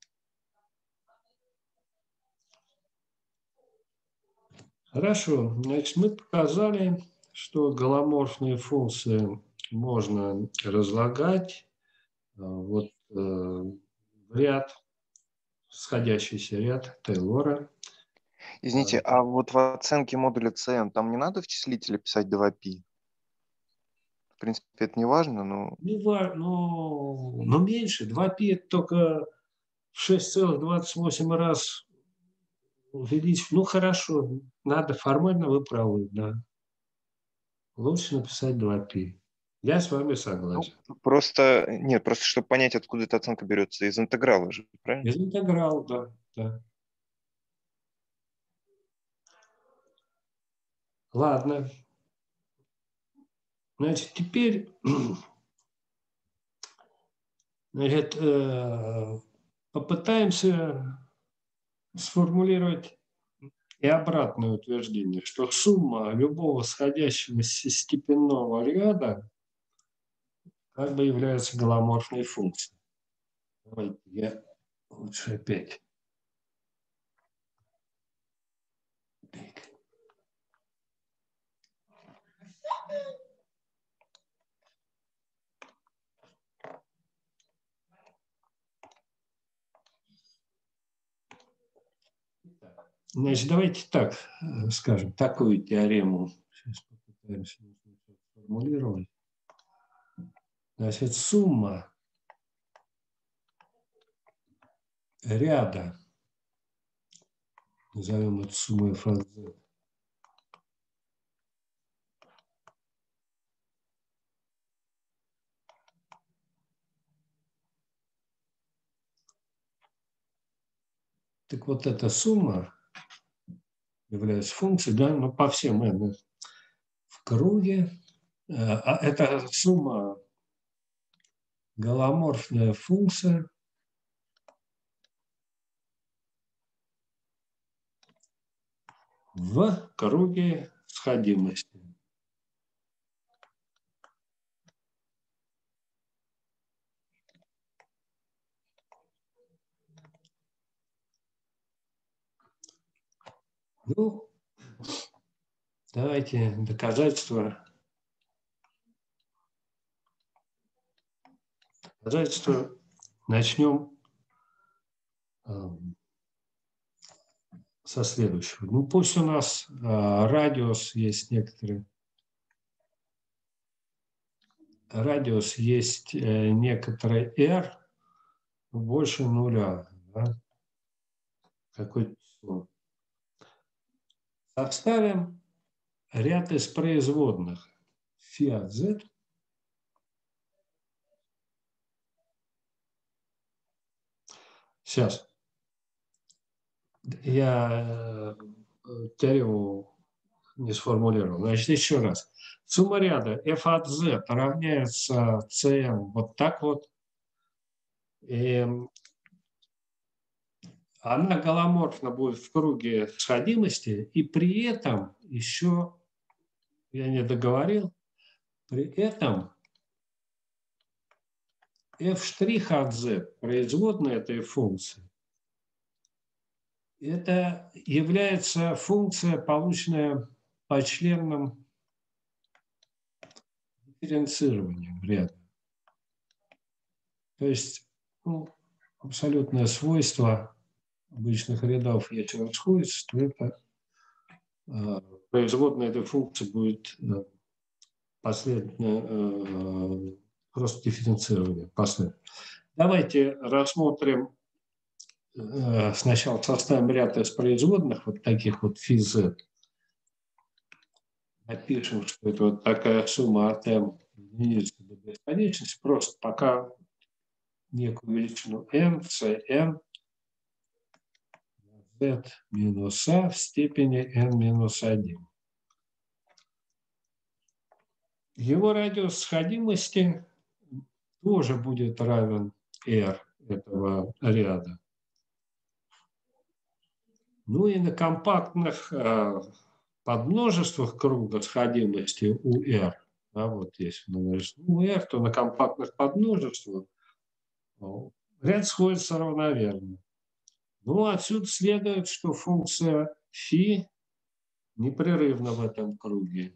Хорошо, значит, мы показали, что голоморфные функции можно разлагать вот э, в ряд, сходящийся ряд Тейлора. Извините, а вот в оценке модуля Cn там не надо в числителе писать два пи? В принципе, это не важно, но... Не важно, но, но меньше. два пи это только в шесть целых двадцать восемь раз увеличить. Ну, хорошо, надо, формально вы правы, да. Лучше написать два пи. Я с вами согласен. Ну, просто, нет, просто чтобы понять, откуда эта оценка берется, из интеграла же, правильно? Из интеграла, да, да. Ладно. Значит, теперь значит, попытаемся сформулировать и обратное утверждение, что сумма любого сходящегося степенного ряда как бы является голоморфной функцией. Давайте я лучше опять. Значит, давайте так скажем, такую теорему сейчас попытаемся сформулировать. Значит, сумма ряда, назовем это суммой эф от зет, так вот эта сумма является функцией, да, но по всем n в круге. А это сумма голоморфная функция в круге сходимости. Ну, давайте доказательства. Доказательства начнем со следующего. Ну, пусть у нас радиус есть некоторые. Радиус есть некоторый r больше нуля. Да? Какое число? Составим ряд из производных φ от z. Сейчас. Я теорему не сформулировал. Значит, еще раз. Сумма ряда f от z равняется cm вот так вот. И она голоморфна будет в круге сходимости, и при этом еще, я не договорил, при этом f' от z, производная этой функции, это является функция, полученная почленным дифференцированием ряда. То есть ну, абсолютное свойство обычных рядов, если расходится, то это э, производная этой функции будет э, последовательно э, просто дифференцирование. Последовательно. Давайте рассмотрим э, сначала составим ряд из производных, вот таких вот φ z. Напишем, что это вот такая сумма от m единицы до бесконечности, просто пока некую величину n, cn, z минус a в степени n минус один. Его радиус сходимости тоже будет равен r этого ряда. Ну и на компактных э, подмножествах круга сходимости у r, а вот если у r, то на компактных подмножествах ну, ряд сходится равномерно. Ну, отсюда следует, что функция φ непрерывна в этом круге.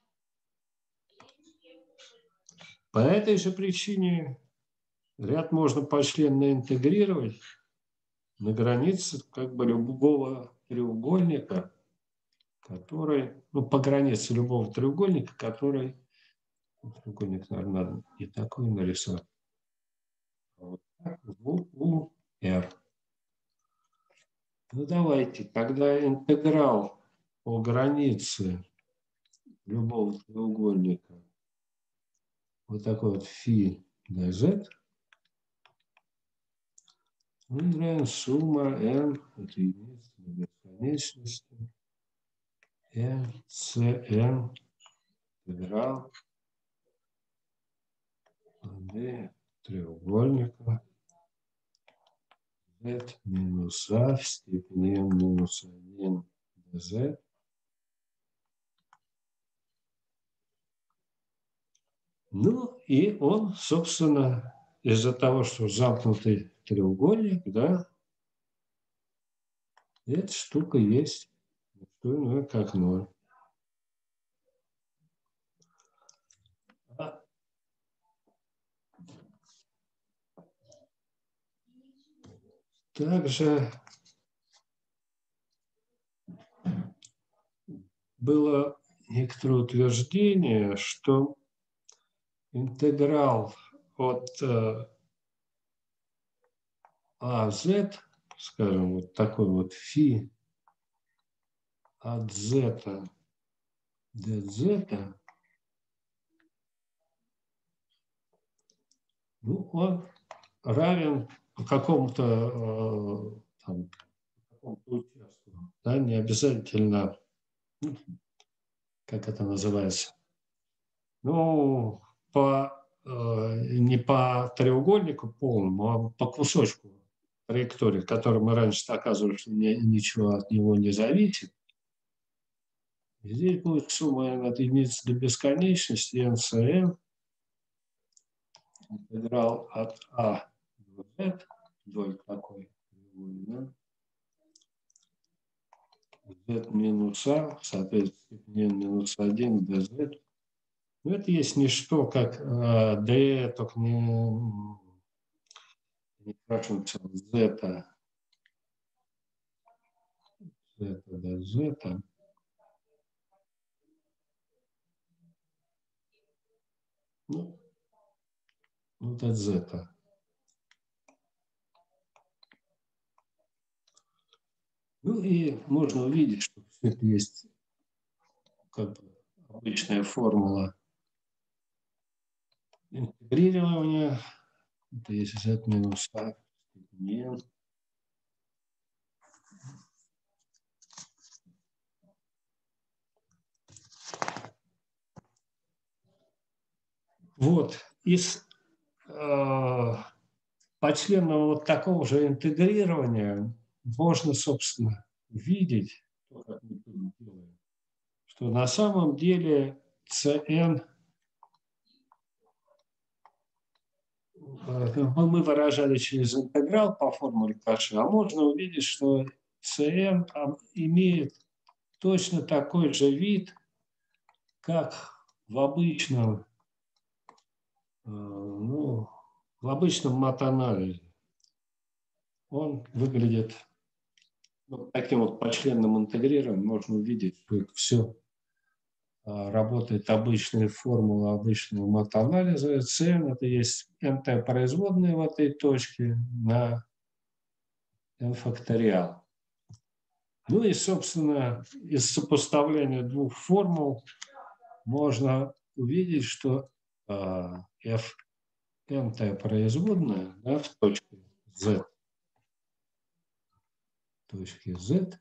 По этой же причине ряд можно почленно интегрировать на границе как бы любого треугольника, который, ну, по границе любого треугольника, который, треугольник, наверное, надо и такой нарисовать. Вот так, в у r. Ну, давайте, тогда интеграл по границе любого треугольника вот такой вот φ dz равен сумма n от единицы до бесконечности n cn интеграл d треугольника z минус a в степени n минус один dz. Ну и он, собственно, из-за того, что замкнутый треугольник, да, эта штука есть, что иное, как ноль. Также было некоторое утверждение, что интеграл от э, а z, скажем, вот такой вот фи от z до z, ну, он равен какому-то э, там, какому-то участку, да, не обязательно, ну, как это называется, ну, по, э, не по треугольнику полному, а по кусочку траектории, который мы раньше доказывали, что ни, ничего от него не зависит. И здесь будет сумма n от единицы до бесконечности, n c n, интеграл от а до z, вдоль такой, да? z минус а, соответственно, n минус один до z. Ну, это есть не что, как э, d, только не, не функция z, z до z. Ну, вот от z. Ну и можно увидеть, что все это есть как бы обычная формула интегрирования. Это есть z минус а в степени n. Вот. Из э, почленного вот такого же интегрирования можно, собственно, видеть, как мы это делаем, что на самом деле Cn мы выражали через интеграл по формуле Каши, а можно увидеть, что Cn имеет точно такой же вид, как в обычном, ну, в обычном матанализе. Он выглядит вот таким вот почленным интегрированием. Можно увидеть, что это все работает обычная формула обычного матанализа. Cn это есть nt производные в этой точке на n факториал. Ну и, собственно, из сопоставления двух формул можно увидеть, что э, f nt производная, да, в точке z, точке z,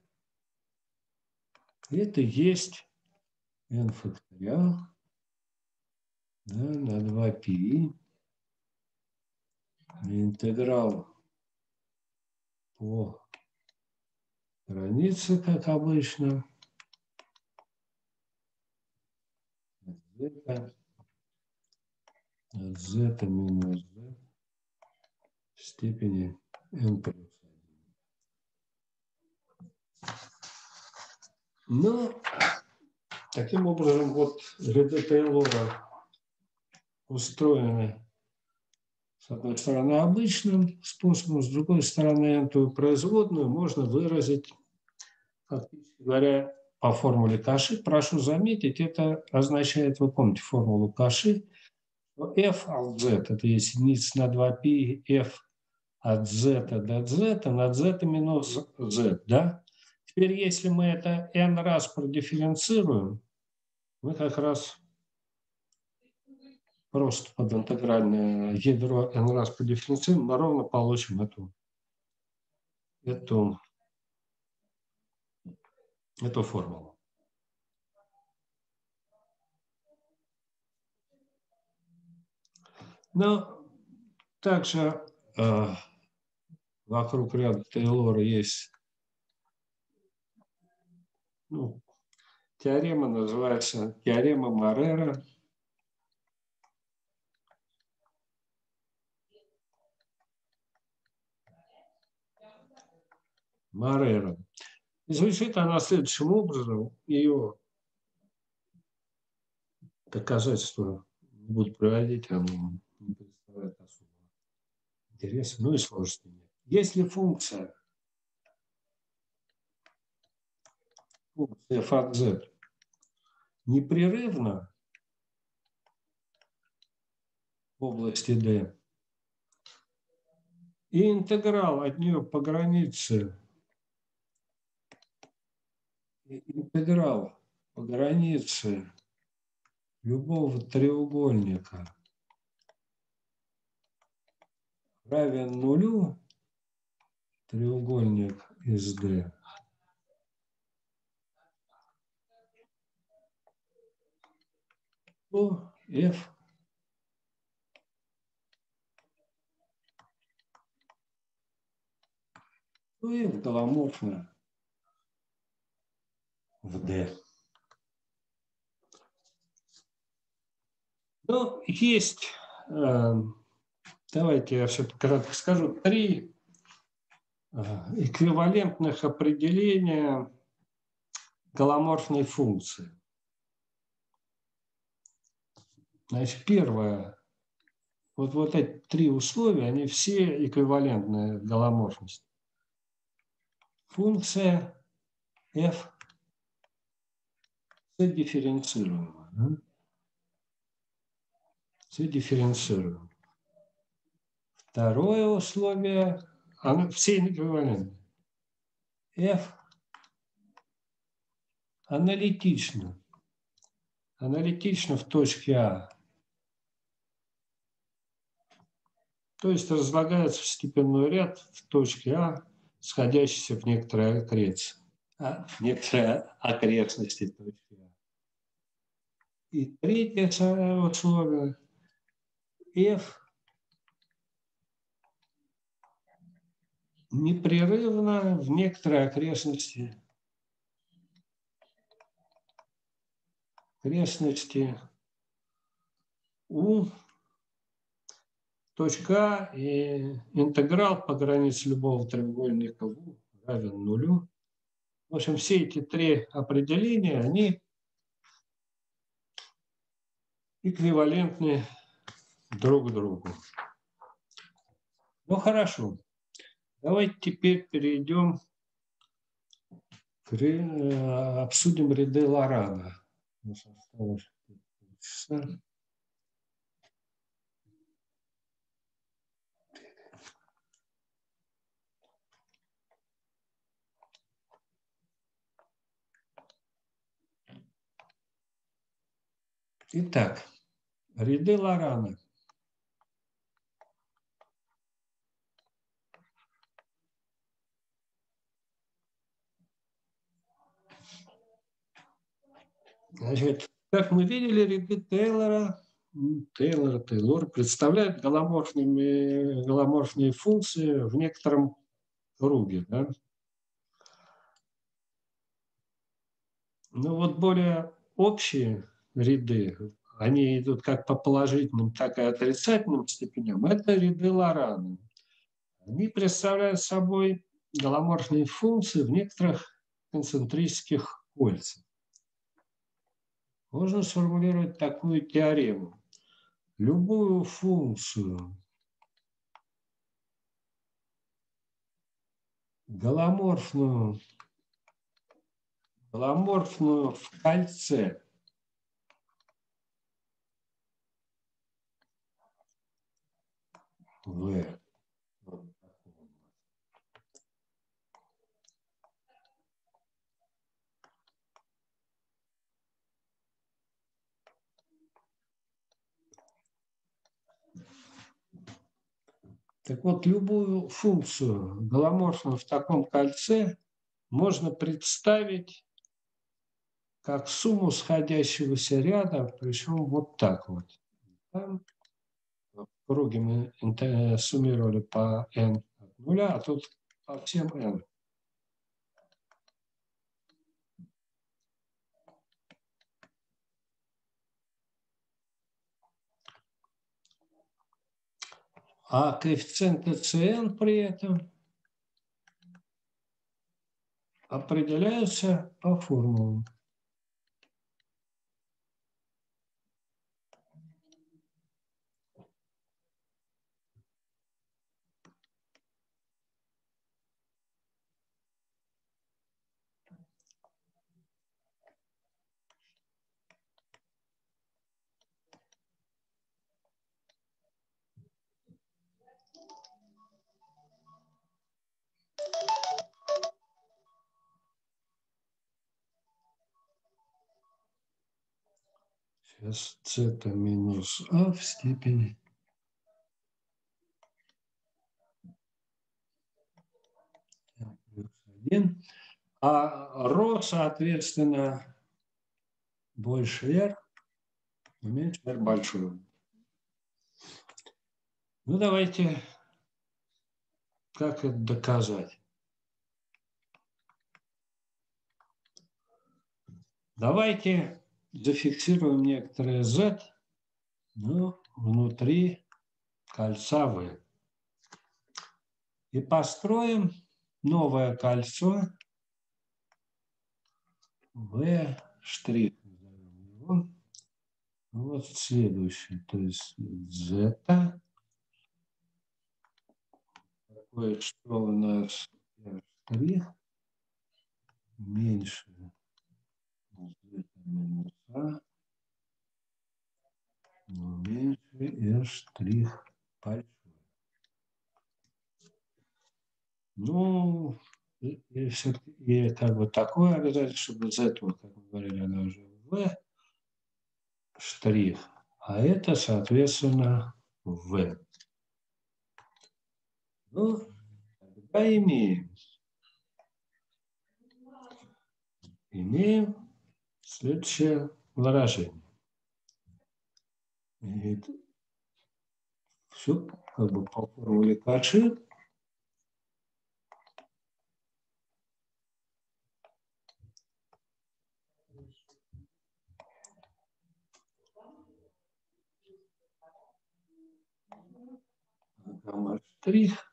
это есть n факториал, да, на два пи, интеграл по границе, как обычно, z, от z минус z в степени n плюс один. Ну, таким образом, вот ряды Тейлора устроены, с одной стороны, обычным способом, с другой стороны, эту производную можно выразить, фактически говоря, по формуле Каши. Прошу заметить, это означает, вы помните формулу Каши, что f от z, это есть единица на два пи, f от z до z над z минус z, да? Теперь, если мы это n раз продифференцируем, мы как раз просто под интегральное ядро n раз продифференцируем, мы ровно получим эту, эту, эту формулу. Но также э, вокруг ряда Тейлора есть, ну, теорема, называется теорема Морера. Морера. И звучит она следующим образом. Ее доказательства не буду проводить, оно не представляет особого интереса, ну и сложности нет. Если функция, функция f от z непрерывно в области D, и интеграл от нее по границе, интеграл по границе любого треугольника равен нулю, треугольник из D, то F то F голоморфно в D. Ну, есть, давайте я все-таки кратко скажу, три эквивалентных определения голоморфной функции. Значит, первое, вот, вот эти три условия, они все эквивалентны голоморфности. Функция f дифференцируема. Да? Дифференцируем. Второе условие, оно, все эквивалентны. F аналитично. Аналитично в точке А. То есть разлагается в степенной ряд в точке А, сходящийся в некоторые окрестности, а, в некоторые окрестности точки А. И третье условие. F непрерывно в некоторые окрестности, окрестности У, точка А и интеграл по границе любого треугольника U равен нулю. В общем, все эти три определения, они эквивалентны друг другу. Ну, хорошо. Давайте теперь перейдем, к, обсудим ряды Лорана. Итак, ряды Лорана. Значит, как мы видели, ряды Тейлора, Тейлора, Тейлора представляют голоморфные, голоморфные функции в некотором круге. Да? Ну вот более общие ряды, они идут как по положительным, так и отрицательным степеням, это ряды Лорана. Они представляют собой голоморфные функции в некоторых концентрических кольцах. Можно сформулировать такую теорему. Любую функцию голоморфную, голоморфную в кольце В. Так вот, любую функцию голоморфную в таком кольце можно представить как сумму сходящегося ряда, причем вот так вот. Там в круге мы суммировали по n от нуля, а тут по всем n. А коэффициенты Cn при этом определяются по формулам. Сейчас z минус а в степени плюс один. А ρ, соответственно, больше r, меньше r большой. Ну, давайте, как это доказать? Давайте зафиксируем некоторые z, ну, внутри кольца V. И построим новое кольцо V'. Вот следующее, то есть z. Такое, что у нас R' меньше z минус а, но меньше R' большой. Ну, и, и, и как бы такое обязательно, чтобы z, вот, как мы говорили, она уже v штрих, а это, соответственно, v. Ну, тогда имеем. Имеем следующее выражение. И все как бы по формуле Каши. Гамма штрих.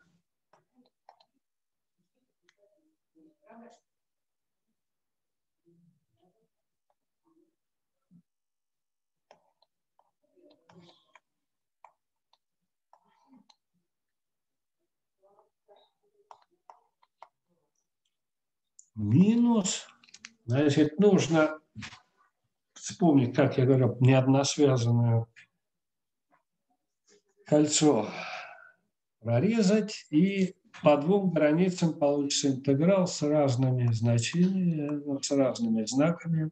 Минус, значит, нужно вспомнить, как я говорю, неодносвязанное кольцо прорезать, и по двум границам получится интеграл с разными значениями, с разными знаками.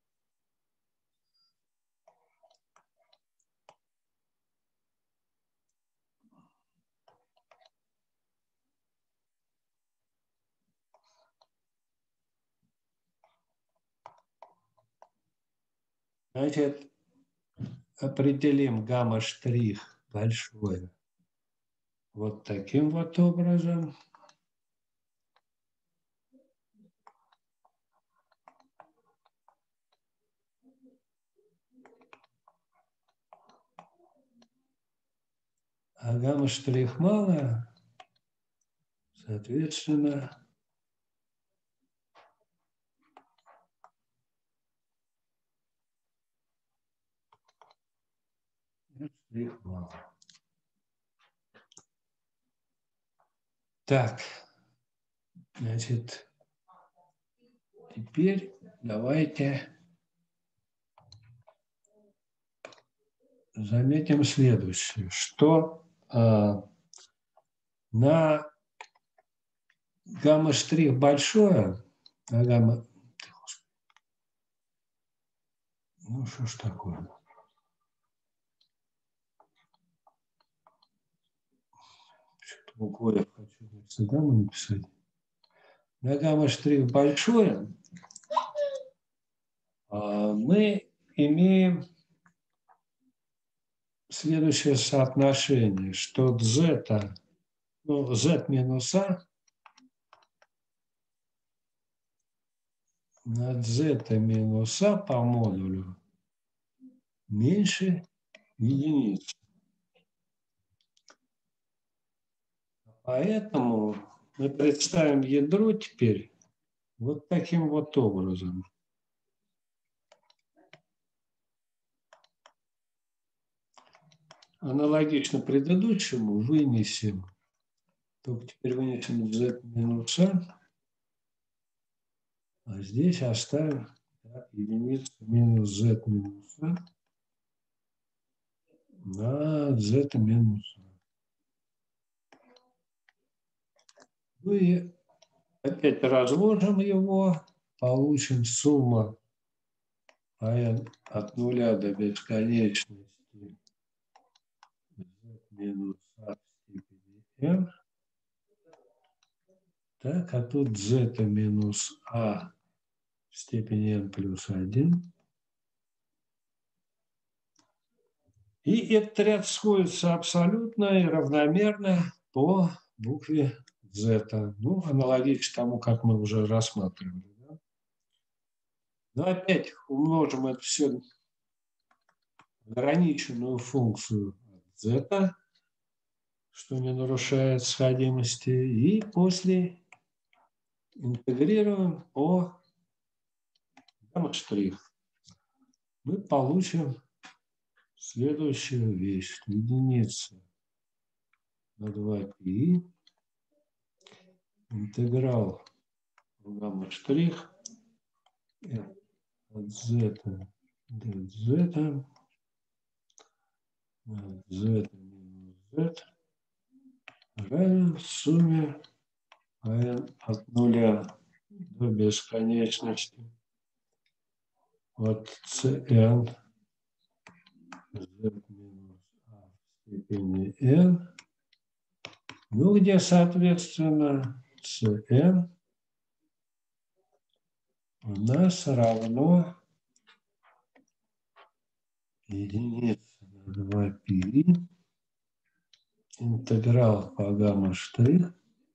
Значит, определим гамма-штрих большое вот таким вот образом. А гамма-штрих малое, соответственно, штрих малый. Так, значит, теперь давайте заметим следующее, что э, на гамма-штрих большое, а гамма... Ну, что ж такое? Что-то букву я хочу вместо гамма написать. На гамма-штрих большое а, мы имеем следующее соотношение, что z, ну, z минус а над z минус а по модулю меньше единицы. Поэтому мы представим ядро теперь вот таким вот образом. Аналогично предыдущему вынесем, только теперь вынесем z минус а, а здесь оставим единицу минус z минус а на z минус а. Ну и опять разложим его, получим сумма АН от нуля до бесконечности z минус а в степени n. Так, а тут z минус а в степени n плюс один. И этот ряд сходится абсолютно и равномерно по букве z. Ну, аналогично тому, как мы уже рассматривали. Да? Но опять умножим это все в ограниченную функцию z, что не нарушает сходимости, и после интегрируем по гамма-штрих. Мы получим следующую вещь, что единица на два пи интеграл гамма-штрих от z до z, z минус z равен сумме n от нуля до бесконечности от cn z минус а в степени n, ну, где, соответственно, cn у нас равно единице на два пи интеграл по гамма-штрих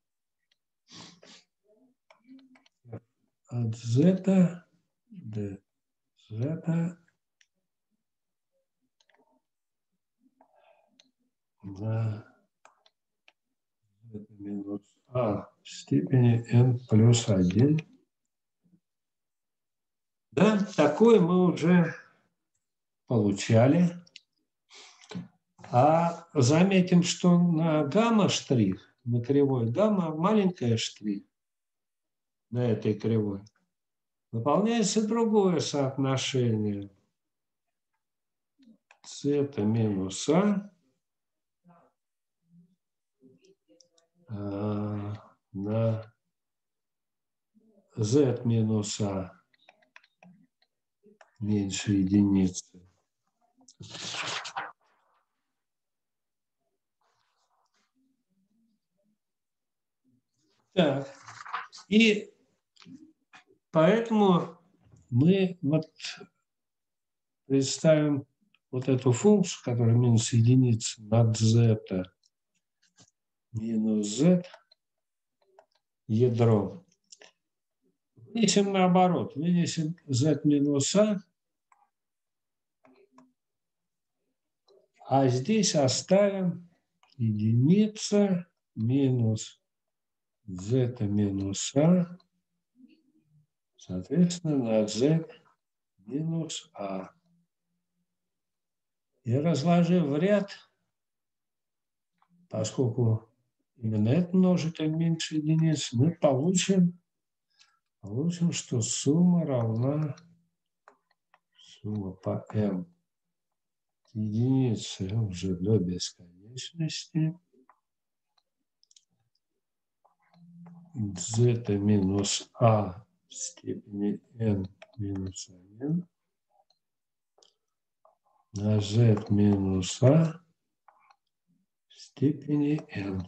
от z до z на z минус а в степени n плюс один. Да, такой мы уже получали. А заметим, что на гамма-штрих, на кривой гамма, маленькая штрих на этой кривой, выполняется другое соотношение. Цета минус а на z минус а меньше единицы. Так, и поэтому мы вот представим вот эту функцию, которая минус единица над z минус z ядро. Вынесем наоборот, вынесем z минус а, а здесь оставим единица минус z минус а, соответственно, на z минус а. И разложив в ряд, поскольку именно это множитель меньше единицы, мы получим, получим, что сумма равна сумма по m единицы уже до бесконечности z минус а в степени n минус один на z минус а в степени n.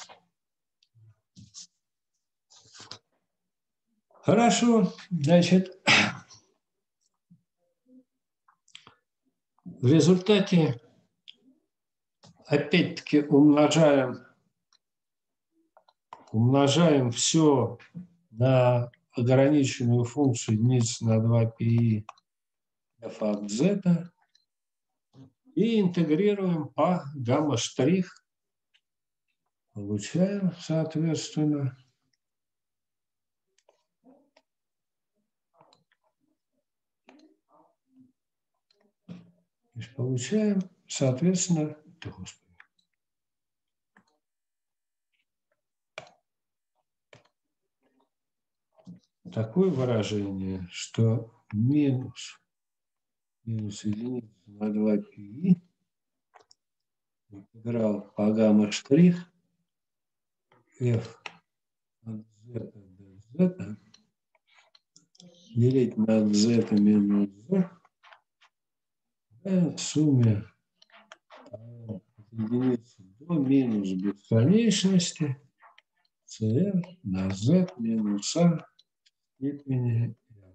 Хорошо, значит, в результате опять-таки умножаем, умножаем все на ограниченную функцию единицы на два пи f от z и интегрируем по гамма-штрих. Получаем, соответственно, получаем, соответственно, господи, такое выражение, что минус, минус единица на два пи интеграл по гамма-штрих f от z до z делить на z минус z в сумме от единицы до минус бесконечности cn на z минус a степени.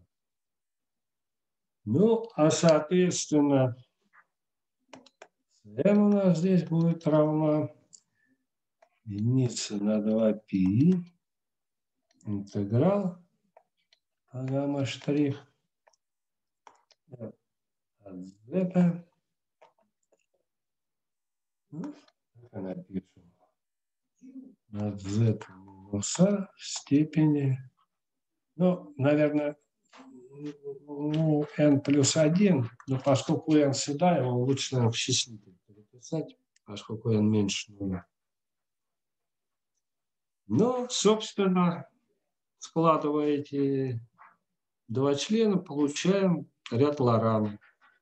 Ну, а соответственно, cn у нас здесь будет равна единице на два пи интеграл гамма штрих от z. Ну, так напишем. От z минус a в степени, ну, наверное, ну, n плюс один, но поскольку n сюда, его лучше, наверное, в числитель переписать, поскольку n меньше нуля. Ну, собственно, складывая эти два члена, получаем ряд Лорана.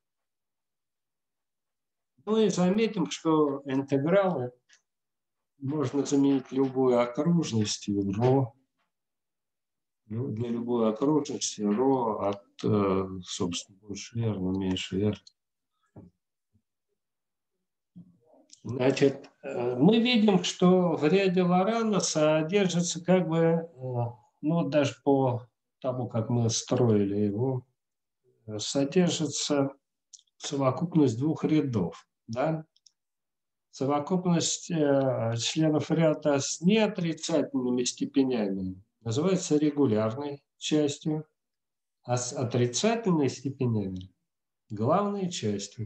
Ну и заметим, что интегралы можно заменить любую окружность в ρ. Для любой окружности ρ от, собственно, больше r, но меньше r. Значит, мы видим, что в ряде Лорана содержится как бы, ну, даже по тому, как мы строили его, содержится совокупность двух рядов. Да? Совокупность э, членов ряда с неотрицательными степенями называется регулярной частью, а с отрицательными степенями – главной частью.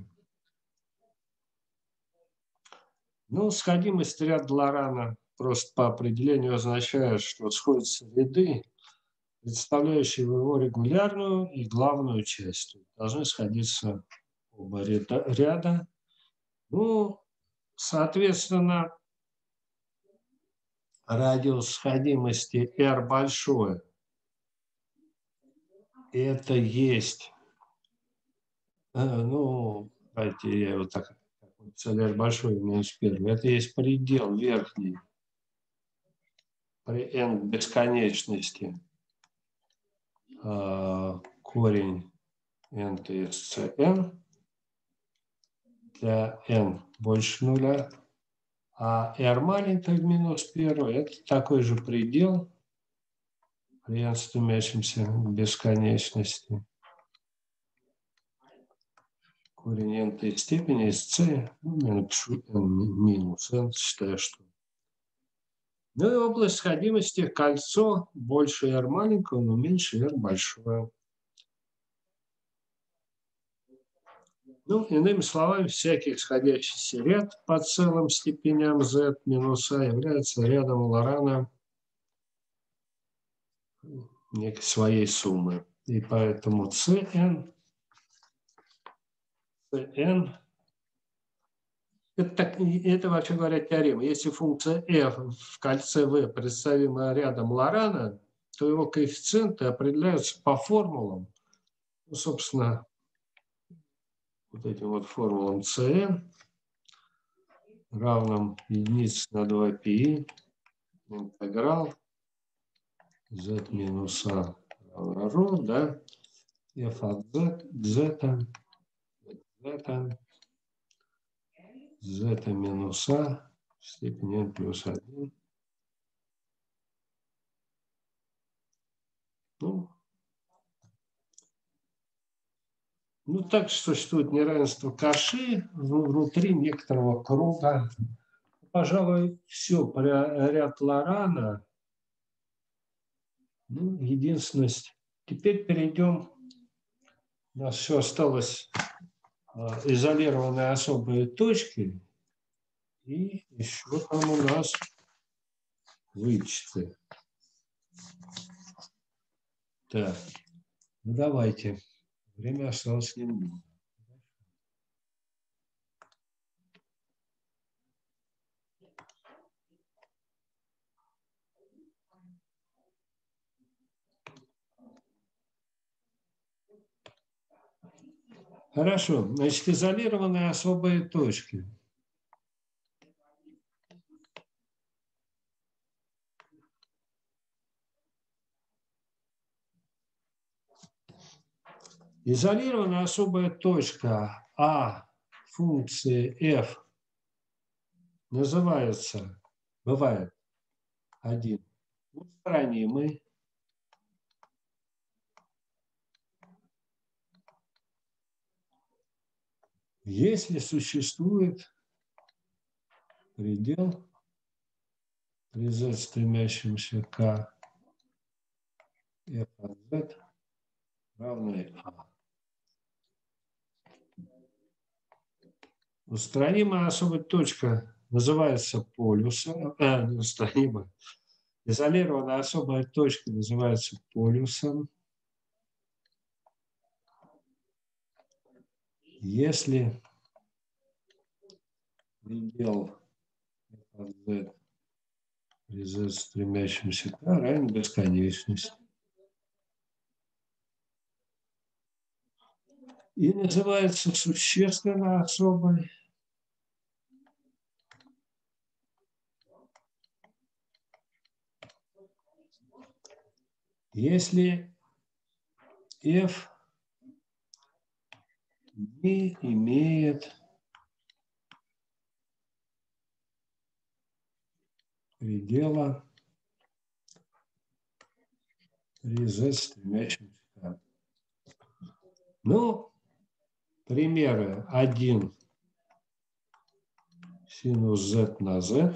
Ну, сходимость ряда Лорана просто по определению означает, что сходятся ряды, представляющие его регулярную и главную часть. Должны сходиться оба ряда. ряда. Ну, соответственно, радиус сходимости R большой – это есть, ну, давайте я его так, R большой минус первый, это есть предел верхний при n бесконечности, корень n из cn для n больше нуля, а r маленький минус первый – это такой же предел при n стремящемся к бесконечности. Корень n степени из c, ну, я напишу n минус n, считаю, что. Ну и область сходимости кольцо больше r маленького, но меньше r большого. Ну, иными словами, всякий сходящийся ряд по целым степеням z минус a является рядом Лорана некой своей суммы. И поэтому cn, cn это, так, это, вообще говоря, теорема. Если функция f в кольце v представима рядом Лорана, то его коэффициенты определяются по формулам. Ну, собственно, вот этим вот формулам cn равным единице на два пи интеграл z минус a равно ρ, да, f от z, z, z, z минус a в степени n плюс один. Ну, ну, так существует неравенство Каши внутри некоторого круга. Пожалуй, все про ряд Лорана. Ну, единственность. Теперь перейдем. У нас все осталось изолированные особые точки. И еще там у нас вычеты. Так, ну давайте. Время осталось немного. Хорошо. Значит, изолированные особые точки. Изолированная особая точка А функции f называется, бывает, один устранимый, если существует предел при z, стремящемся к f от z равный a. Устранимая особая точка называется полюсом, а, не устранимая, изолированная особая точка называется полюсом, если предел f от z при z, стремящемся к a равен бесконечности. И называется существенно особой если f не имеет предела при z, стремящемся к a. Ну, примеры. один синус z на z.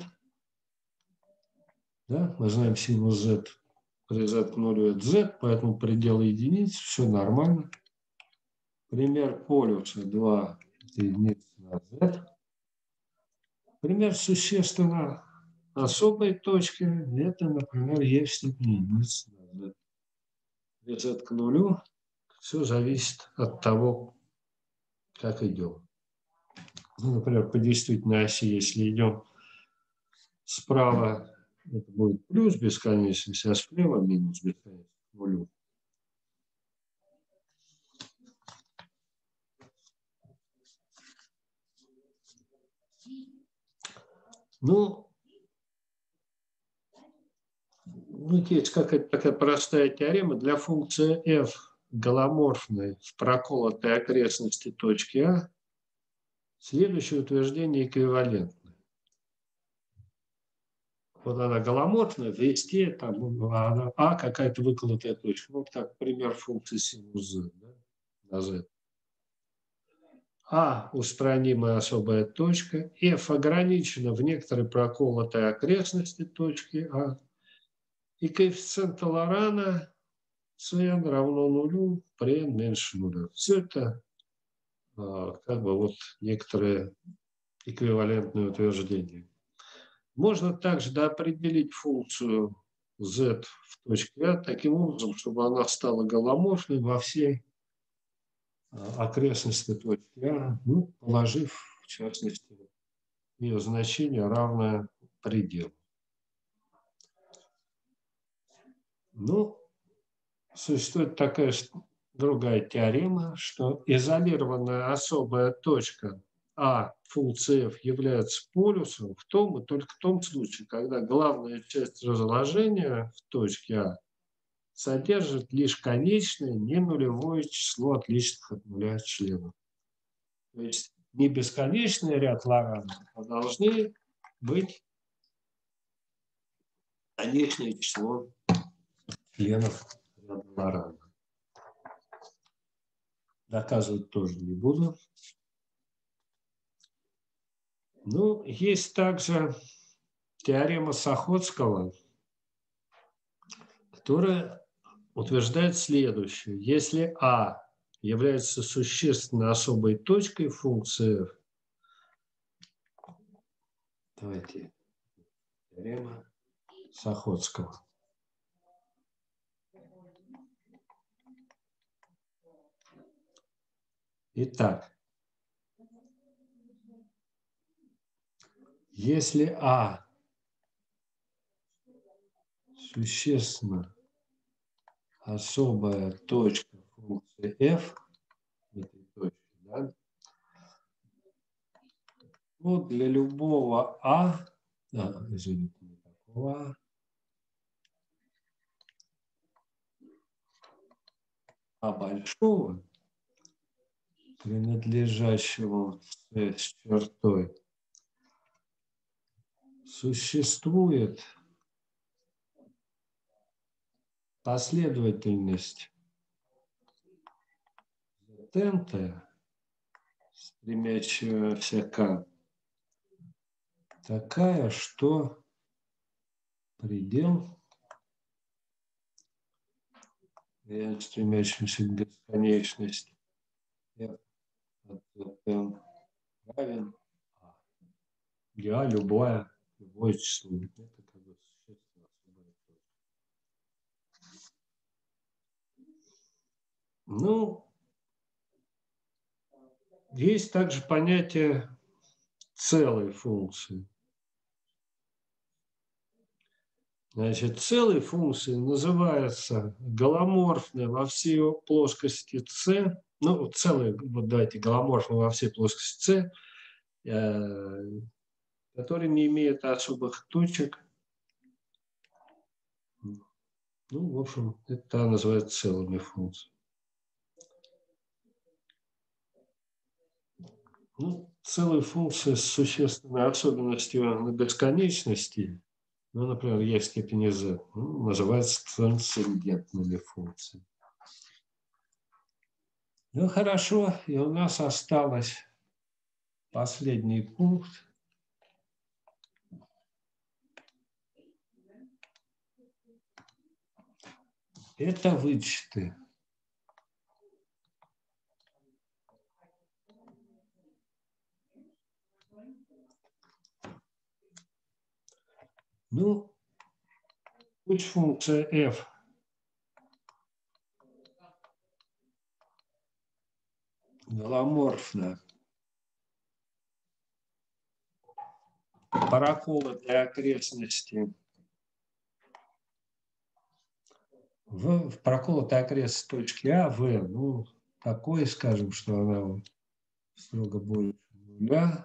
Да? Мы знаем синус z при z к нулю это z, поэтому предел единиц, все нормально. Пример полюса два единиц на z. Пример существенно особой точки, это, например, e в степени единицы на z. При z к нулю все зависит от того, как идем. Ну, например, по действительной оси, если идем справа, это будет плюс бесконечность, а слева минус бесконечность к нулю. Ну, вот есть какая-то такая простая теорема для функции f голоморфной в проколотой окрестности точки А. Следующее утверждение эквивалентно. Вот она голоморфная, везде там она, А какая-то выколотая точка. Вот так, пример функции синус z, да, на z. А устранимая особая точка, f ограничена в некоторой проколотой окрестности точки А, и коэффициент Лорана c равно нулю при n меньше нуля. Все это как бы вот некоторые эквивалентные утверждения. Можно также доопределить функцию z в точке А таким образом, чтобы она стала голоморфной во всей окрестности точки А, ну, положив, в частности, ее значение равное пределу. Ну, существует такая другая теорема, что изолированная особая точка А функции f является полюсом в том и только в том случае, когда главная часть разложения в точке А содержит лишь конечное, не нулевое число отличных от нуля членов. То есть не бесконечный ряд Лорана, а должны быть конечное число членов ряда Лорана. Доказывать тоже не буду. Ну, есть также теорема Сахоцкого, которая утверждает следующее. Если А является существенно особой точкой функции f, давайте, теорема Сахоцкого. Итак, если А существенно особая точка функции f, этой точки, да, ну, для любого А, а извините, не такого А, А большого, принадлежащему c с чертой, существует последовательность тента, стремящегося к, такая, что предел, стремящимся к бесконечности, f от zn равен а, где а любое, любое число. Это как бы существенно особая точка. Ну, есть также понятие целой функции. Значит, целой функцией называется голоморфная во всей плоскости c, ну, целая, вот давайте, голоморфная во всей плоскости c, э, которая не имеет особых точек. Ну, в общем, это называется целыми функциями. Ну, целая функция с существенной особенностью на бесконечности, ну, например, e в степени z, ну, называется трансцендентными функциями. Ну, хорошо, и у нас осталось последний пункт. Это вычеты. Ну, пусть функция f голоморфна проколотой окрестности в, в проколотой окрестности точки А, В, ну, такой, скажем, что она строго больше нуля.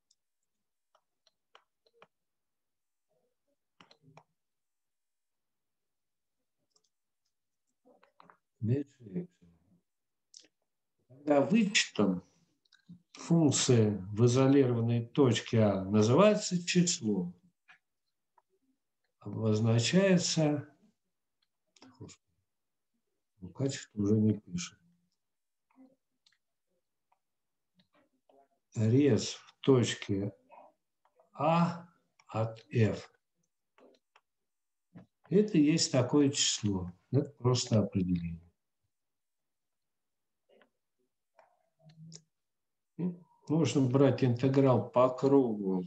Меньше y. Когда вычетом функция в изолированной точке А называется число, обозначается, ну, качество уже не пишет, рез в точке А от F. Это есть такое число. Это просто определение. И можно брать интеграл по кругу.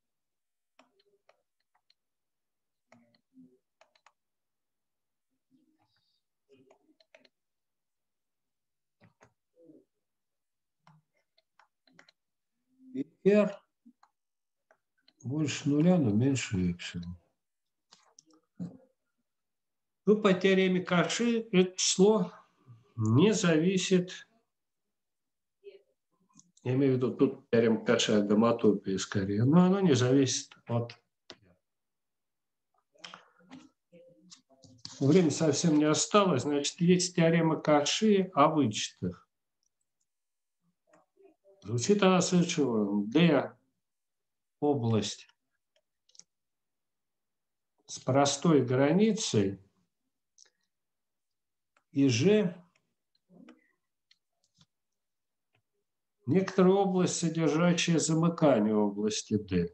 И r больше нуля, но меньше y. Ну, по теореме Каши это число не зависит, я имею в виду тут теорема Каши о гомотопии скорее, но оно не зависит от... Времени совсем не осталось, значит, есть теорема Каши о вычетах. Звучит она следующего. D область с простой границей и G некоторая область, содержащая замыкание области D.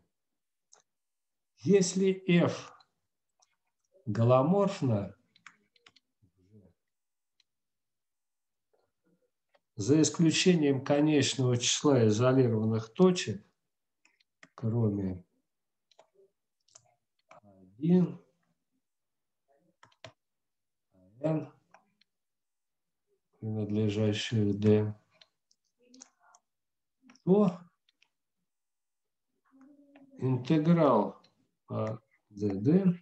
Если F голоморфна, за исключением конечного числа изолированных точек, кроме один, n, принадлежащих D, то интеграл по dd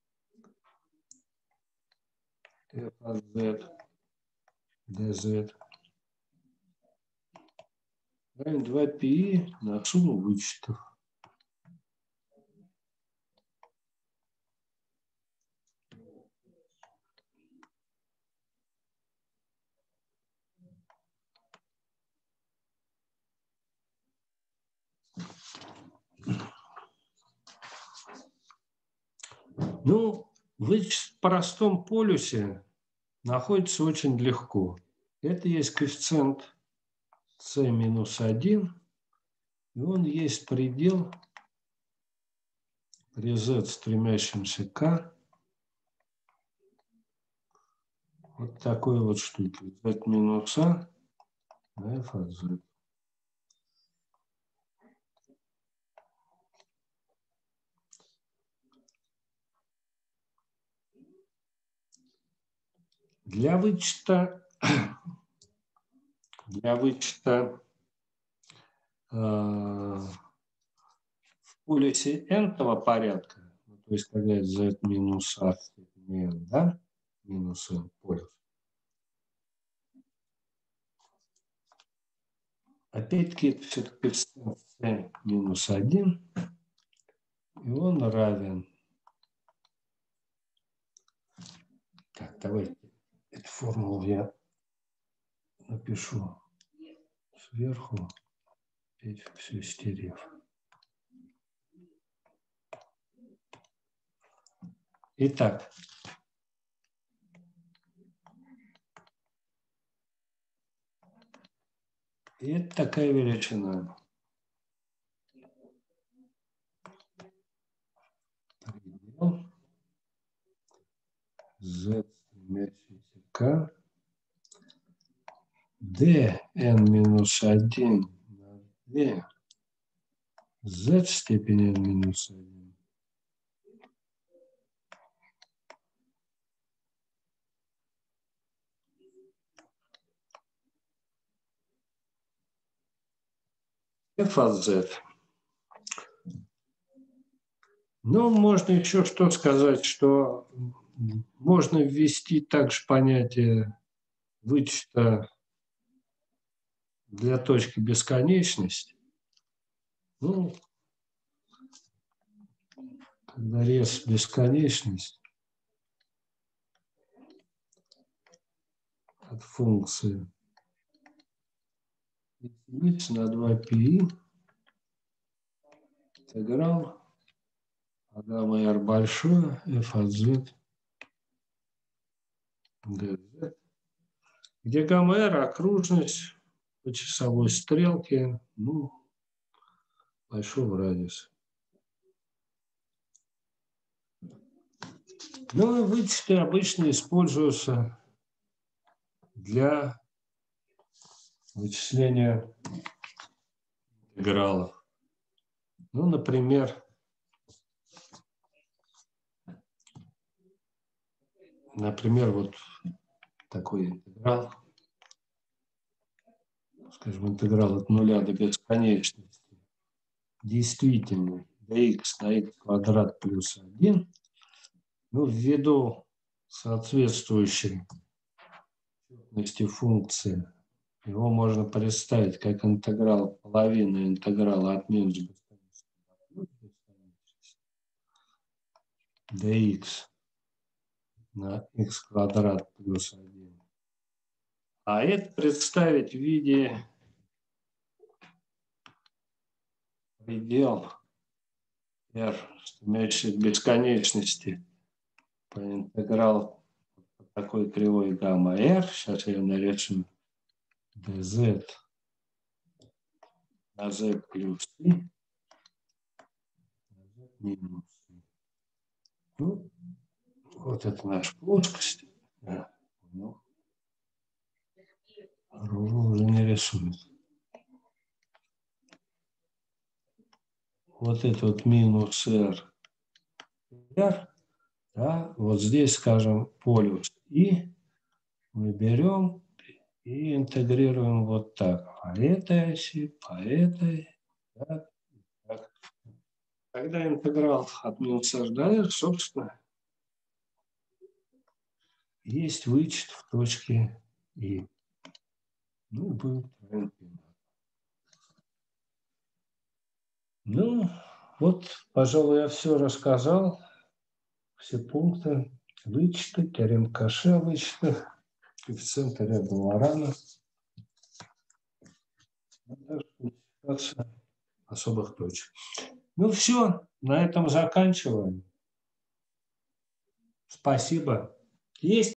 f от z dz равен два пи на сумму вычетов. Ну, вычесть в простом полюсе находится очень легко. Это есть коэффициент c минус один, и он есть предел при z, стремящемся к k, вот такой вот штуки. Z минус a на f от z. Для вычета, для вычета э, в полюсе n-того порядка, то есть когда z минус a в степени n, да, минус n полюс, опять-таки это все-таки коэффициент c минус один, и он равен. Так, давайте эту формулу я напишу сверху, опять все стерев. Итак, это такая величина. Предел z стремящийся к dn минус один на d z в степени n минус один. f от z. Ну, можно еще что сказать, что можно ввести также понятие вычета для точки бесконечности. Ну, когда рез бесконечность от функции x на два пи интеграл а гамма r большое f от z dz, где гамма r окружность по часовой стрелке, ну, большого радиуса. Ну, вычеты обычно используются для вычисления интегралов. Ну, например, например, вот такой интеграл, скажем, интеграл от нуля до бесконечности, действительный, dx на x квадрат плюс один, ну, ввиду соответствующей четности функции, его можно представить как интеграл половины интеграла от минус бесконечности до плюс бесконечности dx на x квадрат плюс один. А это представить в виде предел r, стремящийся к бесконечности по интегралу такой кривой гамма r. Сейчас я нарисую dz на z плюс и на z минус и. Ну, вот это наша плоскость. Да. Ну, уже не рисует. Вот это вот минус r, r, да, вот здесь, скажем, полюс и мы берем и интегрируем вот так. По этой оси, по этой, так, так. Когда интеграл от минус r до r, собственно, есть вычет в точке и. Ну, будет правильно. Ну, вот, пожалуй, я все рассказал. Все пункты вычета, теорема Коше о вычетах, коэффициент ряда Лорана. Особых точек. Ну, все, на этом заканчиваем. Спасибо. Есть